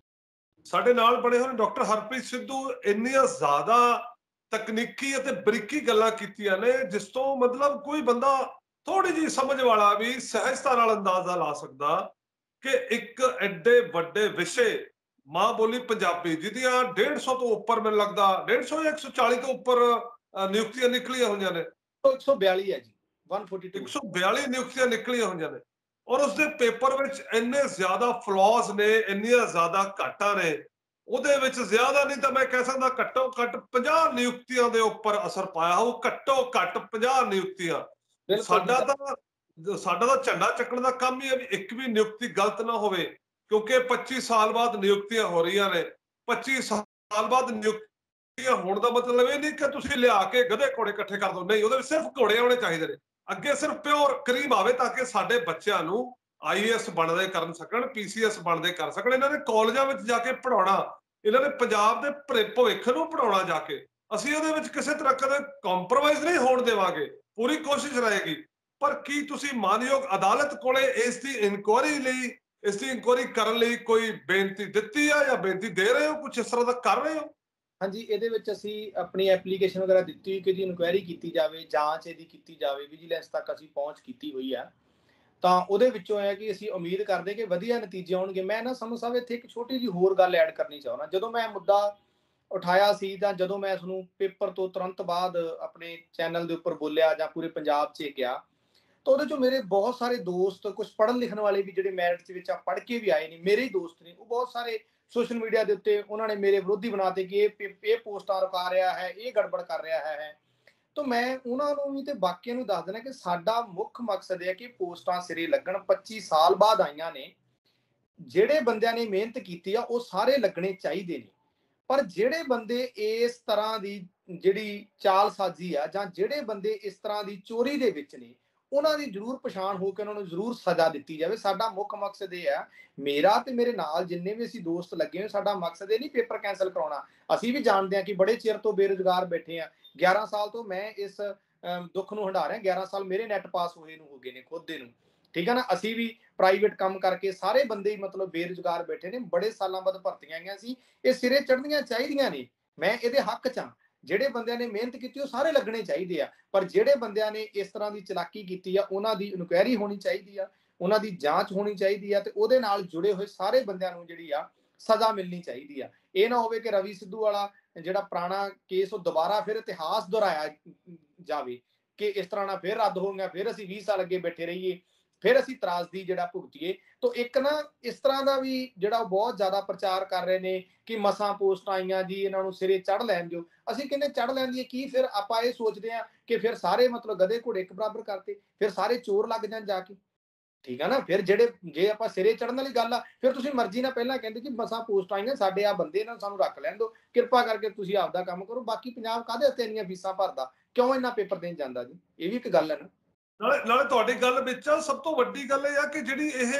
A: ਸਾਡੇ ਨਾਲ ਬਣੇ ਹੋਏ ਡਾਕਟਰ ਹਰਪ੍ਰੀਤ ਸਿੱਧੂ ਇੰਨੀਆਂ ਜ਼ਿਆਦਾ ਤਕਨੀਕੀ ਅਤੇ ਬਰੀਕੀ ਗੱਲਾਂ ਕੀਤੀਆਂ ਨੇ ਜਿਸ ਤੋਂ ਮਤਲਬ ਕੋਈ ਬੰਦਾ ਥੋੜੀ ਜਿਹੀ ਸਮਝ ਵਾਲਾ ਵੀ ਸਹਿਜਤਾ ਨਾਲ ਅੰਦਾਜ਼ਾ ਲਾ ਸਕਦਾ ਕਿ ਇੱਕ ਐਡੇ ਵੱਡੇ ਵਿਸ਼ੇ ਮਾਂ ਬੋਲੀ ਪੰਜਾਬੀ ਜਿਹਦੀਆਂ 150 ਤੋਂ ਉੱਪਰ, ਮੈਨੂੰ ਲੱਗਦਾ 150 ਜਾਂ 140 ਤੋਂ ਉੱਪਰ ਨਿਯੁਕਤੀਆਂ ਨਿਕਲੀਆਂ ਹੋਈਆਂ ਨੇ।
B: 142 ਹੈ ਜੀ, 142
A: 142 ਨਿਯੁਕਤੀਆਂ ਨਿਕਲੀਆਂ ਹੋਈਆਂ ਨੇ, ਔਰ ਉਸਦੇ ਪੇਪਰ ਵਿੱਚ ਇੰਨੇ ਜ਼ਿਆਦਾ ਫਲॉज ਨੇ, ਇੰਨੀਆਂ ਜ਼ਿਆਦਾ ਘਾਟਾਂ ਨੇ, ਉਹਦੇ ਵਿੱਚ ਜ਼ਿਆਦਾ ਨਹੀਂ ਤਾਂ ਮੈਂ ਕਹਿ ਸਕਦਾ ਘੱਟੋ ਘੱਟ 50 ਨਿਯੁਕਤੀਆਂ ਦੇ ਉੱਪਰ ਅਸਰ ਪਾਇਆ ਹੋ, ਘੱਟੋ ਘੱਟ 50 ਨਿਯੁਕਤੀਆਂ। ਸਾਡਾ ਤਾਂ ਝੰਡਾ ਚੱਕਣ ਦਾ ਕੰਮ ਹੀ ਹੈ ਵੀ ਇੱਕ ਵੀ ਨਿਯੁਕਤੀ ਗਲਤ ਨਾ ਹੋਵੇ। ਕਿਉਂਕਿ 25 ਸਾਲ ਬਾਅਦ ਨਿਯੁਕਤੀਆਂ ਹੋ ਰਹੀਆਂ ਨੇ। 25 ਸਾਲ ਬਾਅਦ ਨਿਯੁਕਤੀਆਂ ਹੋਣ ਦਾ ਮਤਲਬ ਇਹ ਨਹੀਂ ਕਿ ਤੁਸੀਂ ਲਿਆ ਕੇ ਗਧੇ ਘੋੜੇ ਇਕੱਠੇ ਕਰ ਦਿਓ, ਨਹੀਂ, ਉਹਦੇ ਵਿੱਚ ਸਿਰਫ ਘੋੜੇ ਆਉਣੇ ਚਾਹੀਦੇ ਨੇ। ਅੱਗੇ ਸਿਰਫ ਪਿਓਰ ਕਰੀਮ ਆਵੇ ਤਾਂ ਕਿ ਸਾਡੇ ਬੱਚਿਆਂ ਨੂੰ IAS ਬਣਦੇ ਕਰਨ ਸਕਣ, PCS ਬਣਦੇ ਕਰ ਸਕਣ। ਇਹਨਾਂ ਨੇ ਕਾਲਜਾਂ ਵਿੱਚ ਜਾ ਕੇ ਪੜਾਉਣਾ, ਇਹਨਾਂ ਨੇ ਪੰਜਾਬ ਦੇ ਭਵਿੱਖ ਨੂੰ ਪੜਾਉਣਾ ਜਾ ਕੇ। ਅਸੀਂ ਉਹਦੇ ਵਿੱਚ ਕਿਸੇ ਤਰ੍ਹਾਂ ਕਦੇ ਕੰਪਰੋਮਾਈਜ਼ ਨਹੀਂ ਹੋਣ ਦੇਵਾਂਗੇ, ਪੂਰੀ ਕੋਸ਼ਿਸ਼ ਰਹੇਗੀ। ਪਰ ਕੀ ਤੁਸੀਂ ਮਾਨਯੋਗ ਅਦਾਲਤ ਕੋਲੇ ਇਸ ਦੀ ਇਨਕੁਆਇਰੀ ਲਈ, ਇਸ ਦੀ ਇਨਕੁਆਇਰੀ ਕਰਨ ਲਈ ਕੋਈ ਬੇਨਤੀ ਦਿੱਤੀ ਆ ਜਾਂ ਬੇਨਤੀ ਦੇ ਰਹੇ ਹੋ? ਕੁਝ ਇਸ ਤਰ੍ਹਾਂ ਦਾ ਕਰ ਰਹੇ ਹੋ?
B: ਹਾਂਜੀ, ਇਹਦੇ ਵਿੱਚ ਅਸੀਂ ਆਪਣੀ ਐਪਲੀਕੇਸ਼ਨ ਵਗੈਰਾ ਦਿੱਤੀ ਕਿ ਜੀ ਇਨਕੁਆਇਰੀ ਕੀਤੀ ਜਾਵੇ, ਜਾਂਚ ਇਹਦੀ ਕੀਤੀ ਜਾਵੇ, ਵਿਜੀਲੈਂਸ ਤੱਕ ਅਸੀਂ ਪਹੁੰਚ ਕੀਤੀ ਹੋਈ ਆ। ਤਾਂ ਉਹਦੇ ਵਿੱਚੋਂ ਹੈ ਕਿ ਅਸੀਂ ਉਮੀਦ ਕਰਦੇ ਕਿ ਵਧੀਆ ਨਤੀਜੇ ਆਉਣਗੇ। ਮੈਂ ਨਾ ਸਮਝ ਸਾਹਿਬ ਇੱਥੇ ਇੱਕ ਛੋਟੀ ਜਿਹੀ ਹੋਰ ਗੱਲ ਐਡ ਕਰਨੀ ਚਾਹੁੰਦਾ। ਜਦੋਂ ਮੈਂ ਮੁੱਦਾ ਉਠਾਇਆ ਸੀ ਜਾਂ ਜਦੋਂ ਮੈਂ ਇਸਨੂੰ ਪੇਪਰ ਤੋਂ ਤੁਰੰਤ ਬਾਅਦ ਆਪਣੇ ਚੈਨਲ ਦੇ ਉੱਪਰ ਬੋਲਿਆ ਜਾਂ ਪੂਰੇ ਪੰਜਾਬ 'ਚ ਗਿਆ, ਤਾਂ ਉਹਦੇ 'ਚੋਂ ਮੇਰੇ ਬਹੁਤ ਸਾਰੇ ਦੋਸਤ, ਕੁਝ ਪੜ੍ਹਨ ਲਿਖਣ ਵਾਲੇ ਵੀ ਜਿਹੜੇ ਮੈਰਿਟ ਦੇ ਵਿੱਚ ਪੜ੍ਹ ਕੇ ਵੀ ਆਏ ਨੇ, ਮੇਰੇ ਹੀ ਦੋਸਤ ਨੇ, ਉਹ ਬਹੁਤ ਸਾਰੇ ਸੋਸ਼ਲ ਮੀਡੀਆ ਦੇ ਉੱਤੇ ਉਹਨਾਂ ਨੇ ਮੇਰੇ ਵਿਰੋਧੀ ਬਣਾਤੇ ਕਿ ਇਹ ਪੋਸਟਾਂ ਰੁਕਾ ਰਿਹਾ ਹੈ, ਇਹ ਗੜਬੜ ਕਰ ਰਿਹਾ ਹੈ। ਤਾਂ ਮੈਂ ਉਹਨਾਂ ਨੂੰ ਵੀ ਤੇ ਬਾਕੀਆਂ ਨੂੰ ਦੱਸ ਦੇਣਾ ਕਿ ਸਾਡਾ ਮੁੱਖ ਮਕਸਦ ਹੈ ਕਿ ਪੋਸਟਾਂ ਸਿਰੇ ਲੱਗਣ। 25 ਸਾਲ ਬਾਅਦ ਆਈਆਂ ਨੇ, ਜਿਹੜੇ ਬੰਦਿਆਂ ਨੇ ਮਿਹਨਤ ਕੀਤੀ ਆ ਉਹ ਸਾਰੇ ਲੱਗਣੇ ਚਾਹੀਦੇ ਨੇ। ਪਰ ਜਿਹੜੇ ਬੰਦੇ ਇਸ ਤਰ੍ਹਾਂ ਦੀ ਜਿਹੜੀ ਚਾਲਸਾਜ਼ੀ ਆ ਜਾਂ ਜਿਹੜੇ ਬੰਦੇ ਇਸ ਤਰ੍ਹਾਂ ਦੀ ਚੋਰੀ ਦੇ ਵਿੱਚ ਨੇ, ਉਹਨਾਂ ਦੀ ਜ਼ਰੂਰ ਪਛਾਣ ਹੋ ਕੇ ਉਹਨਾਂ ਨੂੰ ਜ਼ਰੂਰ ਸਜ਼ਾ ਦਿੱਤੀ ਜਾਵੇ। ਸਾਡਾ ਮੁੱਖ ਮਕਸਦ ਇਹ ਆ, ਮੇਰਾ ਤੇ ਮੇਰੇ ਨਾਲ ਜਿੰਨੇ ਵੀ ਅਸੀਂ ਦੋਸਤ ਲੱਗੇ ਹੋਏ, ਸਾਡਾ ਮਕਸਦ ਇਹ ਨਹੀਂ ਪੇਪਰ ਕੈਂਸਲ ਕਰਾਉਣਾ। ਅਸੀਂ ਵੀ ਜਾਣਦੇ ਹਾਂ ਕਿ ਬੜੇ ਚਿਰ ਤੋਂ ਬੇਰੁਜ਼ਗਾਰ ਬੈਠੇ ਆ। 11 ਸਾਲ ਤੋਂ ਮੈਂ ਇਸ ਦੁੱਖ ਨੂੰ ਹੰਢਾ ਰਿਹਾ। 11 ਸਾਲ ਮੇਰੇ ਨੈਟ ਪਾਸ ਹੋਏ ਨੂੰ ਹੋ ਗਏ ਨੇ ਖੁਦ ਦੇ ਨੂੰ, ਠੀਕ ਹੈ ਨਾ। ਅਸੀਂ ਵੀ ਪ੍ਰਾਈਵੇਟ ਕੰਮ ਕਰਕੇ ਸਾਰੇ ਬੰਦੇ ਹੀ ਮਤਲਬ ਬੇਰੁਜ਼ਗਾਰ ਬੈਠੇ ਨੇ। ਬੜੇ ਸਾਲਾਂ ਬਾਅਦ ਭਰਤੀਆਂ ਆਈਆਂ ਸੀ, ਇਹ ਸਿਰੇ ਚੜ੍ਹਨੀਆਂ ਚਾਹੀਦੀਆਂ ਨੇ। ਮੈਂ ਇਹਦੇ ਹੱਕ 'ਚ ਹਾਂ। ਜਿਹੜੇ ਬੰਦਿਆਂ ਨੇ ਮਿਹਨਤ ਕੀਤੀ ਉਹ ਸਾਰੇ ਲੱਗਣੇ ਚਾਹੀਦੇ ਆ। ਪਰ ਜਿਹੜੇ ਬੰਦਿਆਂ ਨੇ ਇਸ ਤਰ੍ਹਾਂ ਦੀ ਚਲਾਕੀ ਕੀਤੀ ਆ, ਉਹਨਾਂ ਦੀ ਇਨਕੁਆਇਰੀ ਹੋਣੀ ਚਾਹੀਦੀ ਆ, ਉਹਨਾਂ ਦੀ ਜਾਂਚ ਹੋਣੀ ਚਾਹੀਦੀ ਆ, ਤੇ ਉਹਦੇ ਨਾਲ ਜੁੜੇ ਹੋਏ ਸਾਰੇ ਬੰਦਿਆਂ ਨੂੰ ਜਿਹੜੀ ਆ ਸਜ਼ਾ ਮਿਲਣੀ ਚਾਹੀਦੀ ਆ। ਇਹ ਨਾ ਹੋਵੇ ਕਿ ਰਵੀ ਸਿੱਧੂ ਵਾਲਾ ਜਿਹੜਾ ਪੁਰਾਣਾ ਕੇਸ ਉਹ ਦੁਬਾਰਾ ਫਿਰ ਇਤਿਹਾਸ ਦੁਹਰਾਇਆ ਜਾਵੇ ਕਿ ਇਸ ਤਰ੍ਹਾਂ ਨਾਲ ਫਿਰ ਰੱਦ ਹੋ ਗਿਆ, ਫਿਰ ਅਸੀਂ 20 ਸਾਲ ਅੱਗੇ ਬੈਠੇ ਰਹੀਏ, ਫਿਰ ਅਸੀਂ ਤਰਾਸਦੀ ਜਿਹੜਾ ਭੁਗਤੀਏ। ਤਾਂ ਇੱਕ ਨਾ ਇਸ ਤਰ੍ਹਾਂ ਦਾ ਵੀ ਜਿਹੜਾ ਬਹੁਤ ਜ਼ਿਆਦਾ ਪ੍ਰਚਾਰ ਕਰ ਰਹੇ ਨੇ ਕਿ ਮਸਾਂ ਪੋਸਟਾਂ ਆਈਆਂ ਜੀ, ਇਹਨਾਂ ਨੂੰ ਸਿਰੇ ਚੜ੍ਹ ਲੈਣ ਦਿਓ। ਅਸੀਂ ਕਹਿੰਦੇ ਚੜ੍ਹ ਲੈਣ ਦੀ ਕੀ, ਫਿਰ ਆਪਾਂ ਇਹ ਸੋਚਦੇ ਹਾਂ ਕਿ ਫਿਰ ਸਾਰੇ ਮਤਲਬ ਗਧੇ ਘੋੜੇ ਇੱਕ ਬਰਾਬਰ ਕਰਤੇ, ਫਿਰ ਸਾਰੇ ਚੋਰ ਲੱਗ ਜਾਣ ਜਾ ਕੇ, ਠੀਕ ਹੈ ਨਾ। ਫਿਰ ਜਿਹੜੇ ਜੇ ਆਪਾਂ ਸਿਰੇ ਚੜ੍ਹਨ ਵਾਲੀ ਗੱਲ ਆ, ਫਿਰ ਤੁਸੀਂ ਮਰਜ਼ੀ ਨਾਲ ਪਹਿਲਾਂ ਕਹਿੰਦੇ ਕਿ ਮਸਾਂ ਪੋਸਟਾਂ ਆਈਆਂ, ਸਾਡੇ ਆ ਬੰਦੇ ਇਹਨਾਂ ਸਾਨੂੰ ਰੱਖ ਲੈਣ ਦਿਓ, ਕਿਰਪਾ ਕਰਕੇ ਤੁਸੀਂ ਆਪਦਾ ਕੰਮ ਕਰੋ। ਬਾਕੀ ਪੰਜਾਬ ਕਾਹਦੇ ਉੱਤੇ ਇੰਨੀਆਂ ਫੀਸਾਂ ਭਰਦਾ, ਕਿਉਂ ਇੰਨਾ ਪੇਪਰ ਦੇਣ ਜਾਂਦਾ ਜੀ? ਇਹ ਵੀ ਇੱਕ ਗੱਲ ਹੈ ਨਾ।
A: ਨਾਲੇ ਤੁਹਾਡੀ ਗੱਲ ਵਿੱਚ ਸਭ ਤੋਂ ਵੱਡੀ ਗੱਲ ਇਹ ਆ ਕਿ ਜਿਹੜੀ ਇਹ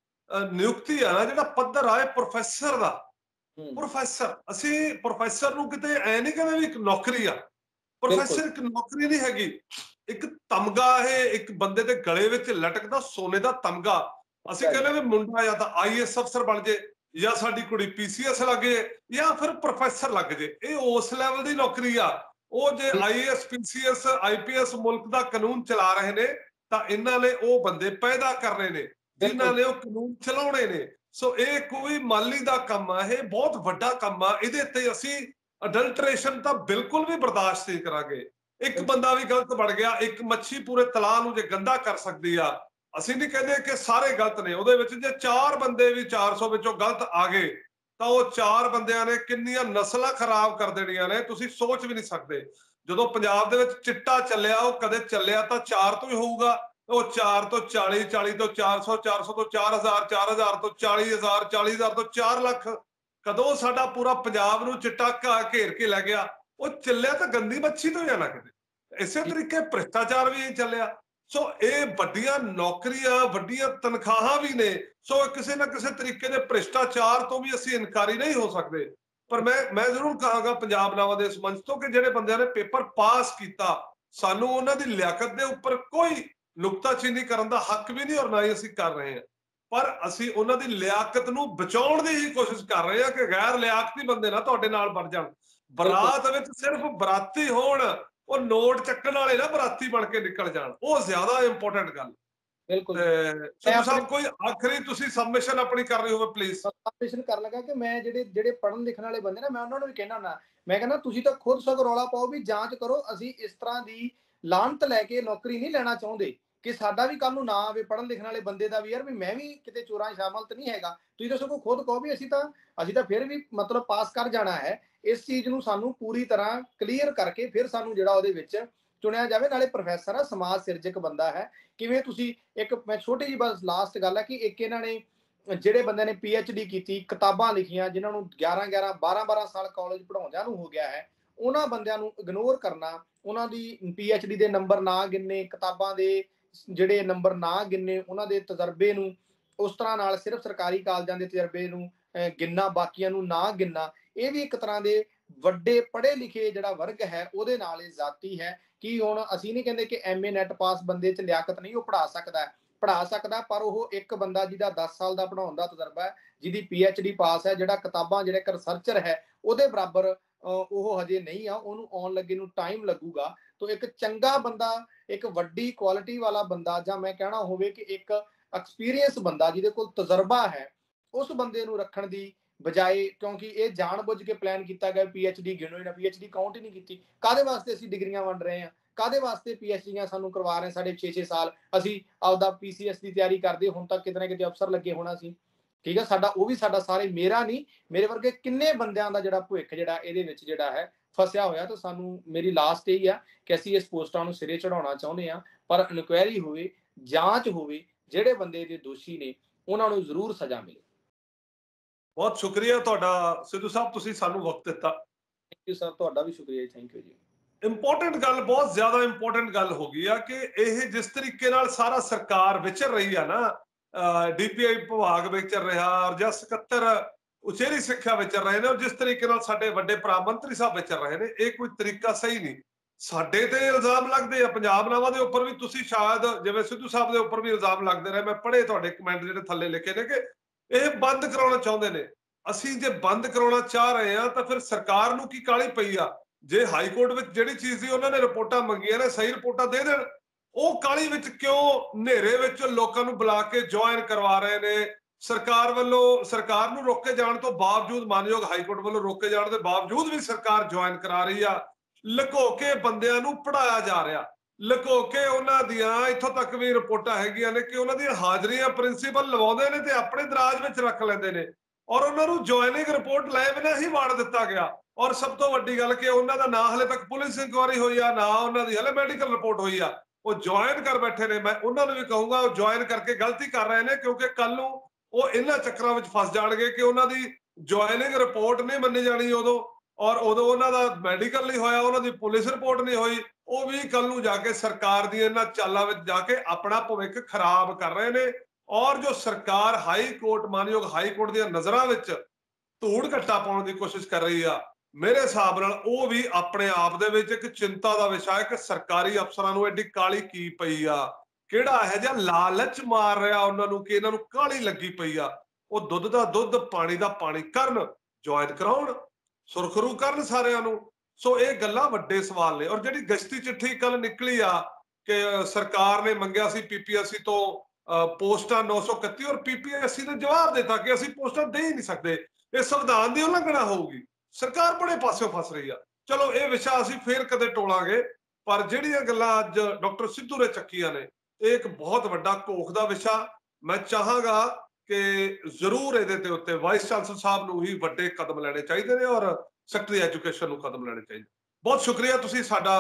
A: ਨਿਯੁਕਤੀ ਆ ਨਾ, ਜਿਹੜਾ ਪੱਧਰ ਆ, ਇਹ ਪ੍ਰੋਫੈਸਰ ਦਾ। ਪ੍ਰੋਫੈਸਰ, ਅਸੀਂ ਪ੍ਰੋਫੈਸਰ ਨੂੰ ਕਿਤੇ ਐ ਨਹੀਂ ਕਹਿੰਦੇ ਵੀ ਇੱਕ ਨੌਕਰੀ ਆ। ਪ੍ਰੋਫੈਸਰ ਇੱਕ ਨੌਕਰੀ ਨਹੀਂ ਹੈਗੀ, ਇੱਕ ਤਮਗਾ। ਇਹ ਇੱਕ ਬੰਦੇ ਦੇ ਗਲੇ ਵਿੱਚ ਲਟਕਦਾ ਸੋਨੇ ਦਾ ਤਮਗਾ। ਅਸੀਂ ਕਹਿੰਦੇ ਵੀ ਮੁੰਡਾ ਜਾਂ ਤਾਂ IAS ਅਫਸਰ ਬਣ ਜੇ, ਜਾਂ ਸਾਡੀ ਕੁੜੀ PCS ਲੱਗ ਜੇ, ਜਾਂ ਫਿਰ ਪ੍ਰੋਫੈਸਰ ਲੱਗ ਜੇ। ਇਹ ਉਸ ਲੈਵਲ ਦੀ ਨੌਕਰੀ ਆ। ਉਹ ਜੇ IAS PCS IPS ਮੁਲਕ ਦਾ ਕਾਨੂੰਨ ਚਲਾ ਰਹੇ ਨੇ, ਤਾਂ ਇਹਨਾਂ ਨੇ ਉਹ ਬੰਦੇ ਪੈਦਾ ਕਰਨੇ ਨੇ ਜਿਨ੍ਹਾਂ ਨੇ ਉਹ ਕਾਨੂੰਨ ਚਲਾਉਣੇ ਨੇ। ਸੋ ਇਹ ਕੋਈ ਮਾਲੀ ਦਾ ਕੰਮ ਆ, ਇਹ ਬਹੁਤ ਵੱਡਾ ਕੰਮ ਆ। ਇਹਦੇ ਤੇ ਅਸੀਂ ਅਡਲਟਰੇਸ਼ਨ ਤਾਂ ਬਿਲਕੁਲ ਵੀ ਬਰਦਾਸ਼ਤ ਨਹੀਂ ਕਰਾਂਗੇ। ਇੱਕ ਬੰਦਾ ਵੀ ਗਲਤ ਬਣ ਗਿਆ, ਇੱਕ ਮੱਛੀ ਪੂਰੇ ਤਲਾਅ ਨੂੰ ਜੇ ਗੰਦਾ ਕਰ ਸਕਦੀ ਆ। ਅਸੀਂ ਨਹੀਂ ਕਹਿੰਦੇ ਕਿ ਸਾਰੇ ਗਲਤ ਨੇ। ਉਹਦੇ ਵਿੱਚ ਜੇ 4 ਬੰਦੇ ਵੀ 400 ਵਿੱਚੋਂ ਗਲਤ ਆ ਗਏ, ਤਾਂ ਉਹ 4 ਬੰਦਿਆਂ ਨੇ ਕਿੰਨੀਆਂ ਨਸਲਾਂ ਖਰਾਬ ਕਰ ਦੇਣੀਆਂ ਨੇ, ਤੁਸੀਂ ਸੋਚ ਵੀ ਨਹੀਂ ਸਕਦੇ। ਜਦੋਂ ਪੰਜਾਬ ਦੇ ਵਿੱਚ ਚਿੱਟਾ ਚੱਲਿਆ, ਉਹ ਕਦੇ ਚੱਲਿਆ ਤਾਂ 4 ਤੋਂ ਹੀ ਹੋਊਗਾ। ਉਹ 4 ਤੋਂ 40, 40 ਤੋਂ 400, 400 ਤੋਂ 4000, 4000 ਤੋਂ 40000, 40000 ਤੋਂ 4 ਲੱਖ। ਕਦੋਂ ਸਾਡਾ ਪੂਰਾ ਪੰਜਾਬ ਨੂੰ ਚਿੱਟਾ ਘੇਰ ਕੇ ਲੈ ਗਿਆ? ਉਹ ਚੱਲਿਆ ਤਾਂ ਗੰਦੀ ਮੱਛੀ ਤੋਂ ਜਾਣਾ ਕਿਤੇ। ਇਸੇ ਤਰੀਕੇ ਭ੍ਰਿਸ਼ਟਾਚਾਰ ਵੀ ਇਹ ਚੱਲਿਆ। ਸੋ ਇਹ ਵੱਡੀਆਂ ਨੌਕਰੀਆਂ, ਵੱਡੀਆਂ ਤਨਖਾਹਾਂ ਵੀ ਨੇ। ਸੋ ਕਿਸੇ ਨਾ ਕਿਸੇ ਤਰੀਕੇ ਦੇ ਭ੍ਰਿਸ਼ਟਾਚਾਰ ਤੋਂ ਵੀ ਅਸੀਂ ਇਨਕਾਰੀ ਨਹੀਂ ਹੋ ਸਕਦੇ। ਪਰ ਮੈਂ ਜ਼ਰੂਰ ਕਹਾਂਗਾ ਪੰਜਾਬ ਨਾਵਾਂ ਦੇ ਇਸ ਮੰਚ ਤੋਂ ਕਿ ਜਿਹੜੇ ਬੰਦਿਆਂ ਨੇ ਪੇਪਰ ਪਾਸ ਕੀਤਾ, ਸਾਨੂੰ ਉਹਨਾਂ ਦੀ ਲਿਆਕਤ ਦੇ ਉੱਪਰ ਕੋਈ ਨੁਕਤਾਚੀਨੀ ਕਰਨ ਦਾ ਹੱਕ ਵੀ ਨਹੀਂ, ਔਰ ਨਾ ਹੀ ਅਸੀਂ ਕਰ ਰਹੇ ਹਾਂ। ਪਰ ਅਸੀਂ ਉਹਨਾਂ ਦੀ ਲਿਆਕਤ ਨੂੰ ਬਚਾਉਣ ਦੀ ਹੀ ਕੋਸ਼ਿਸ਼ ਕਰ ਰਹੇ ਹਾਂ ਕਿ ਗੈਰ ਲਿਆਕਤੀ ਬੰਦੇ ਨਾ ਤੁਹਾਡੇ ਨਾਲ ਬਣ ਜਾਣ। ਬਰਾਤ ਵਿੱਚ ਸਿਰਫ ਬਰਾਤੀ ਹੋਣ, ਉਹ ਨੋਟ ਚੱਕਣ ਵਾਲੇ ਨਾ ਬਰਾਤੀ ਬਣ ਕੇ ਨਿਕਲ ਜਾਣ। ਉਹ ਜ਼ਿਆਦਾ ਇੰਪੋਰਟੈਂਟ ਗੱਲ।
B: ਬਿਲਕੁਲ।
A: ਸਿੱਧੂ ਸਾਹਿਬ, ਕੋਈ ਆਖਰੀ ਤੁਸੀਂ ਸਬਮਿਸ਼ਨ ਆਪਣੀ ਕਰ ਰਹੇ ਹੋਵੇ ਪਲੀਜ਼।
B: ਸਬਮਿਸ਼ਨ ਕਰਨ ਲੱਗਾ ਕਿ ਮੈਂ ਜਿਹੜੇ ਪੜ੍ਹਨ ਲਿਖਣ ਵਾਲੇ ਬੰਦੇ ਨਾ, ਮੈਂ ਉਹਨਾਂ ਨੂੰ ਵੀ ਕਹਿਣਾ ਹੁੰਦਾ, ਮੈਂ ਕਹਿੰਦਾ ਤੁਸੀਂ ਤਾਂ ਖੁਦ ਸਗੋਂ ਰੌਲਾ ਪਾਓ ਵੀ ਜਾਂਚ ਕਰੋ। ਅਸੀਂ ਇਸ ਤਰ੍ਹਾਂ ਦੀ ਲਾਹਨਤ ਲੈ ਕੇ ਨੌਕਰੀ ਨਹੀਂ ਲੈਣਾ ਚਾਹੁੰਦੇ ਕਿ ਸਾਡਾ ਵੀ ਕੱਲ ਨੂੰ ਨਾ ਆਵੇ ਪੜ੍ਹਨ ਲਿਖਣ ਵਾਲੇ ਬੰਦੇ ਦਾ ਵੀ, ਯਾਰ ਵੀ ਮੈਂ ਵੀ ਕਿਤੇ ਚੋਰਾਂ ਸ਼ਾਮਲ ਤਾਂ ਨਹੀਂ ਹੈਗਾ। ਤੁਸੀਂ ਤਾਂ ਸਗੋਂ ਖੁਦ ਕਹੋ ਵੀ ਅਸੀਂ ਤਾਂ ਫਿਰ ਵੀ ਮਤਲਬ ਪਾਸ ਕਰ ਜਾਣਾ ਹੈ। ਇਸ ਚੀਜ਼ ਨੂੰ ਸਾਨੂੰ ਪੂਰੀ ਤਰ੍ਹਾਂ ਕਲੀਅਰ ਕਰਕੇ ਫਿਰ ਸਾਨੂੰ ਜਿਹੜਾ ਉਹਦੇ ਵਿੱਚ ਚੁਣਿਆ ਜਾਵੇ। ਨਾਲੇ ਪ੍ਰੋਫੈਸਰ ਆ, ਸਮਾਜ ਸਿਰਜਕ ਬੰਦਾ ਹੈ। ਕਿਵੇਂ ਤੁਸੀਂ ਇੱਕ, ਮੈਂ ਛੋਟੀ ਜਿਹੀ ਬਸ ਲਾਸਟ ਗੱਲ ਹੈ ਕਿ ਇੱਕ ਇਹਨਾਂ ਨੇ ਜਿਹੜੇ ਬੰਦੇ ਨੇ PhD ਕੀਤੀ, ਕਿਤਾਬਾਂ ਲਿਖੀਆਂ, ਜਿਨ੍ਹਾਂ ਨੂੰ 11-11 12-12 ਸਾਲ ਕਾਲਜ ਪੜ੍ਹਾਉਂਦਿਆਂ ਨੂੰ ਹੋ ਗਿਆ ਹੈ, ਉਹਨਾਂ ਬੰਦਿਆਂ ਨੂੰ ਇਗਨੋਰ ਕਰਨਾ, ਉਹਨਾਂ ਦੀ PhD ਦੇ ਨੰਬਰ ਨਾ ਗਿਣਨੇ, ਕਿਤਾਬਾਂ ਦੇ ਜਿਹੜੇ ਨੰਬਰ ਨਾ ਗਿਣਨੇ, ਉਹਨਾਂ ਦੇ ਤਜਰਬੇ ਨੂੰ ਉਸ ਤਰ੍ਹਾਂ ਨਾਲ ਸਿਰਫ ਸਰਕਾਰੀ ਕਾਲਜਾਂ ਦੇ ਤਜਰਬੇ ਨੂੰ ਗਿਣਨਾ, ਬਾਕੀਆਂ ਨੂੰ ਨਾ ਗਿਣਨਾ, ਇਹ ਵੀ ਇੱਕ ਤਰ੍ਹਾਂ ਦੇ ਵੱਡੇ ਪੜ੍ਹੇ ਲਿਖੇ ਜਿਹੜਾ ਵਰਗ ਹੈ ਉਹਦੇ ਨਾਲ ਇਹ ਜ਼ਾਤੀ ਹੈ। ਕਿ ਹੁਣ ਅਸੀਂ ਨਹੀਂ ਕਹਿੰਦੇ ਕਿ MA ਨੈਟ ਪਾਸ ਬੰਦੇ 'ਚ ਲਿਆਕਤ ਨਹੀਂ, ਉਹ ਪੜ੍ਹਾ ਸਕਦਾ, ਪਰ ਉਹ ਇੱਕ ਬੰਦਾ ਜਿਹਦਾ 10 ਸਾਲ ਦਾ ਪੜ੍ਹਾਉਣ ਦਾ ਤਜਰਬਾ ਹੈ, ਜਿਹਦੀ PhD ਪਾਸ ਹੈ, ਜਿਹੜਾ ਕਿਤਾਬਾਂ, ਜਿਹੜਾ ਇੱਕ ਰਿਸਰਚਰ ਹੈ, ਉਹਦੇ ਬਰਾਬਰ ਉਹ ਹਜੇ ਨਹੀਂ ਆ, ਉਹਨੂੰ ਆਉਣ ਲੱਗੇ ਨੂੰ ਟਾਈਮ ਲੱਗੂਗਾ। ਤਾਂ ਇੱਕ ਚੰਗਾ ਬੰਦਾ, ਇੱਕ ਵੱਡੀ ਕੁਆਲਿਟੀ ਵਾਲਾ ਬੰਦਾ, ਜਾਂ ਮੈਂ ਕਹਿਣਾ ਹੋਵੇ ਕਿ ਇੱਕ ਐਕਸਪੀਰੀਅੰਸ ਬੰਦਾ ਜਿਹਦੇ ਕੋਲ ਤਜਰਬਾ ਹੈ, ਉਸ ਬੰਦੇ ਨੂੰ ਰੱਖਣ ਦੀ ਬਜਾਏ, ਕਿਉਂਕਿ ਇਹ ਜਾਣ-ਬੁੱਝ ਕੇ ਪਲਾਨ ਕੀਤਾ ਗਿਆ PhD ਗਿਣੋ ਹੀ ਨਾ, PhD ਕਾਊਂਟ ਹੀ ਨਹੀਂ ਕੀਤੀ। ਕਾਹਦੇ ਵਾਸਤੇ ਅਸੀਂ ਡਿਗਰੀਆਂ ਵੰਡ ਰਹੇ ਹਾਂ? ਕਾਹਦੇ ਵਾਸਤੇ PhDਆਂ ਸਾਨੂੰ ਕਰਵਾ ਰਹੇ ਸਾਡੇ 6-6 ਸਾਲ? ਅਸੀਂ ਆਪਦਾ PCS ਦੀ ਤਿਆਰੀ ਕਰਦੇ, ਹੁਣ ਤੱਕ ਕਿਤੇ ਨਾ ਕਿਤੇ ਅਫਸਰ ਲੱਗੇ ਹੋਣਾ ਸੀ, ਠੀਕ ਹੈ, ਸਾਡਾ ਉਹ ਵੀ ਸਾਡਾ ਸਾਰੇ, ਮੇਰਾ ਨਹੀਂ, ਮੇਰੇ ਵਰਗੇ ਕਿੰਨੇ ਬੰਦਿਆਂ ਦਾ ਜਿਹੜਾ ਭਵਿੱਖ ਜਿਹੜਾ ਇਹਦੇ ਵਿੱਚ ਜਿਹੜਾ ਹੈ ਫਸਿਆ ਹੋਇਆ। ਤਾਂ ਸਾਨੂੰ, ਮੇਰੀ ਲਾਸਟ ਇਹੀ ਆ ਕਿ ਅਸੀਂ ਇਸ ਪੋਸਟਾਂ ਨੂੰ ਸਿਰੇ ਚੜਾਉਣਾ ਚਾਹੁੰਦੇ ਹਾਂ, ਪਰ ਇਨਕੁਆਇਰੀ ਹੋਵੇ, ਜਾਂਚ ਹੋਵੇ, ਜਿਹੜੇ ਬੰਦੇ ਦੇ ਦੋਸ਼ੀ ਨੇ ਉਹਨਾਂ ਨੂੰ ਜ਼ਰੂਰ ਸਜ਼ਾ ਮਿਲੇ।
A: ਬਹੁਤ ਸ਼ੁਕਰੀਆ ਤੁਹਾਡਾ ਸਿੱਧੂ ਸਾਹਿਬ, ਤੁਸੀਂ ਸਾਨੂੰ ਵਕਤ ਦਿੱਤਾ।
B: ਥੈਂਕ ਯੂ ਸਰ, ਤੁਹਾਡਾ ਵੀ ਸ਼ੁਕਰੀਆ ਜੀ, ਥੈਂਕ ਯੂ ਜੀ।
A: ਇੰਪੋਰਟੈਂਟ ਗੱਲ, ਬਹੁਤ ਜ਼ਿਆਦਾ ਇੰਪੋਰਟੈਂਟ ਗੱਲ ਹੋ ਗਈ ਆ ਕਿ ਇਹ ਜਿਸ ਤਰੀਕੇ ਨਾਲ ਸਾਰਾ ਸਰਕਾਰ ਵਿਚਰ ਰਹੀ ਆ ਨਾ, DPI ਵਿਭਾਗ ਵਿਚਰ ਰਿਹਾ, ਜਾਂ ਸਕੱਤਰ ਉਚੇਰੀ ਸਿੱਖਿਆ ਵਿਚਰ ਰਹੇ ਨੇ, ਔਰ ਜਿਸ ਤਰੀਕੇ ਨਾਲ ਸਾਡੇ ਵੱਡੇ ਭਰਾ ਮੰਤਰੀ ਸਾਹਿਬ ਵਿਚਰ ਰਹੇ ਨੇ, ਇਹ ਕੋਈ ਤਰੀਕਾ ਸਹੀ ਨਹੀਂ। ਸਾਡੇ ਤੇ ਇਲਜ਼ਾਮ ਲੱਗਦੇ ਆ ਪੰਜਾਬ ਨਾਵਾਂ ਦੇ ਉੱਪਰ ਵੀ, ਤੁਸੀਂ ਸ਼ਾਇਦ ਜਿਵੇਂ ਸਿੱਧੂ ਸਾਹਿਬ ਦੇ ਉੱਪਰ ਵੀ ਇਲਜ਼ਾਮ ਲੱਗਦੇ ਰਹੇ, ਮੈਂ ਪੜ੍ਹੇ ਤੁਹਾਡੇ ਕਮੈਂਟ ਜਿਹੜੇ ਥੱਲੇ ਲਿਖੇ ਨੇ ਕਿ ਇਹ ਬੰਦ ਕਰਾਉਣਾ ਚਾਹੁੰਦੇ ਨੇ। ਅਸੀਂ ਜੇ ਬੰਦ ਕਰਾਉਣਾ ਚਾਹ ਰਹੇ ਆ ਤਾਂ ਫਿਰ ਸਰਕਾਰ ਨੂੰ ਕੀ ਕਾਹਲੀ ਪਈ ਆ? ਜੇ ਹਾਈ ਕੋਰਟ ਵਿੱਚ ਜਿਹੜੀ ਚੀਜ਼ ਦੀ ਉਹਨਾਂ ਨੇ ਰਿਪੋਰਟਾਂ ਮੰਗੀਆਂ ਨੇ, ਸਹੀ ਰਿਪੋਰਟਾਂ ਦੇ ਦੇਣ। ਉਹ ਕਾਹਲੀ ਵਿੱਚ ਕਿਉਂ ਹਨੇਰੇ ਵਿੱਚ ਲੋਕਾਂ ਨੂੰ ਬੁਲਾ ਕੇ ਜੁਆਇਨ ਕਰਵਾ ਰਹੇ ਨੇ? ਸਰਕਾਰ ਵੱਲੋਂ, ਸਰਕਾਰ ਨੂੰ ਰੋਕੇ ਜਾਣ ਤੋਂ ਬਾਵਜੂਦ, ਮਾਨਯੋਗ ਹਾਈ ਕੋਰਟ ਵੱਲੋਂ ਰੋਕੇ ਜਾਣ ਦੇ ਬਾਵਜੂਦ ਵੀ ਸਰਕਾਰ ਜੁਆਇਨ ਕਰਾ ਰਹੀ ਆ। ਲੁਕੋ ਕੇ ਬੰਦਿਆਂ ਨੂੰ ਪੜਾਇਆ ਜਾ ਰਿਹਾ, ਲੁਕੋ ਕੇ ਉਹਨਾਂ ਦੀਆਂ, ਇੱਥੋਂ ਤੱਕ ਵੀ ਰਿਪੋਰਟਾਂ ਹੈਗੀਆਂ ਨੇ ਕਿ ਉਹਨਾਂ ਦੀਆਂ ਹਾਜ਼ਰੀਆਂ ਪ੍ਰਿੰਸੀਪਲ ਲਵਾਉਂਦੇ ਨੇ ਤੇ ਆਪਣੇ ਦਰਾਜ ਵਿੱਚ ਰੱਖ ਲੈਂਦੇ ਨੇ, ਔਰ ਉਹਨਾਂ ਨੂੰ ਜੁਆਇਨਿੰਗ ਰਿਪੋਰਟ ਲੈ ਬਿਨਾਂ ਹੀ ਵਾੜ ਦਿੱਤਾ ਗਿਆ। ਔਰ ਸਭ ਤੋਂ ਵੱਡੀ ਗੱਲ ਕਿ ਉਹਨਾਂ ਦਾ ਨਾਂ ਹਲੇ ਤੱਕ ਪੁਲਿਸ ਇਨਕੁਆਇਰੀ ਹੋਈ ਆ, ਨਾ ਉਹਨਾਂ ਦੀ ਹਲੇ ਮੈਡੀਕਲ ਰਿਪੋਰਟ ਹੋਈ ਆ। ਉਹ ਜੁਆਇਨ ਕਰ ਬੈਠੇ ਨੇ। ਮੈਂ ਉਹਨਾਂ ਨੂੰ ਵੀ ਕਹੂੰਗਾ, ਉਹ ਜੁਆਇਨ ਕਰਕੇ ਗਲਤੀ ਕਰ ਰਹੇ ਨੇ, ਕਿਉਂਕਿ ਕੱਲ ਨੂੰ ਉਹ ਇਹਨਾਂ ਚੱਕਰਾਂ ਵਿੱਚ ਫਸ ਜਾਣਗੇ ਕਿ ਉਹਨਾਂ ਦੀ ਜੁਆਇਨਿੰਗ ਰਿਪੋਰਟ ਨਹੀਂ ਮੰਨੀ ਜਾਣੀ ਉਦੋਂ, ਔਰ ਉਦੋਂ ਉਹਨਾਂ ਦਾ ਮੈਡੀਕਲ ਨਹੀਂ ਹੋਇਆ, ਉਹਨਾਂ ਦੀ ਪੁਲਿਸ ਰਿਪੋਰਟ ਨਹੀਂ ਹੋਈ। ਉਹ ਵੀ ਕੱਲ ਨੂੰ ਜਾ ਕੇ ਸਰਕਾਰ ਦੀ ਇਹਨਾਂ ਚਾਲਾਂ ਵਿੱਚ ਜਾ ਕੇ ਆਪਣਾ ਭਵਿੱਖ ਖਰਾਬ ਕਰ ਰਹੇ ਨੇ। ਔਰ ਜੋ ਸਰਕਾਰ ਹਾਈ ਕੋਰਟ, ਮਾਨਯੋਗ ਹਾਈ ਕੋਰਟ ਦੀਆਂ ਨਜ਼ਰਾਂ ਵਿੱਚ ਧੂੜ ਘੱਟਾ ਪਾਉਣ ਦੀ ਕੋਸ਼ਿਸ਼ ਕਰ ਰਹੀ ਆ, ਮੇਰੇ ਹਿਸਾਬ ਨਾਲ ਉਹ ਵੀ ਆਪਣੇ ਆਪ ਦੇ ਵਿੱਚ ਇੱਕ ਚਿੰਤਾ ਦਾ ਵਿਸ਼ਾ ਹੈ ਕਿ ਸਰਕਾਰੀ ਅਫਸਰਾਂ ਨੂੰ ਐਡੀ ਕਾਹਲੀ ਕੀ ਪਈ ਆ, ਕਿਹੜਾ ਇਹੋ ਜਿਹਾ ਲਾਲਚ ਮਾਰ ਰਿਹਾ ਉਹਨਾਂ ਨੂੰ ਕਿ ਇਹਨਾਂ ਨੂੰ ਕਾਹਲੀ ਲੱਗੀ ਪਈ ਆ। ਉਹ ਦੁੱਧ ਦਾ ਦੁੱਧ, ਪਾਣੀ ਦਾ ਪਾਣੀ ਕਰਨ, ਜੁਆਇਨ ਕਰਾਉਣ, ਸੁਰਖਰੂ ਕਰਨ ਸਾਰਿਆਂ ਨੂੰ। ਸੋ ਇਹ ਗੱਲਾਂ ਵੱਡੇ ਸਵਾਲ ਨੇ। ਔਰ ਜਿਹੜੀ ਗਸ਼ਤੀ ਚਿੱਠੀ ਕੱਲ ਨਿਕਲੀ ਆ ਕਿ ਸਰਕਾਰ ਨੇ ਮੰਗਿਆ ਸੀ PPSC ਤੋਂ ਪੋਸਟਾਂ 931, ਔਰ PPSC ਨੇ ਜਵਾਬ ਦਿੱਤਾ ਕਿ ਅਸੀਂ ਪੋਸਟਾਂ ਦੇ ਹੀ ਨਹੀਂ ਸਕਦੇ, ਇਹ ਸੰਵਿਧਾਨ ਦੀ ਉਲੰਘਣਾ ਹੋਊਗੀ। ਸਰਕਾਰ ਬੜੇ ਪਾਸਿਓਂ ਫਸ ਰਹੀ ਆ। ਚਲੋ ਇਹ ਵਿਸ਼ਾ ਅਸੀਂ ਫੇਰ ਕਦੇ ਟੋਲਾਂਗੇ, ਪਰ ਜਿਹੜੀਆਂ ਗੱਲਾਂ ਅੱਜ ਡਾਕਟਰ ਸਿੱਧੂ ਨੇ ਚੱਕੀਆਂ ਨੇ, ਇਹ ਇੱਕ ਬਹੁਤ ਵੱਡਾ ਘੋਖ ਦਾ ਵਿਸ਼ਾ। ਮੈਂ ਚਾਹਾਂਗਾ ਕਿ ਜ਼ਰੂਰ ਇਹਦੇ ਤੇ ਉੱਤੇ ਵਾਈਸ ਚਾਂਸਲਰ ਸਾਹਿਬ ਨੂੰ ਹੀ ਵੱਡੇ ਕਦਮ ਲੈਣੇ ਚਾਹੀਦੇ ਨੇ, ਔਰ ਸੈਕਟਰੀ ਐਜੂਕੇਸ਼ਨ ਨੂੰ ਕਦਮ ਲੈਣੇ ਚਾਹੀਦੇ। ਬਹੁਤ ਸ਼ੁਕਰੀਆ, ਤੁਸੀਂ ਸਾਡਾ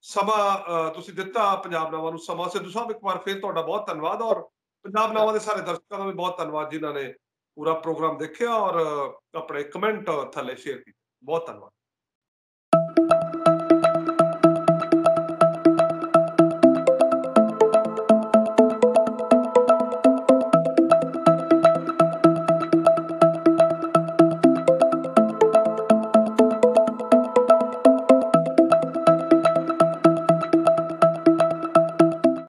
A: ਸਮਾਂ ਤੁਸੀਂ ਦਿੱਤਾ, ਪੰਜਾਬ ਨਾਵਾਂ ਨੂੰ ਸਮਾਂ। ਸਿੱਧੂ ਸਾਹਿਬ, ਇੱਕ ਵਾਰ ਫਿਰ ਤੁਹਾਡਾ ਬਹੁਤ ਧੰਨਵਾਦ, ਔਰ ਪੰਜਾਬ ਨਾਵਾਂ ਦੇ ਸਾਰੇ ਦਰਸ਼ਕਾਂ ਦਾ ਵੀ ਬਹੁਤ ਧੰਨਵਾਦ ਜਿਨ੍ਹਾਂ ਨੇ ਪੂਰਾ ਪ੍ਰੋਗਰਾਮ ਦੇਖਿਆ ਔਰ ਆਪਣੇ ਕਮੈਂਟ ਥੱਲੇ ਸ਼ੇਅਰ ਕੀਤੇ। ਬਹੁਤ ਧੰਨਵਾਦ।